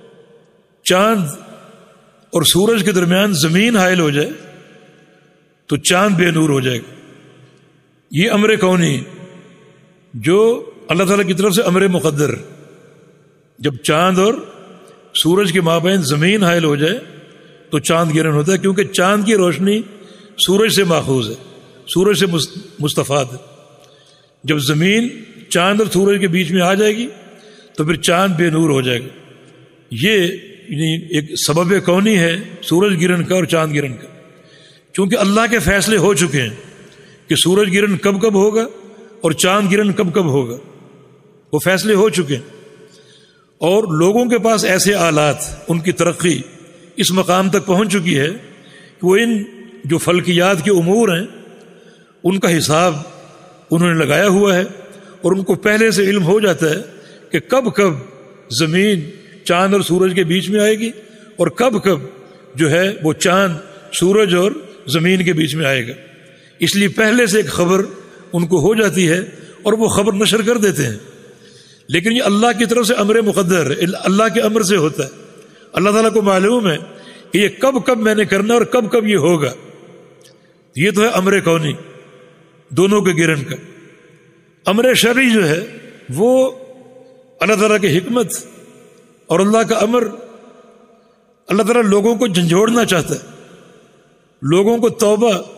چاند اور سورج کے درمیان زمین حائل ہو جائے تو چاند بے نور ہو جائے گا۔ یہ امر کونی جو اللہ تعالیٰ کی طرف سے امر مقدر، جب چاند اور سورج کے مابین زمین حائل ہو جائے تو چاند گرہن ہوتا ہے، کیونکہ چاند کی روشنی سورج سے ماخوذ ہے، سورج سے مستفاد ہے۔ جب زمین چاند اور سورج کے بیچ میں آ جائے گی تو پھر چاند بے نور ہو جائے گا۔ یہ یعنی ایک سبب کونی ہے سورج گرہن کا اور چاند گرہن کا، چونکہ اللہ کے فیصلے ہو چکے ہیں کہ سورج گرہن کب کب ہوگا اور چاند گرہن کب کب ہوگا، وہ فیصلے ہو چکے ہیں، اور لوگوں کے پاس ایسے آلات، ان کی ترقی اس مقام تک پہنچ چکی ہے کہ وہ ان جو فلکیات کے امور ہیں ان کا حساب انہوں نے لگایا ہوا ہے، اور ان کو پہلے سے علم ہو جاتا ہے کہ کب کب زمین چاند اور سورج کے بیچ میں آئے گی اور کب کب جو ہے وہ چاند سورج اور زمین کے بیچ میں آئے گا۔ اس لیے پہلے سے ایک خبر ان کو ہو جاتی ہے اور وہ خبر نشر کر دیتے ہیں، لیکن یہ اللہ کی طرف سے امر مقدر ہے، اللہ کے امر سے ہوتا ہے۔ اللہ تعالیٰ کو معلوم ہے کہ یہ کب کب میں نے کرنا اور کب کب یہ ہوگا۔ یہ تو ہے امر کونی دونوں کے گرہن کا۔ امر شرعی جو ہے وہ اللہ تعالیٰ کی حکمت اور اللہ کا امر، اللہ تعالیٰ لوگوں کو جھنجھوڑنا چاہتا ہے، لوگوں کو توبہ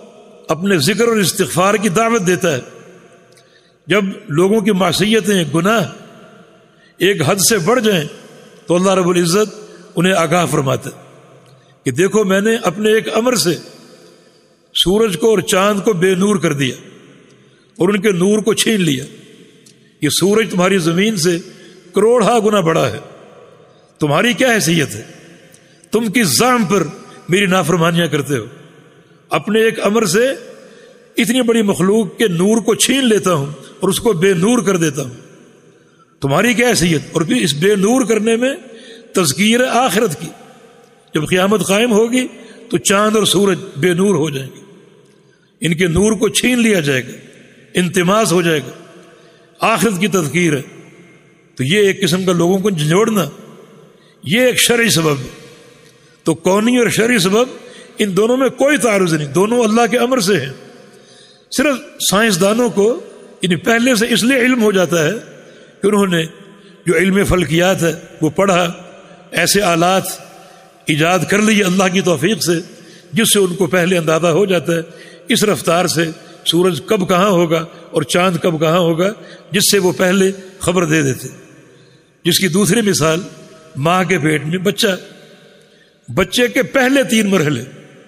اپنے ذکر اور استغفار کی دعوت دیتا ہے. جب لوگوں کی معصیتیں گناہ ایک حد سے بڑھ جائیں تو اللہ رب العزت انہیں آگاہ فرماتا ہے کہ دیکھو میں نے اپنے ایک امر سے سورج کو اور چاند کو بے نور کر دیا اور ان کے نور کو چھین لیا. یہ سورج تمہاری زمین سے کروڑا گنا بڑا ہے. تمہاری کیا حیثیت ہے؟ تم کس زعم پر میری نافرمانیاں کرتے ہو؟ اپنے ایک امر سے اتنی بڑی مخلوق کے نور کو چھین لیتا ہوں اور اس کو بے نور کر دیتا ہوں. تمہاری کیا حیثیت؟ اور پھر اس بے نور کرنے میں تذکیر آخرت کی. جب قیامت قائم ہوگی تو چاند اور سورج بے نور ہو جائیں گے, ان کے نور کو چھین لیا جائے گا, انتماس ہو جائے گا. آخرت کی تذکیر ہے. تو یہ ایک قسم کا لوگوں کو جھنجھوڑنا یہ ایک شرعی سبب ہے. تو کونی اور شرعی سبب ان دونوں میں کوئی تعارض نہیں, دونوں اللہ کے امر سے ہیں. صرف سائنسدانوں کو ان پہلے سے اس لیے علم ہو جاتا ہے کہ انہوں نے جو علم فلکیات ہے وہ پڑھا, ایسے آلات ایجاد کر لیے اللہ کی توفیق سے جس سے ان کو پہلے اندازہ ہو جاتا ہے اس رفتار سے سورج کب کہاں ہوگا اور چاند کب کہاں ہوگا, جس سے وہ پہلے خبر دے دیتے. جس کی دوسری مثال ماں کے پیٹ میں بچہ, بچے کے پہلے تین مرحلے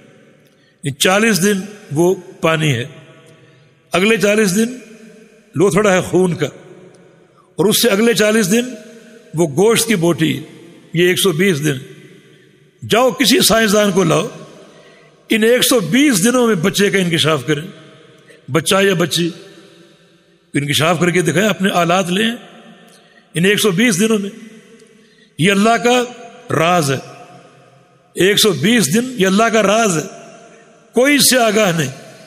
چالیس دن وہ پانی ہے, اگلے چالیس دن لوتھڑا ہے خون کا, اور اس سے اگلے چالیس دن وہ گوشت کی بوٹی, یہ ایک سو بیس دن. جاؤ کسی سائنسدان کو لاؤ, ان ایک سو بیس دنوں میں بچے کا انکشاف کریں, بچہ یا بچی انکشاف کر کے دکھائیں, اپنے آلات لیں ان ایک سو بیس دنوں میں. یہ اللہ کا راز ہے, ایک سو بیس دن یہ اللہ کا راز ہے, کوئی اس سے آگاہ نہیں.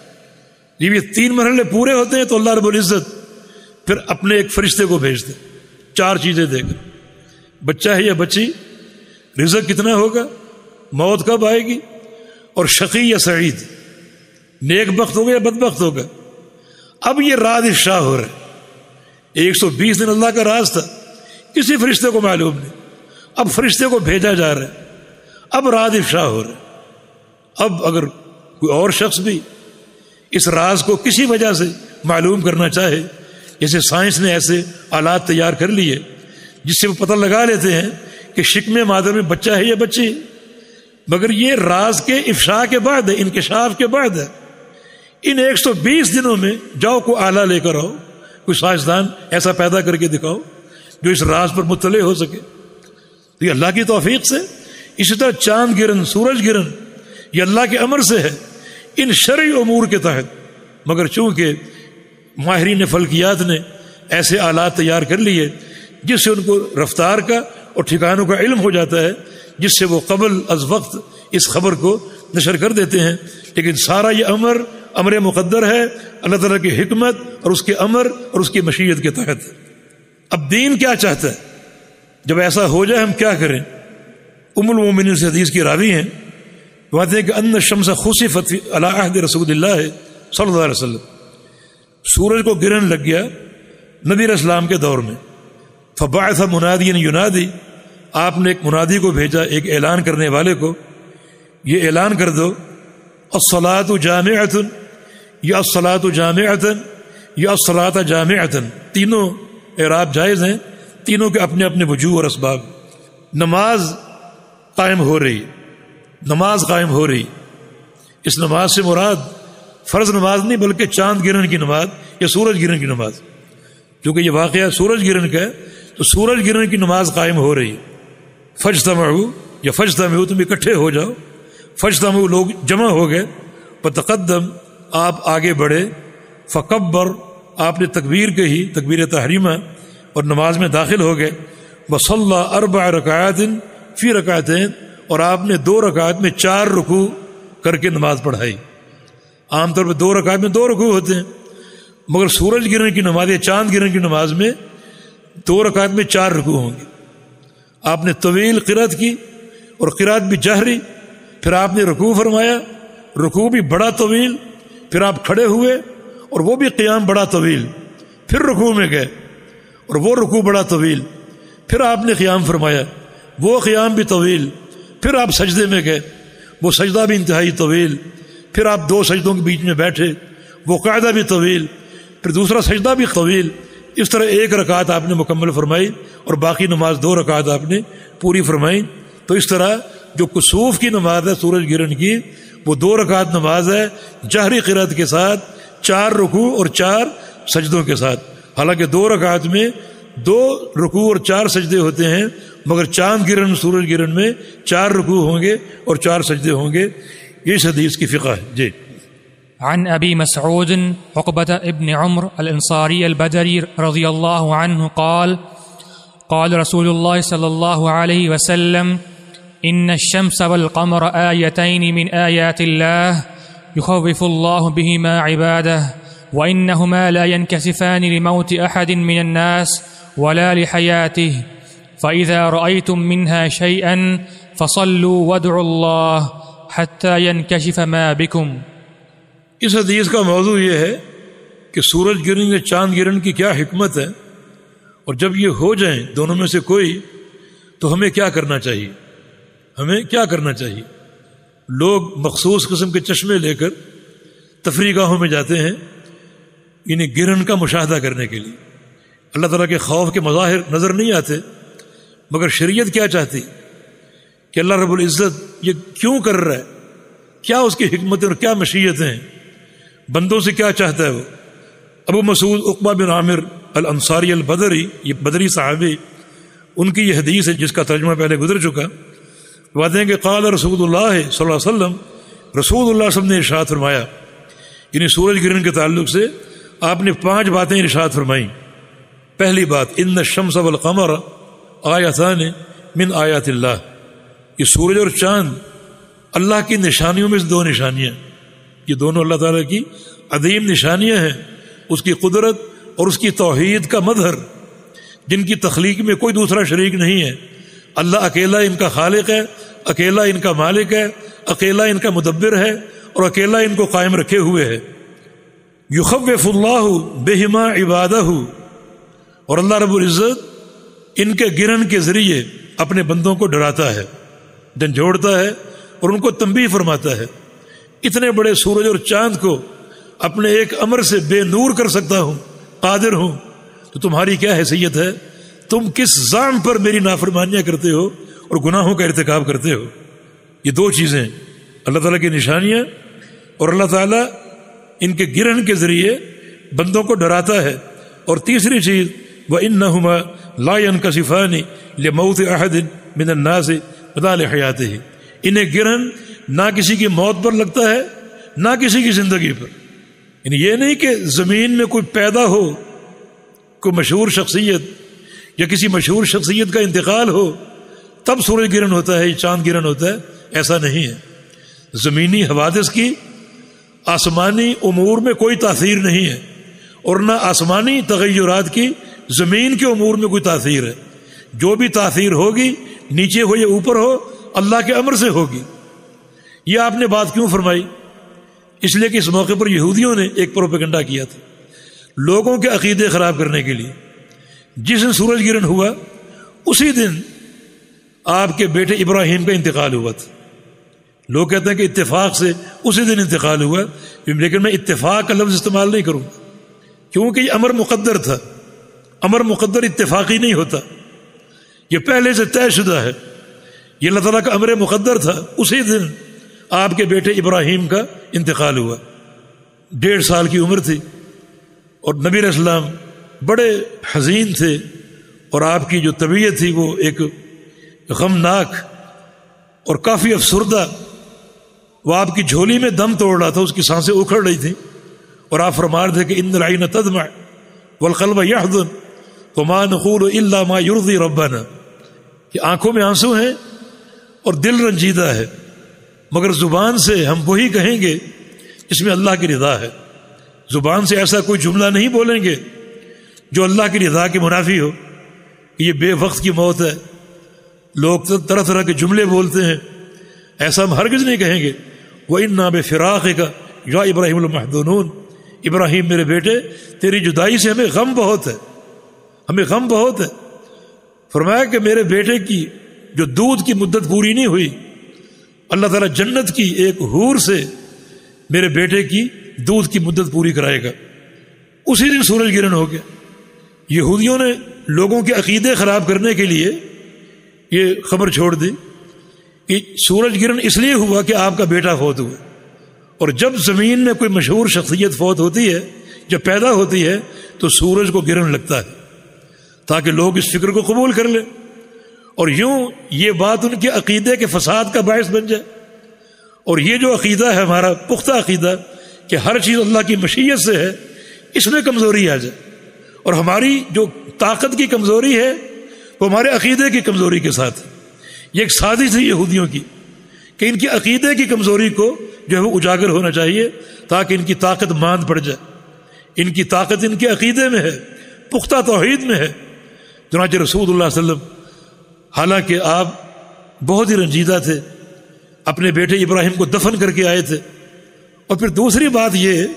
جب یہ تین مرحلے پورے ہوتے ہیں تو اللہ رب العزت پھر اپنے ایک فرشتے کو بھیجتے, چار چیزیں دے کر. بچہ ہے یا بچی, رزق کتنا ہوگا, موت کب آئے گی, اور شقی یا سعید, نیک بخت ہوگا یا بدبخت ہوگا. اب یہ راز افشا ہو رہا ہے. ایک سو بیس دن اللہ کا راز تھا, کسی فرشتے کو معلوم نہیں, اب فرشتے کو بھیجا جا رہا ہے, اب راز افشا ہو رہا ہے. اب اگر کوئی اور شخص بھی اس راز کو کسی وجہ سے معلوم کرنا چاہے, جیسے سائنس نے ایسے آلات تیار کر لیے جس سے وہ پتہ لگا لیتے ہیں کہ شکم مادر میں بچہ ہے یا بچی, مگر یہ راز کے افشاء کے بعد ہے, انکشاف کے بعد ہے. ان ایک سو بیس دنوں میں جاؤ کو آلہ لے کر آؤ, کوئی سائنسدان ایسا پیدا کر کے دکھاؤ جو اس راز پر مطلع ہو سکے. تو یہ اللہ کی توفیق سے. اسی طرح چاند گرن, سورج گرن, یہ اللہ کے امر سے ہے ان شرعی امور کے تحت, مگر چونکہ ماہرین فلکیات نے ایسے آلات تیار کر لیے جس سے ان کو رفتار کا اور ٹھکانوں کا علم ہو جاتا ہے, جس سے وہ قبل از وقت اس خبر کو نشر کر دیتے ہیں. لیکن سارا یہ امر امر مقدر ہے اللہ تعالیٰ کی حکمت اور اس کے امر اور اس کی مشیت کے تحت. اب دین کیا چاہتا ہے, جب ایسا ہو جائے ہم کیا کریں؟ ام المومنین سے حدیث کی راوی ہیں, کہتے ہیں کہ ان الشمس خسفت علی عہد رسول اللہ صلی اللہ علیہ وسلم, سورج کو گرن لگ گیا نبی علیہ السلام کے دور میں. فبعث منادی ینادی, آپ نے ایک منادی کو بھیجا, ایک اعلان کرنے والے کو, یہ اعلان کر دو الصلاۃ جامعۃ, یا الصلاۃ جامعۃ, یا الصلاۃ جامعۃ. تینوں اعراب جائز ہیں, تینوں کے اپنے اپنے وجوہ اور اسباب. نماز قائم ہو رہی, نماز قائم ہو رہی. اس نماز سے مراد فرض نماز نہیں بلکہ چاند گرہن کی نماز یا سورج گرہن کی نماز, کیونکہ یہ واقعہ سورج گرہن کا ہے تو سورج گرہن کی نماز قائم ہو رہی. فجتمعوا یا فجتمعوا, تم اکٹھے ہو جاؤ. فجتمعوا, لوگ جمع ہو گئے. فتقدم, آپ آگے بڑھے. فکبر, آپ نے تکبیر کہی, تکبیر تحریمہ, اور نماز میں داخل ہو گئے. وصلی اربع رکعات فی رکعتین, اور آپ نے دو رکعت میں چار رکوع کر کے نماز پڑھائی. عام طور پہ دو رکعت میں دو رکوع ہوتے ہیں, مگر سورج گرہن کی نماز یا چاند گرہن کی نماز میں دو رکعت میں چار رکوع ہوں گے. آپ نے طویل قرات کی اور قرات بھی جہری. پھر آپ نے رکوع فرمایا, رکوع بھی بڑا طویل. پھر آپ کھڑے ہوئے اور وہ بھی قیام بڑا طویل. پھر رکوع میں گئے اور وہ رکوع بڑا طویل. پھر آپ نے قیام فرمایا, وہ قیام بھی طویل. پھر آپ سجدے میں گئے, وہ سجدہ بھی انتہائی طویل. پھر آپ دو سجدوں کے بیچ میں بیٹھے، وہ قاعدہ بھی طویل، پھر دوسرا سجدہ بھی طویل، اس طرح ایک رکعت آپ نے مکمل فرمائی اور باقی نماز دو رکعت آپ نے پوری فرمائی. تو اس طرح جو کسوف کی نماز ہے سورج گرہن کی، وہ دو رکعت نماز ہے جہری قرات کے ساتھ، چار رکوع اور چار سجدوں کے ساتھ. حالانکہ دو رکعت میں دو رکوع اور چار سجدے ہوتے ہیں، مگر چاند گرہن سورج گرہن میں چار رکوع ہوں گے اور چار سجدے ہوں گے. یہ اس حدیث کی فقہ ہے. جی. عن ابی مسعود عقبة ابن عمر الانصاری البدری رضی اللہ عنہ قال قال رسول اللہ صلی اللہ علیہ وسلم ان الشمس والقمر آیتین من آیات اللہ يخوف الله بهما عباده وإنهما لا ينكسفان لموت أحد من الناس ولا لحياته فإذا رأيتم منها شيئا فصلوا وادعوا الله حتى ينكشف ما بكم. اس حدیث کا موضوع یہ ہے کہ سورج گرہن یا چاند گرہن کی کیا حکمت ہے، اور جب یہ ہو جائیں دونوں میں سے کوئی تو ہمیں کیا کرنا چاہیے. ہمیں کیا کرنا چاہیے؟ لوگ مخصوص قسم کے چشمے لے کر تفریح گاہوں میں جاتے ہیں یعنی گرہن کا مشاہدہ کرنے کے لیے. اللہ تعالیٰ کے خوف کے مظاہر نظر نہیں آتے، مگر شریعت کیا چاہتی کہ اللہ رب العزت یہ کیوں کر رہا ہے، کیا اس کی حکمتیں اور کیا مشیتیں ہیں، بندوں سے کیا چاہتا ہے وہ. ابو مسعود عقبہ بن عامر الانصاری البدری، یہ بدری صحابی، ان کی یہ حدیث ہے جس کا ترجمہ پہلے گزر چکا. باتیں کہ قال رسول اللہ صلی اللہ علیہ وسلم، رسول اللہ صلی اللہ علیہ وسلم نے ارشاد فرمایا، یعنی سورج گرہن کے تعلق سے آپ نے پانچ باتیں ارشاد فرمائیں. پہلی بات ان الشمس والقمر آیتان من آیات اللہ، یہ سورج اور چاند اللہ کی نشانیوں میں سے دو نشانیاں، یہ دونوں اللہ تعالیٰ کی عظیم نشانیاں ہیں، اس کی قدرت اور اس کی توحید کا مظہر، جن کی تخلیق میں کوئی دوسرا شریک نہیں ہے. اللہ اکیلا ان کا خالق ہے، اکیلا ان کا مالک ہے، اکیلا ان کا مدبر ہے اور اکیلا ان کو قائم رکھے ہوئے ہے. یخوف اللہ بہما عبادہ، اور اللہ رب العزت ان کے گرہن کے ذریعے اپنے بندوں کو ڈراتا ہے، جھنجھوڑتا ہے اور ان کو تنبیہ فرماتا ہے. اتنے بڑے سورج اور چاند کو اپنے ایک امر سے بے نور کر سکتا ہوں، قادر ہوں، تو تمہاری کیا حیثیت ہے؟ تم کس زعم پر میری نافرمانیاں کرتے ہو اور گناہوں کا ارتکاب کرتے ہو؟ یہ دو چیزیں، اللہ تعالیٰ کی نشانیاں اور اللہ تعالیٰ ان کے گرہن کے ذریعے بندوں کو ڈراتا ہے. اور تیسری چیز وَإِنَّهُمَا لَا يَنْكَسِفَانِ لِمَوْتِ أَحَدٍ مِنَ النَّاسِ وَلَا لِحَيَاتِهِ، انہیں گرہن نہ کسی کی موت پر لگتا ہے نہ کسی کی زندگی پر. یعنی یہ نہیں کہ زمین میں کوئی پیدا ہو، کوئی مشہور شخصیت یا کسی مشہور شخصیت کا انتقال ہو تب سورج گرہن ہوتا ہے، چاند گرہن ہوتا ہے، ایسا نہیں ہے. زمینی حوادث کی آسمانی امور میں کوئی تاثیر نہیں ہے، اور نہ آسمانی تغیرات کی زمین کے امور میں کوئی تاثیر ہے. جو بھی تاثیر ہوگی نیچے ہو یا اوپر ہو اللہ کے امر سے ہوگی. یہ آپ نے بات کیوں فرمائی؟ اس لیے کہ اس موقع پر یہودیوں نے ایک پروپیگنڈا کیا تھا لوگوں کے عقیدے خراب کرنے کے لیے. جس دن سورج گرہن ہوا اسی دن آپ کے بیٹے ابراہیم کا انتقال ہوا تھا. لوگ کہتے ہیں کہ اتفاق سے اسی دن انتقال ہوا، لیکن میں اتفاق کا لفظ استعمال نہیں کروں کیونکہ یہ امر مقدر تھا. امر مقدر اتفاقی نہیں ہوتا، یہ پہلے سے طے شدہ ہے. یہ اللہ تعالیٰ کا امر مقدر تھا. اسی دن آپ کے بیٹے ابراہیم کا انتقال ہوا. ڈیڑھ سال کی عمر تھی اور نبی علیہ السلام بڑے حزین تھے، اور آپ کی جو طبیعت تھی وہ ایک غمناک اور کافی افسردہ. وہ آپ کی جھولی میں دم توڑ رہا تھا، اس کی سانسیں اکھڑ رہی تھیں، اور آپ فرما رہے تھے کہ ان العین تدمع والقلب یحزن وما نقول الا ما یرضی ربنا، کہ آنکھوں میں آنسو ہیں اور دل رنجیدہ ہے، مگر زبان سے ہم وہی کہیں گے جس میں اللہ کی رضا ہے. زبان سے ایسا کوئی جملہ نہیں بولیں گے جو اللہ کی رضا کے منافی ہو کہ یہ بے وقت کی موت ہے. لوگ طرح طرح کے جملے بولتے ہیں، ایسا ہم ہرگز نہیں کہیں گے. وَإِنَّا بِفِرَاقِكَ يَا إِبْرَاهِيمُ لَمَحْزُونُونَ، ابراہیم میرے بیٹے تیری جدائی سے ہمیں غم بہت ہے، ہمیں غم بہت ہے. فرمایا کہ میرے بیٹے کی جو دودھ کی مدت پوری نہیں ہوئی، اللہ تعالیٰ جنت کی ایک حور سے میرے بیٹے کی دودھ کی مدت پوری کرائے گا. اسی دن سورج گرہن ہو گیا. یہودیوں نے لوگوں کے عقیدے خراب کرنے کے لیے یہ خبر چھوڑ دی کہ سورج گرہن اس لیے ہوا کہ آپ کا بیٹا فوت ہوا. اور جب زمین میں کوئی مشہور شخصیت فوت ہوتی ہے، جب پیدا ہوتی ہے، تو سورج کو گرہن لگتا ہے تاکہ لوگ اس فکر کو قبول کر لیں، اور یوں یہ بات ان کے عقیدے کے فساد کا باعث بن جائے. اور یہ جو عقیدہ ہے ہمارا پختہ عقیدہ کہ ہر چیز اللہ کی مشیت سے ہے، اس میں کمزوری آ جائے. اور ہماری جو طاقت کی کمزوری ہے وہ ہمارے عقیدے کی کمزوری کے ساتھ ہے. یہ ایک سازش تھی یہودیوں کی کہ ان کی عقیدے کی کمزوری کو جو ہے وہ اجاگر ہونا چاہیے تاکہ ان کی طاقت ماند پڑ جائے. ان کی طاقت ان کے عقیدے میں ہے، پختہ توحید میں ہے. چنانچہ رسول اللہ صلی اللہ علیہ وسلم حالانکہ آپ بہت ہی رنجیدہ تھے، اپنے بیٹے ابراہیم کو دفن کر کے آئے تھے. اور پھر دوسری بات یہ،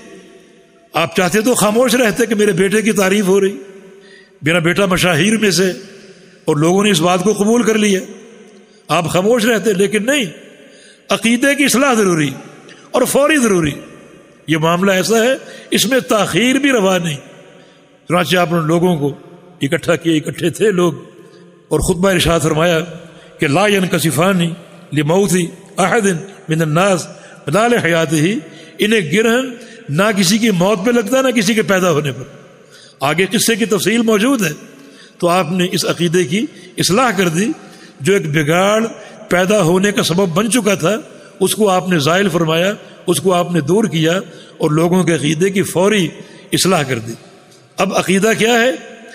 آپ چاہتے تو خاموش رہتے کہ میرے بیٹے کی تعریف ہو رہی، میرا بیٹا مشاہیر میں سے، اور لوگوں نے اس بات کو قبول کر لیا، آپ خاموش رہتے. لیکن نہیں، عقیدے کی اصلاح ضروری اور فوری ضروری. یہ معاملہ ایسا ہے اس میں تاخیر بھی روا نہیں. چنانچہ آپ نے لوگوں کو اکٹھا کیے، اکٹھے تھے لوگ، اور خطبہ ارشاد فرمایا کہ لا ينکسفان لموت احد من الناس بدال حیاتہ، انہیں گرہن نہ کسی کی موت پہ لگتا نہ کسی کے پیدا ہونے پر. آگے قصے کی تفصیل موجود ہے. تو آپ نے اس عقیدے کی اصلاح کر دی، جو ایک بگاڑ پیدا ہونے کا سبب بن چکا تھا، اس کو آپ نے زائل فرمایا، اس کو آپ نے دور کیا، اور لوگوں کے عقیدے کی فوری اصلاح کر دی. اب عقیدہ کیا ہے؟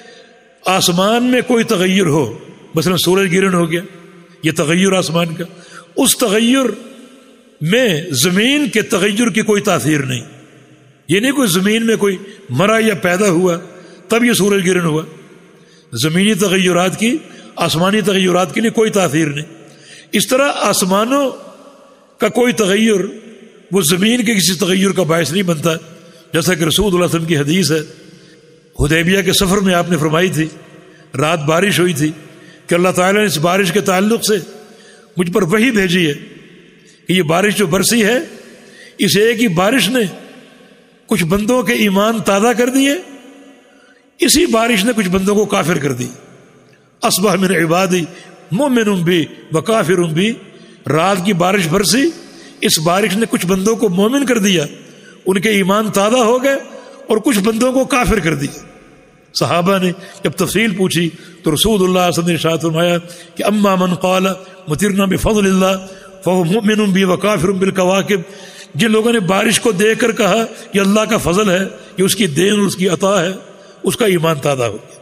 آسمان میں کوئی تغیر ہو، مثلا سورج گرہن ہو گیا، یہ تغیر آسمان کا، اس تغیر میں زمین کے تغیر کی کوئی تاثیر نہیں. یہ نہیں کوئی زمین میں کوئی مرا یا پیدا ہوا تب یہ سورج گرہن ہوا. زمینی تغیرات کی آسمانی تغیرات کے لیے کوئی تاثیر نہیں. اس طرح آسمانوں کا کوئی تغیر وہ زمین کے کسی تغیر کا باعث نہیں بنتا. جیسا کہ رسول اللہ صلی اللہ علیہ وسلم کی حدیث ہے، حدیبیہ کے سفر میں آپ نے فرمائی تھی، رات بارش ہوئی تھی کہ اللہ تعالیٰ نے اس بارش کے تعلق سے مجھ پر وحی بھیجی ہے کہ یہ بارش جو برسی ہے، اس ایک ہی بارش نے کچھ بندوں کے ایمان تازہ کر دیے، اسی بارش نے کچھ بندوں کو کافر کر دی. اصبح من عبادی مومن بھی و کافر بھی. رات کی بارش برسی، اس بارش نے کچھ بندوں کو مومن کر دیا، ان کے ایمان تازہ ہو گئے، اور کچھ بندوں کو کافر کر دیا. صحابہ نے جب تفصیل پوچھی تو رسول اللہ صلی اللہ علیہ وسلم نے ارشاد فرمایا کہ اما من قال مطرنا بفضل اللہ فهو مؤمن بی و کافر بالکواکب. جن لوگوں نے بارش کو دیکھ کر کہا یہ اللہ کا فضل ہے، یہ اس کی دین اور اس کی عطا ہے، اس کا ایمان تازہ ہو گیا.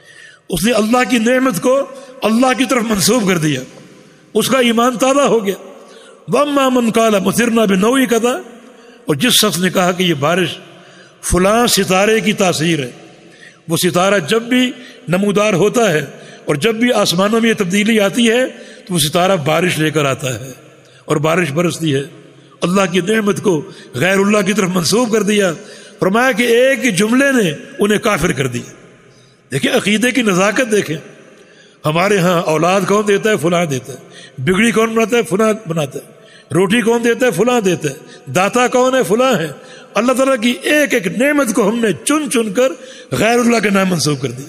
اس نے اللہ کی نعمت کو اللہ کی طرف منسوب کر دیا، اس کا ایمان تازہ ہو گیا. واما من قال مطرنا بنوء کذا، اور جس شخص نے کہا کہ یہ بارش فلاں ستارے کی تاثیر ہے، وہ ستارہ جب بھی نمودار ہوتا ہے اور جب بھی آسمانوں میں یہ تبدیلی آتی ہے تو وہ ستارہ بارش لے کر آتا ہے اور بارش برستی ہے. اللہ کی نعمت کو غیر اللہ کی طرف منسوب کر دیا. فرمایا کہ ایک جملے نے انہیں کافر کر دیا. دیکھیں عقیدے کی نزاکت دیکھیں. ہمارے ہاں اولاد کون دیتا ہے؟ فلاں دیتا ہے. بگڑی کون بناتا ہے؟ فلاں بناتا ہے. روٹی کون دیتا ہے؟ فلاں دیتا ہے. داتا کون ہے؟ فلاں ہے. اللہ تعالیٰ کی ایک ایک نعمت کو ہم نے چن چن کر غیر اللہ کے نام منسوب کر دیا.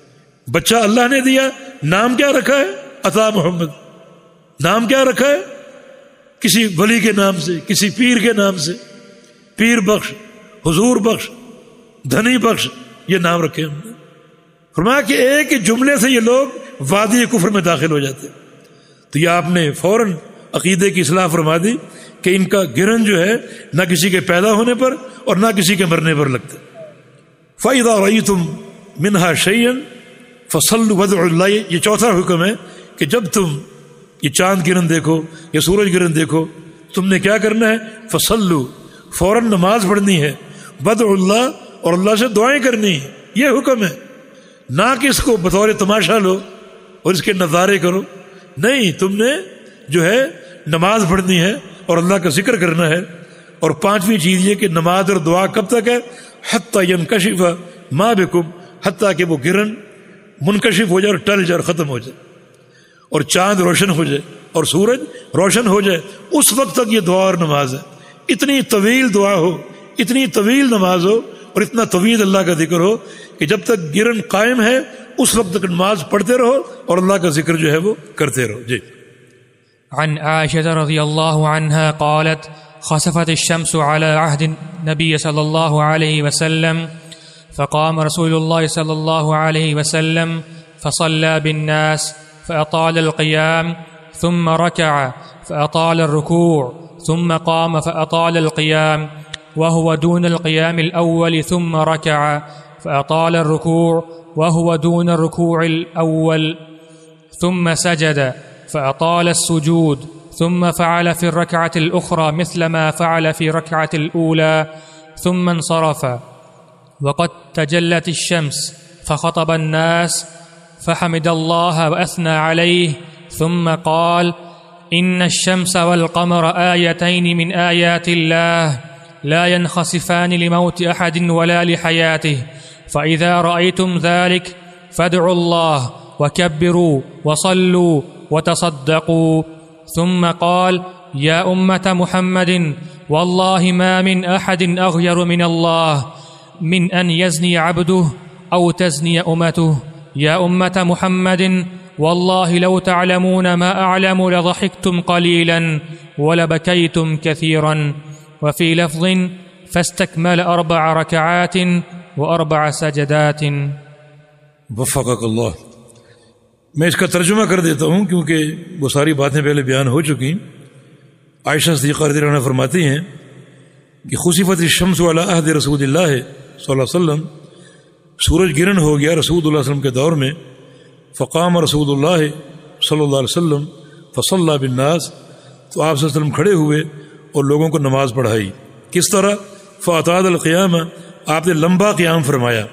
بچہ اللہ نے دیا، نام کیا رکھا ہے؟ عطا محمد. نام کیا رکھا ہے؟ کسی ولی کے نام سے، کسی پیر کے نام سے. پیر بخش، حضور بخش، دھنی بخش، یہ نام رکھے ہم نے. فرمایا کہ ایک جملے سے یہ لوگ وادی کفر میں داخل ہو جاتے. تو یہ آپ نے فوراً عقیدے کی اصلاح فرما دی کہ ان کا گرہن جو ہے نہ کسی کے پیدا ہونے پر اور نہ کسی کے مرنے پر لگتا. فَإِذَا رَأَيْتُم مِنْهَا شَيْئًا فَصَلُّوا وَادْعُوا اللَّهَ. یہ چوتھا حکم ہے کہ جب تم یہ چاند گرہن دیکھو یا سورج گرہن دیکھو، تم نے کیا کرنا ہے؟ فَصَلُّوا، فوراً نماز پڑھنی ہے. وَادْعُوا اللَّهَ، اور اللہ سے دعائیں کرنی ہے. یہ حکم ہے. نہ کہ اس کو بطور تماشا لو اور اس کے نظارے کرو. نہیں، تم نے جو ہے نماز پڑھنی ہے اور اللہ کا ذکر کرنا ہے. اور پانچویں چیز یہ کہ نماز اور دعا کب تک ہے؟ حتی ینکشف ما بکم، حتیٰ کہ وہ گرہن منکشف ہو جائے اور ٹل جائے اور ختم ہو جائے، اور چاند روشن ہو جائے اور سورج روشن ہو جائے. اس وقت تک یہ دعا اور نماز ہے. اتنی طویل دعا ہو، اتنی طویل نماز ہو اور اتنا طویل اللہ کا ذکر ہو کہ جب تک گرن قائم ہے اس وقت تک نماز پڑھتے رہو اور اللہ کا ذکر جو ہے وہ کرتے رہو. جی. عن عائشة رضي الله عنها قالت خسفت الشمس على عهد النبي صلى الله عليه وسلم فقام رسول الله صلى الله عليه وسلم فصلى بالناس فأطال القيام ثم ركع فأطال الركوع ثم قام فأطال القيام وهو دون القيام الأول ثم ركع فأطال الركوع وهو دون الركوع الأول ثم سجد فأطال السجود ثم فعل في الركعة الأخرى مثل ما فعل في الركعة الأولى ثم انصرف وقد تجلت الشمس فخطب الناس فحمد الله وأثنى عليه ثم قال إن الشمس والقمر آيتين من آيات الله لا ينخسفان لموت أحد ولا لحياته فإذا رأيتم ذلك فادعوا الله وكبروا وصلوا وتصدقوا. ثم قال يا أمة محمد والله ما من أحد أغير من الله من أن يزني عبده أو تزني أمته. يا أمة محمد والله لو تعلمون ما أعلم لضحكتم قليلا ولبكيتم كثيرا. وفي لفظ فاستكمل أربع ركعات وأربع سجدات. وفقك اللہ. میں اس کا ترجمہ کر دیتا ہوں کیونکہ وہ ساری باتیں پہلے بیان ہو چکی. عائشہ صدیقہ رضی اللہ عنہا فرماتی ہیں کہ خسفت الشمس علی عہد رسول اللہ صلی اللہ علیہ وسلم، سورج گرہن ہو گیا رسول اللہ علیہ وسلم کے دور میں. فقام رسول اللہ صلی اللہ علیہ وسلم فصلی بالناس، تو آپ صلی اللہ علیہ وسلم کھڑے ہوئے اور لوگوں کو نماز پڑھائی. کس طرح؟ فاطال القیام، آپ نے لمبا قیام فرمایا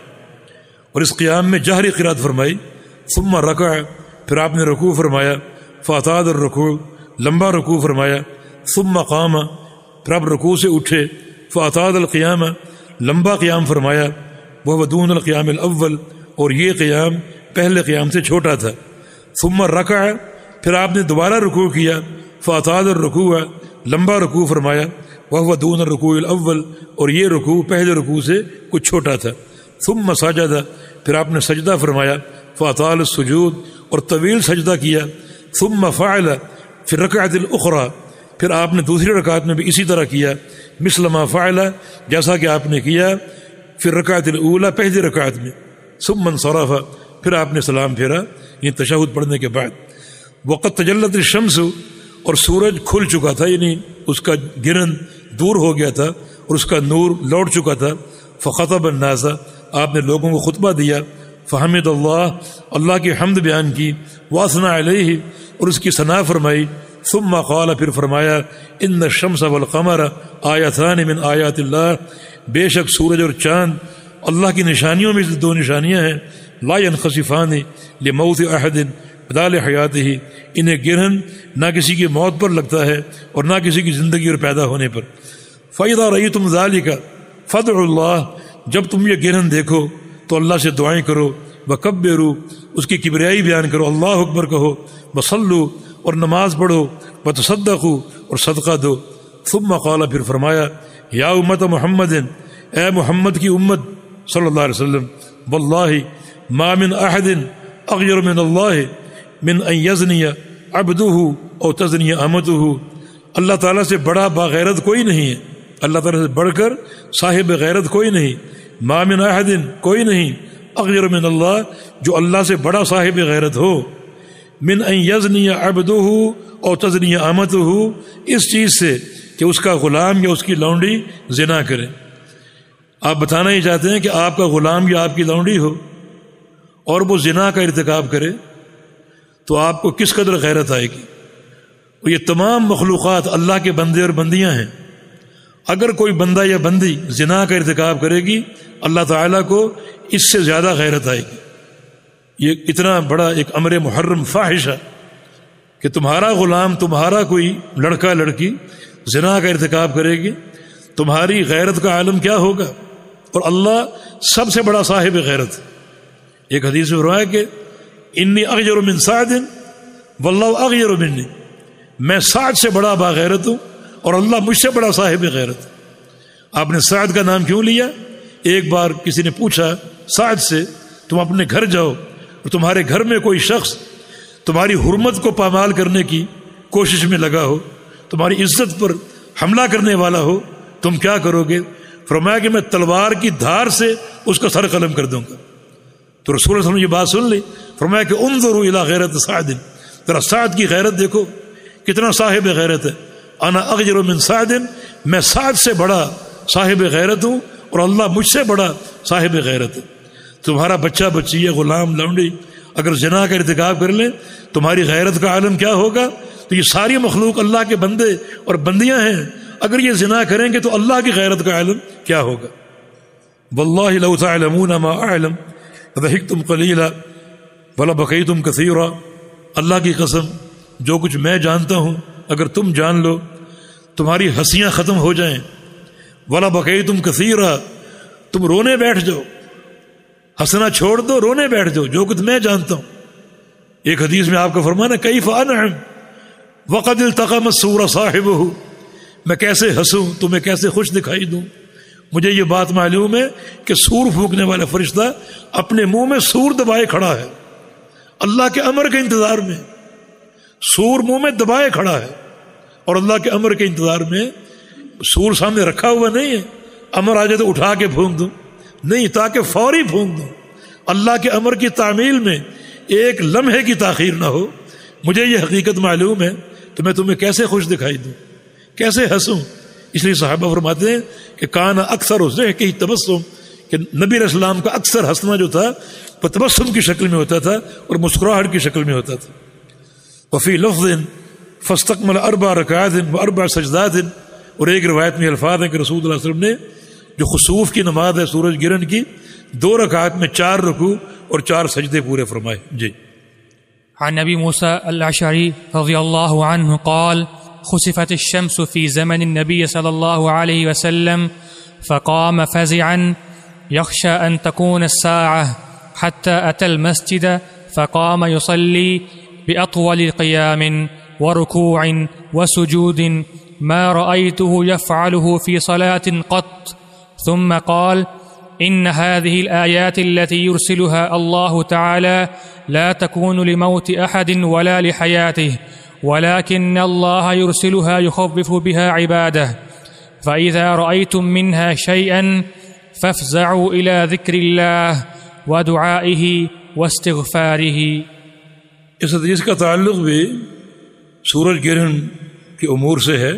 اور اس قیام میں جہری قرات فرمائی. ثم رکع، پھر آپ نے رکوع فرمایا. فاطال الرکوع، لمبا رکوع فرمایا. ثم قام، پھر آپ رکوع سے اٹھے. فاطال القیام، لمبا قیام فرمایا. وہ دون القیام الاول، اور یہ قیام پہلے قیام سے چھوٹا تھا. ثم رکع، پھر آپ نے دوبارہ رکوع کیا. فاطال الرکوع، لمبا رکوع فرمایا. وہ دون الرکوع الاول، اور یہ رکوع پہلے رکوع سے کچھ چھوٹا تھا. ثم سجد، پھر آپ نے سجدہ فرمایا. فاطال السجود، اور طویل سجدہ کیا. ثم فعل فی الرکعۃ الاخری، پھر آپ نے دوسری رکعت میں بھی اسی طرح کیا. مثل ما فعل، جیسا کہ آپ نے کیا فی الرکعۃ الاولی، پہلی رکعت میں. ثم انصرف، پھر آپ نے سلام پھیرا، یہ تشہد پڑھنے کے بعد. وقت تجلت الشمس، اور سورج کھل چکا تھا، یعنی اس کا گرن دور ہو گیا تھا اور اس کا نور لوٹ چکا تھا. فخطب الناس، آپ نے لوگوں کو خطبہ دیا. فحمد اللہ، اللہ کی حمد بیان کی. واثنا علیہ، اور اس کی ثنا فرمائی. ثم قال، پھر فرمایا ان الشمس والقمر آیتان من آیات اللہ، بے شک سورج اور چاند اللہ کی نشانیوں میں سے دو نشانیاں ہیں. لا ينخسفان لموت احد ولا لحیاتہ، انہیں گرہن نہ کسی کی موت پر لگتا ہے اور نہ کسی کی زندگی اور پیدا ہونے پر. فَإِذَا رَأَيْتُمْ ذَلِكَ فَادْعُوا اللَّهَ، جب تم یہ گرہن دیکھو تو اللہ سے دعائیں کرو. وَكَبِّرُوا، اس کی کبریائی بیان کرو، اللہ اکبر کہو. وَصَلُّوا، اور نماز پڑھو. وَتَصَدَّقُوا، اور صدقہ دو. ثُمَّ قَالَ، پھر فرمایا یا امت محمد، اے محمد کی امت صلی اللہ علیہ وسلم، واللہ ما من احد اغیر من اللہ من ان یزنی عبدہ او تزنی امتہ، اللہ تعالیٰ سے بڑا باغیرت کوئی نہیں ہے، اللہ تعالیٰ سے بڑھ کر صاحب غیرت کوئی نہیں. ما من احد، کوئی نہیں، اغیر من اللہ، جو اللہ سے بڑا صاحب غیرت ہو. من ان یزنی عبدہ او تزنی امتہ، اس چیز سے کہ اس کا غلام یا اس کی لونڈی زنا کرے. آپ بتانا ہی چاہتے ہیں کہ آپ کا غلام یا آپ کی لونڈی ہو اور وہ زنا کا ارتکاب کرے تو آپ کو کس قدر غیرت آئے گی. اور یہ تمام مخلوقات اللہ کے بندے اور بندیاں ہیں. اگر کوئی بندہ یا بندی زنا کا ارتکاب کرے گی اللہ تعالیٰ کو اس سے زیادہ غیرت آئے گی. یہ اتنا بڑا ایک امر محرم فاحش ہے کہ تمہارا غلام، تمہارا کوئی لڑکا لڑکی زنا کا ارتکاب کرے گی، تمہاری غیرت کا عالم کیا ہوگا. اور اللہ سب سے بڑا صاحب غیرت. ایک حدیث میں فرمایا کہ انی اغیر من سعد واللہ اغیر منی، میں سعد سے بڑا باغیرت ہوں اور اللہ مجھ سے بڑا صاحب غیرت. آپ نے سعد کا نام کیوں لیا؟ ایک بار کسی نے پوچھا سعد سے تم اپنے گھر جاؤ اور تمہارے گھر میں کوئی شخص تمہاری حرمت کو پامال کرنے کی کوشش میں لگا ہو، تمہاری عزت پر حملہ کرنے والا ہو، تم کیا کرو گے؟ فرمایا کہ میں تلوار کی دھار سے اس کا سر قلم کر دوں گا. تو رسول اللہ صلی اللہ علیہ وسلم نے یہ بات سن لی. فرمایا کہ انظروا الی غیرت سعد، ذرا سعد کی غیرت دیکھو کتنا صاحب غیرت ہے. انا اغجر من سعد، میں سعد سے بڑا صاحب غیرت ہوں اور اللہ مجھ سے بڑا صاحب غیرت ہے. تمہارا بچہ بچی ہے، غلام لونڈی اگر زنا کا ارتکاب کر لیں تمہاری غیرت کا عالم کیا ہوگا؟ تو یہ ساری مخلوق اللہ کے بندے اور بندیاں ہیں، اگر یہ زنا کریں گے تو اللہ کی غیرت کا عالم کیا ہوگا؟ واللہ لو تعلمون ما اعلم لضحکتم قلیلا ولبکیتم کثیرا. اللہ کی قسم جو کچھ میں جانتا ہوں اگر تم جان لو تمہاری ہنسیاں ختم ہو جائیں. ولبکیتم کثیرا، تم رونے بیٹھ جاؤ، ہنسنا چھوڑ دو، رونے بیٹھ جاؤ جو کچھ میں جانتا ہوں. ایک حدیث میں آپ کا فرمانا کیف انعم وقد التقم السور صاحبہ، میں کیسے ہنسوں، تمہیں کیسے خوش دکھائی دوں. مجھے یہ بات معلوم ہے کہ سور پھونکنے والا فرشتہ اپنے منہ میں سور دبائے کھڑا ہے، اللہ کے امر کے انتظار میں. سور منہ میں دبائے کھڑا ہے اور اللہ کے امر کے انتظار میں. سور سامنے رکھا ہوا نہیں ہے امر آ جائے تو اٹھا کے پھونک دوں، نہیں، تاکہ فوری پھونک دوں. اللہ کے امر کی تعمیل میں ایک لمحے کی تاخیر نہ ہو. مجھے یہ حقیقت معلوم ہے تو میں تمہیں کیسے خوش دکھائی دوں، کیسے ہنسوں. اس لیے صحابہ فرماتے ہیں کہ کانا اکثر اسے کہ تبسم، کہ نبی علیہ السلام کا اکثر ہنسنا جو تھا وہ تبسم کی شکل میں ہوتا تھا اور مسکراہٹ کی شکل میں ہوتا تھا. وفی لفظ فاستقمل اربع رکعات واربع سجدات، اور ایک روایت میں الفاظ ہیں کہ رسول اللہ صلی اللہ علیہ وسلم نے جو خسوف کی نماز ہے سورج گرہن کی، دو رکعات میں چار رکوع اور چار سجدے پورے فرمائے. جی. عن ابی موسیٰ الاشعری رضی اللہ عنہ قال خسفت الشمس في زمن النبي صلى الله عليه وسلم فقام فزعا يخشى أن تكون الساعة حتى أتى المسجد فقام يصلي بأطول قيام وركوع وسجود ما رأيته يفعله في صلاة قط، ثم قال إن هذه الآيات التي يرسلها الله تعالى لا تكون لموت أحد ولا لحياته ولكن الله يرسلها يخوف بها عباده، فإذا رأيتم منها شيئا فافزعوا إلى ذكر الله ودعائه واستغفاره. اس حدیث کا تعلق بھی سورج گرہن کے امور سے ہے.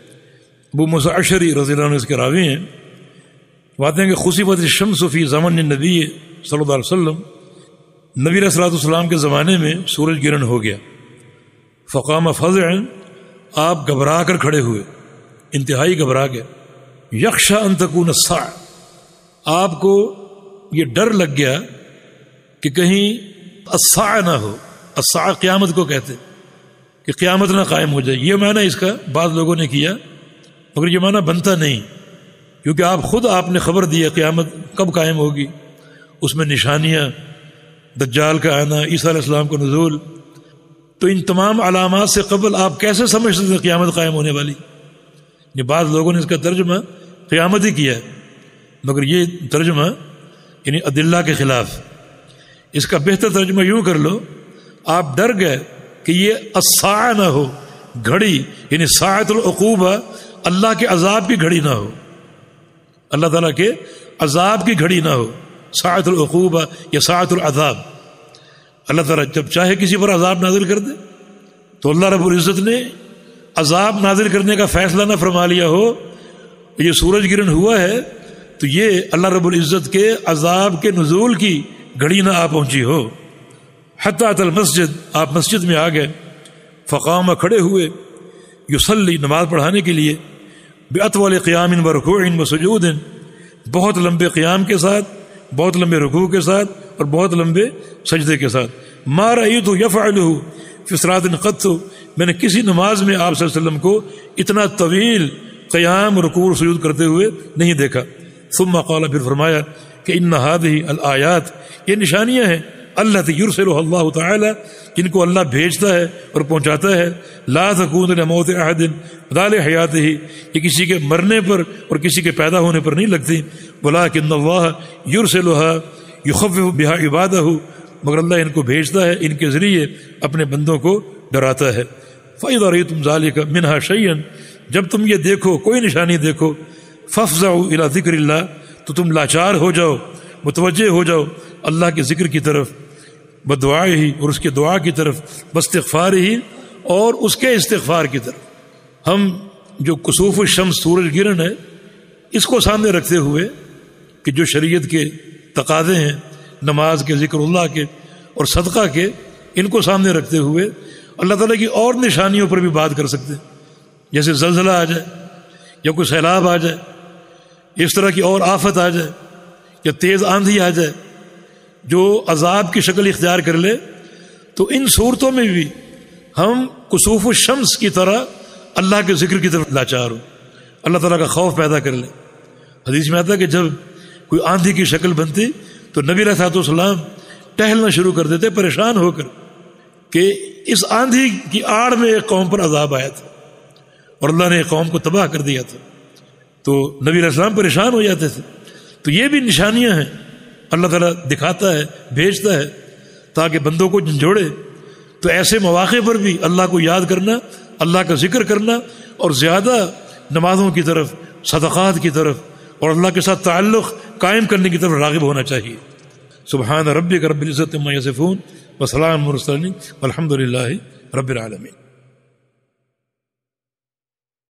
ابو موسیٰ اشعری رضی اللہ عنہ اس کے راوی ہیں، باتیں کہ خسفت الشمس فی زمن النبی صلی اللہ علیہ وسلم، نبی علیہ الصلوۃ والسلام کے زمانے میں سورج گرہن ہو گیا. فقام فزعا، آپ گھبرا کر کھڑے ہوئے، انتہائی گھبرا گئے. یخشى ان تکون الساعة، آپ کو یہ ڈر لگ گیا کہ کہیں الساعة نہ ہو. الساعة قیامت کو کہتے کہ قیامت نہ قائم ہو جائے. یہ معنی اس کا بعض لوگوں نے کیا، مگر یہ معنی بنتا نہیں، کیونکہ آپ خود آپ نے خبر دی ہے قیامت کب قائم ہوگی، اس میں نشانیاں، دجال کا آنا، عیسیٰ علیہ السلام کا نزول. تو ان تمام علامات سے قبل آپ کیسے سمجھتے تھے قیامت قائم ہونے والی؟ یہ بعض لوگوں نے اس کا ترجمہ قیامت ہی کیا ہے، مگر یہ ترجمہ یعنی ادلہ کے خلاف. اس کا بہتر ترجمہ یوں کر لو، آپ ڈر گئے کہ یہ الساعہ نہ ہو، گھڑی، یعنی ساعۃ العقوبہ، اللہ کے عذاب کی گھڑی نہ ہو، اللہ تعالیٰ کے عذاب کی گھڑی نہ ہو، ساعۃ العقوبہ یا ساعۃ العذاب. اللہ تعالیٰ جب چاہے کسی پر عذاب نازل کر دے تو اللہ رب العزت نے عذاب نازل کرنے کا فیصلہ نہ فرما لیا ہو. یہ سورج گرہن ہوا ہے تو یہ اللہ رب العزت کے عذاب کے نزول کی گھڑی نہ آ پہنچی ہو. حتی اتى المسجد، آپ مسجد میں آ گئے. فقام، کھڑے ہوئے، یصلی، نماز پڑھانے کے لیے، باطول قیام و رکوع و سجود، بہت لمبے قیام کے ساتھ، بہت لمبے رکوع کے ساتھ اور بہت لمبے سجدے کے ساتھ. ما رأیت یفعلہ فی صلاۃ قط، میں نے کسی نماز میں آپ صلی اللہ علیہ وسلم کو اتنا طویل قیام، رکوع، سجود کرتے ہوئے نہیں دیکھا. ثم قال، پھر فرمایا کہ ان هذه الآیات، یہ نشانیاں ہیں التی یرسلها اللہ تعالی، جن کو اللہ بھیجتا ہے اور پہنچاتا ہے، لا تکون لموت احد بدال حیاتہ، یہ کسی کے مرنے پر اور کسی کے پیدا ہونے پر نہیں لگتی، ولکن اللہ یرسلها یخوف بها عبادہ، مگر اللہ ان کو بھیجتا ہے ان کے ذریعے اپنے بندوں کو ڈراتا ہے۔ فَإِذَا رَأَيْتُمْ ذَلِكَ مِنْهَا شَيْئًا، جب تم یہ دیکھو کوئی نشانی دیکھو، فَافْزَعُوا إِلَى ذِكْرِ اللَّهِ، تو تم لاچار ہو جاؤ، متوجہ ہو جاؤ اللہ کے ذکر کی طرف، بدعائے ہی، اور اس کے دعا کی طرف، باستغفار ہی، اور اس کے استغفار کی طرف۔ ہم جو کسوف الشمس سورج گرہن ہے اس کو سامنے رکھتے ہوئے کہ جو شریعت کے تقاضے ہیں نماز کے، ذکر اللہ کے اور صدقہ کے، ان کو سامنے رکھتے ہوئے اللہ تعالیٰ کی اور نشانیوں پر بھی بات کر سکتے ہیں، جیسے زلزلہ آ جائے یا کوئی سیلاب آ جائے، اس طرح کی اور آفت آ جائے یا تیز آندھی آ جائے جو عذاب کی شکل اختیار کر لے، تو ان صورتوں میں بھی ہم کسوف الشمس کی طرح اللہ کے ذکر کی طرف لاچار ہو، اللہ تعالیٰ کا خوف پیدا کر لیں۔ حدیث میں آتا ہے کہ جب کوئی آندھی کی شکل بنتی تو نبی علیہ الصلوۃ والسلام ٹہلنا شروع کر دیتے پریشان ہو کر کہ اس آندھی کی آڑ میں ایک قوم پر عذاب آیا تھا اور اللہ نے ایک قوم کو تباہ کر دیا تھا، تو نبی علیہ السلام پریشان ہو جاتے تھے۔ تو یہ بھی نشانیاں ہیں اللہ تعالیٰ دکھاتا ہے، بھیجتا ہے تاکہ بندوں کو جھنجھوڑے۔ تو ایسے مواقع پر بھی اللہ کو یاد کرنا، اللہ کا ذکر کرنا، اور زیادہ نمازوں کی طرف، صدقات کی طرف اور اللہ کے ساتھ تعلق قائم کرنے کی طرف راغب ہونا چاہیے۔ سبحان ربک رب العزت عما یصفون وسلام علی المرسلین والحمد للہ رب العالمین۔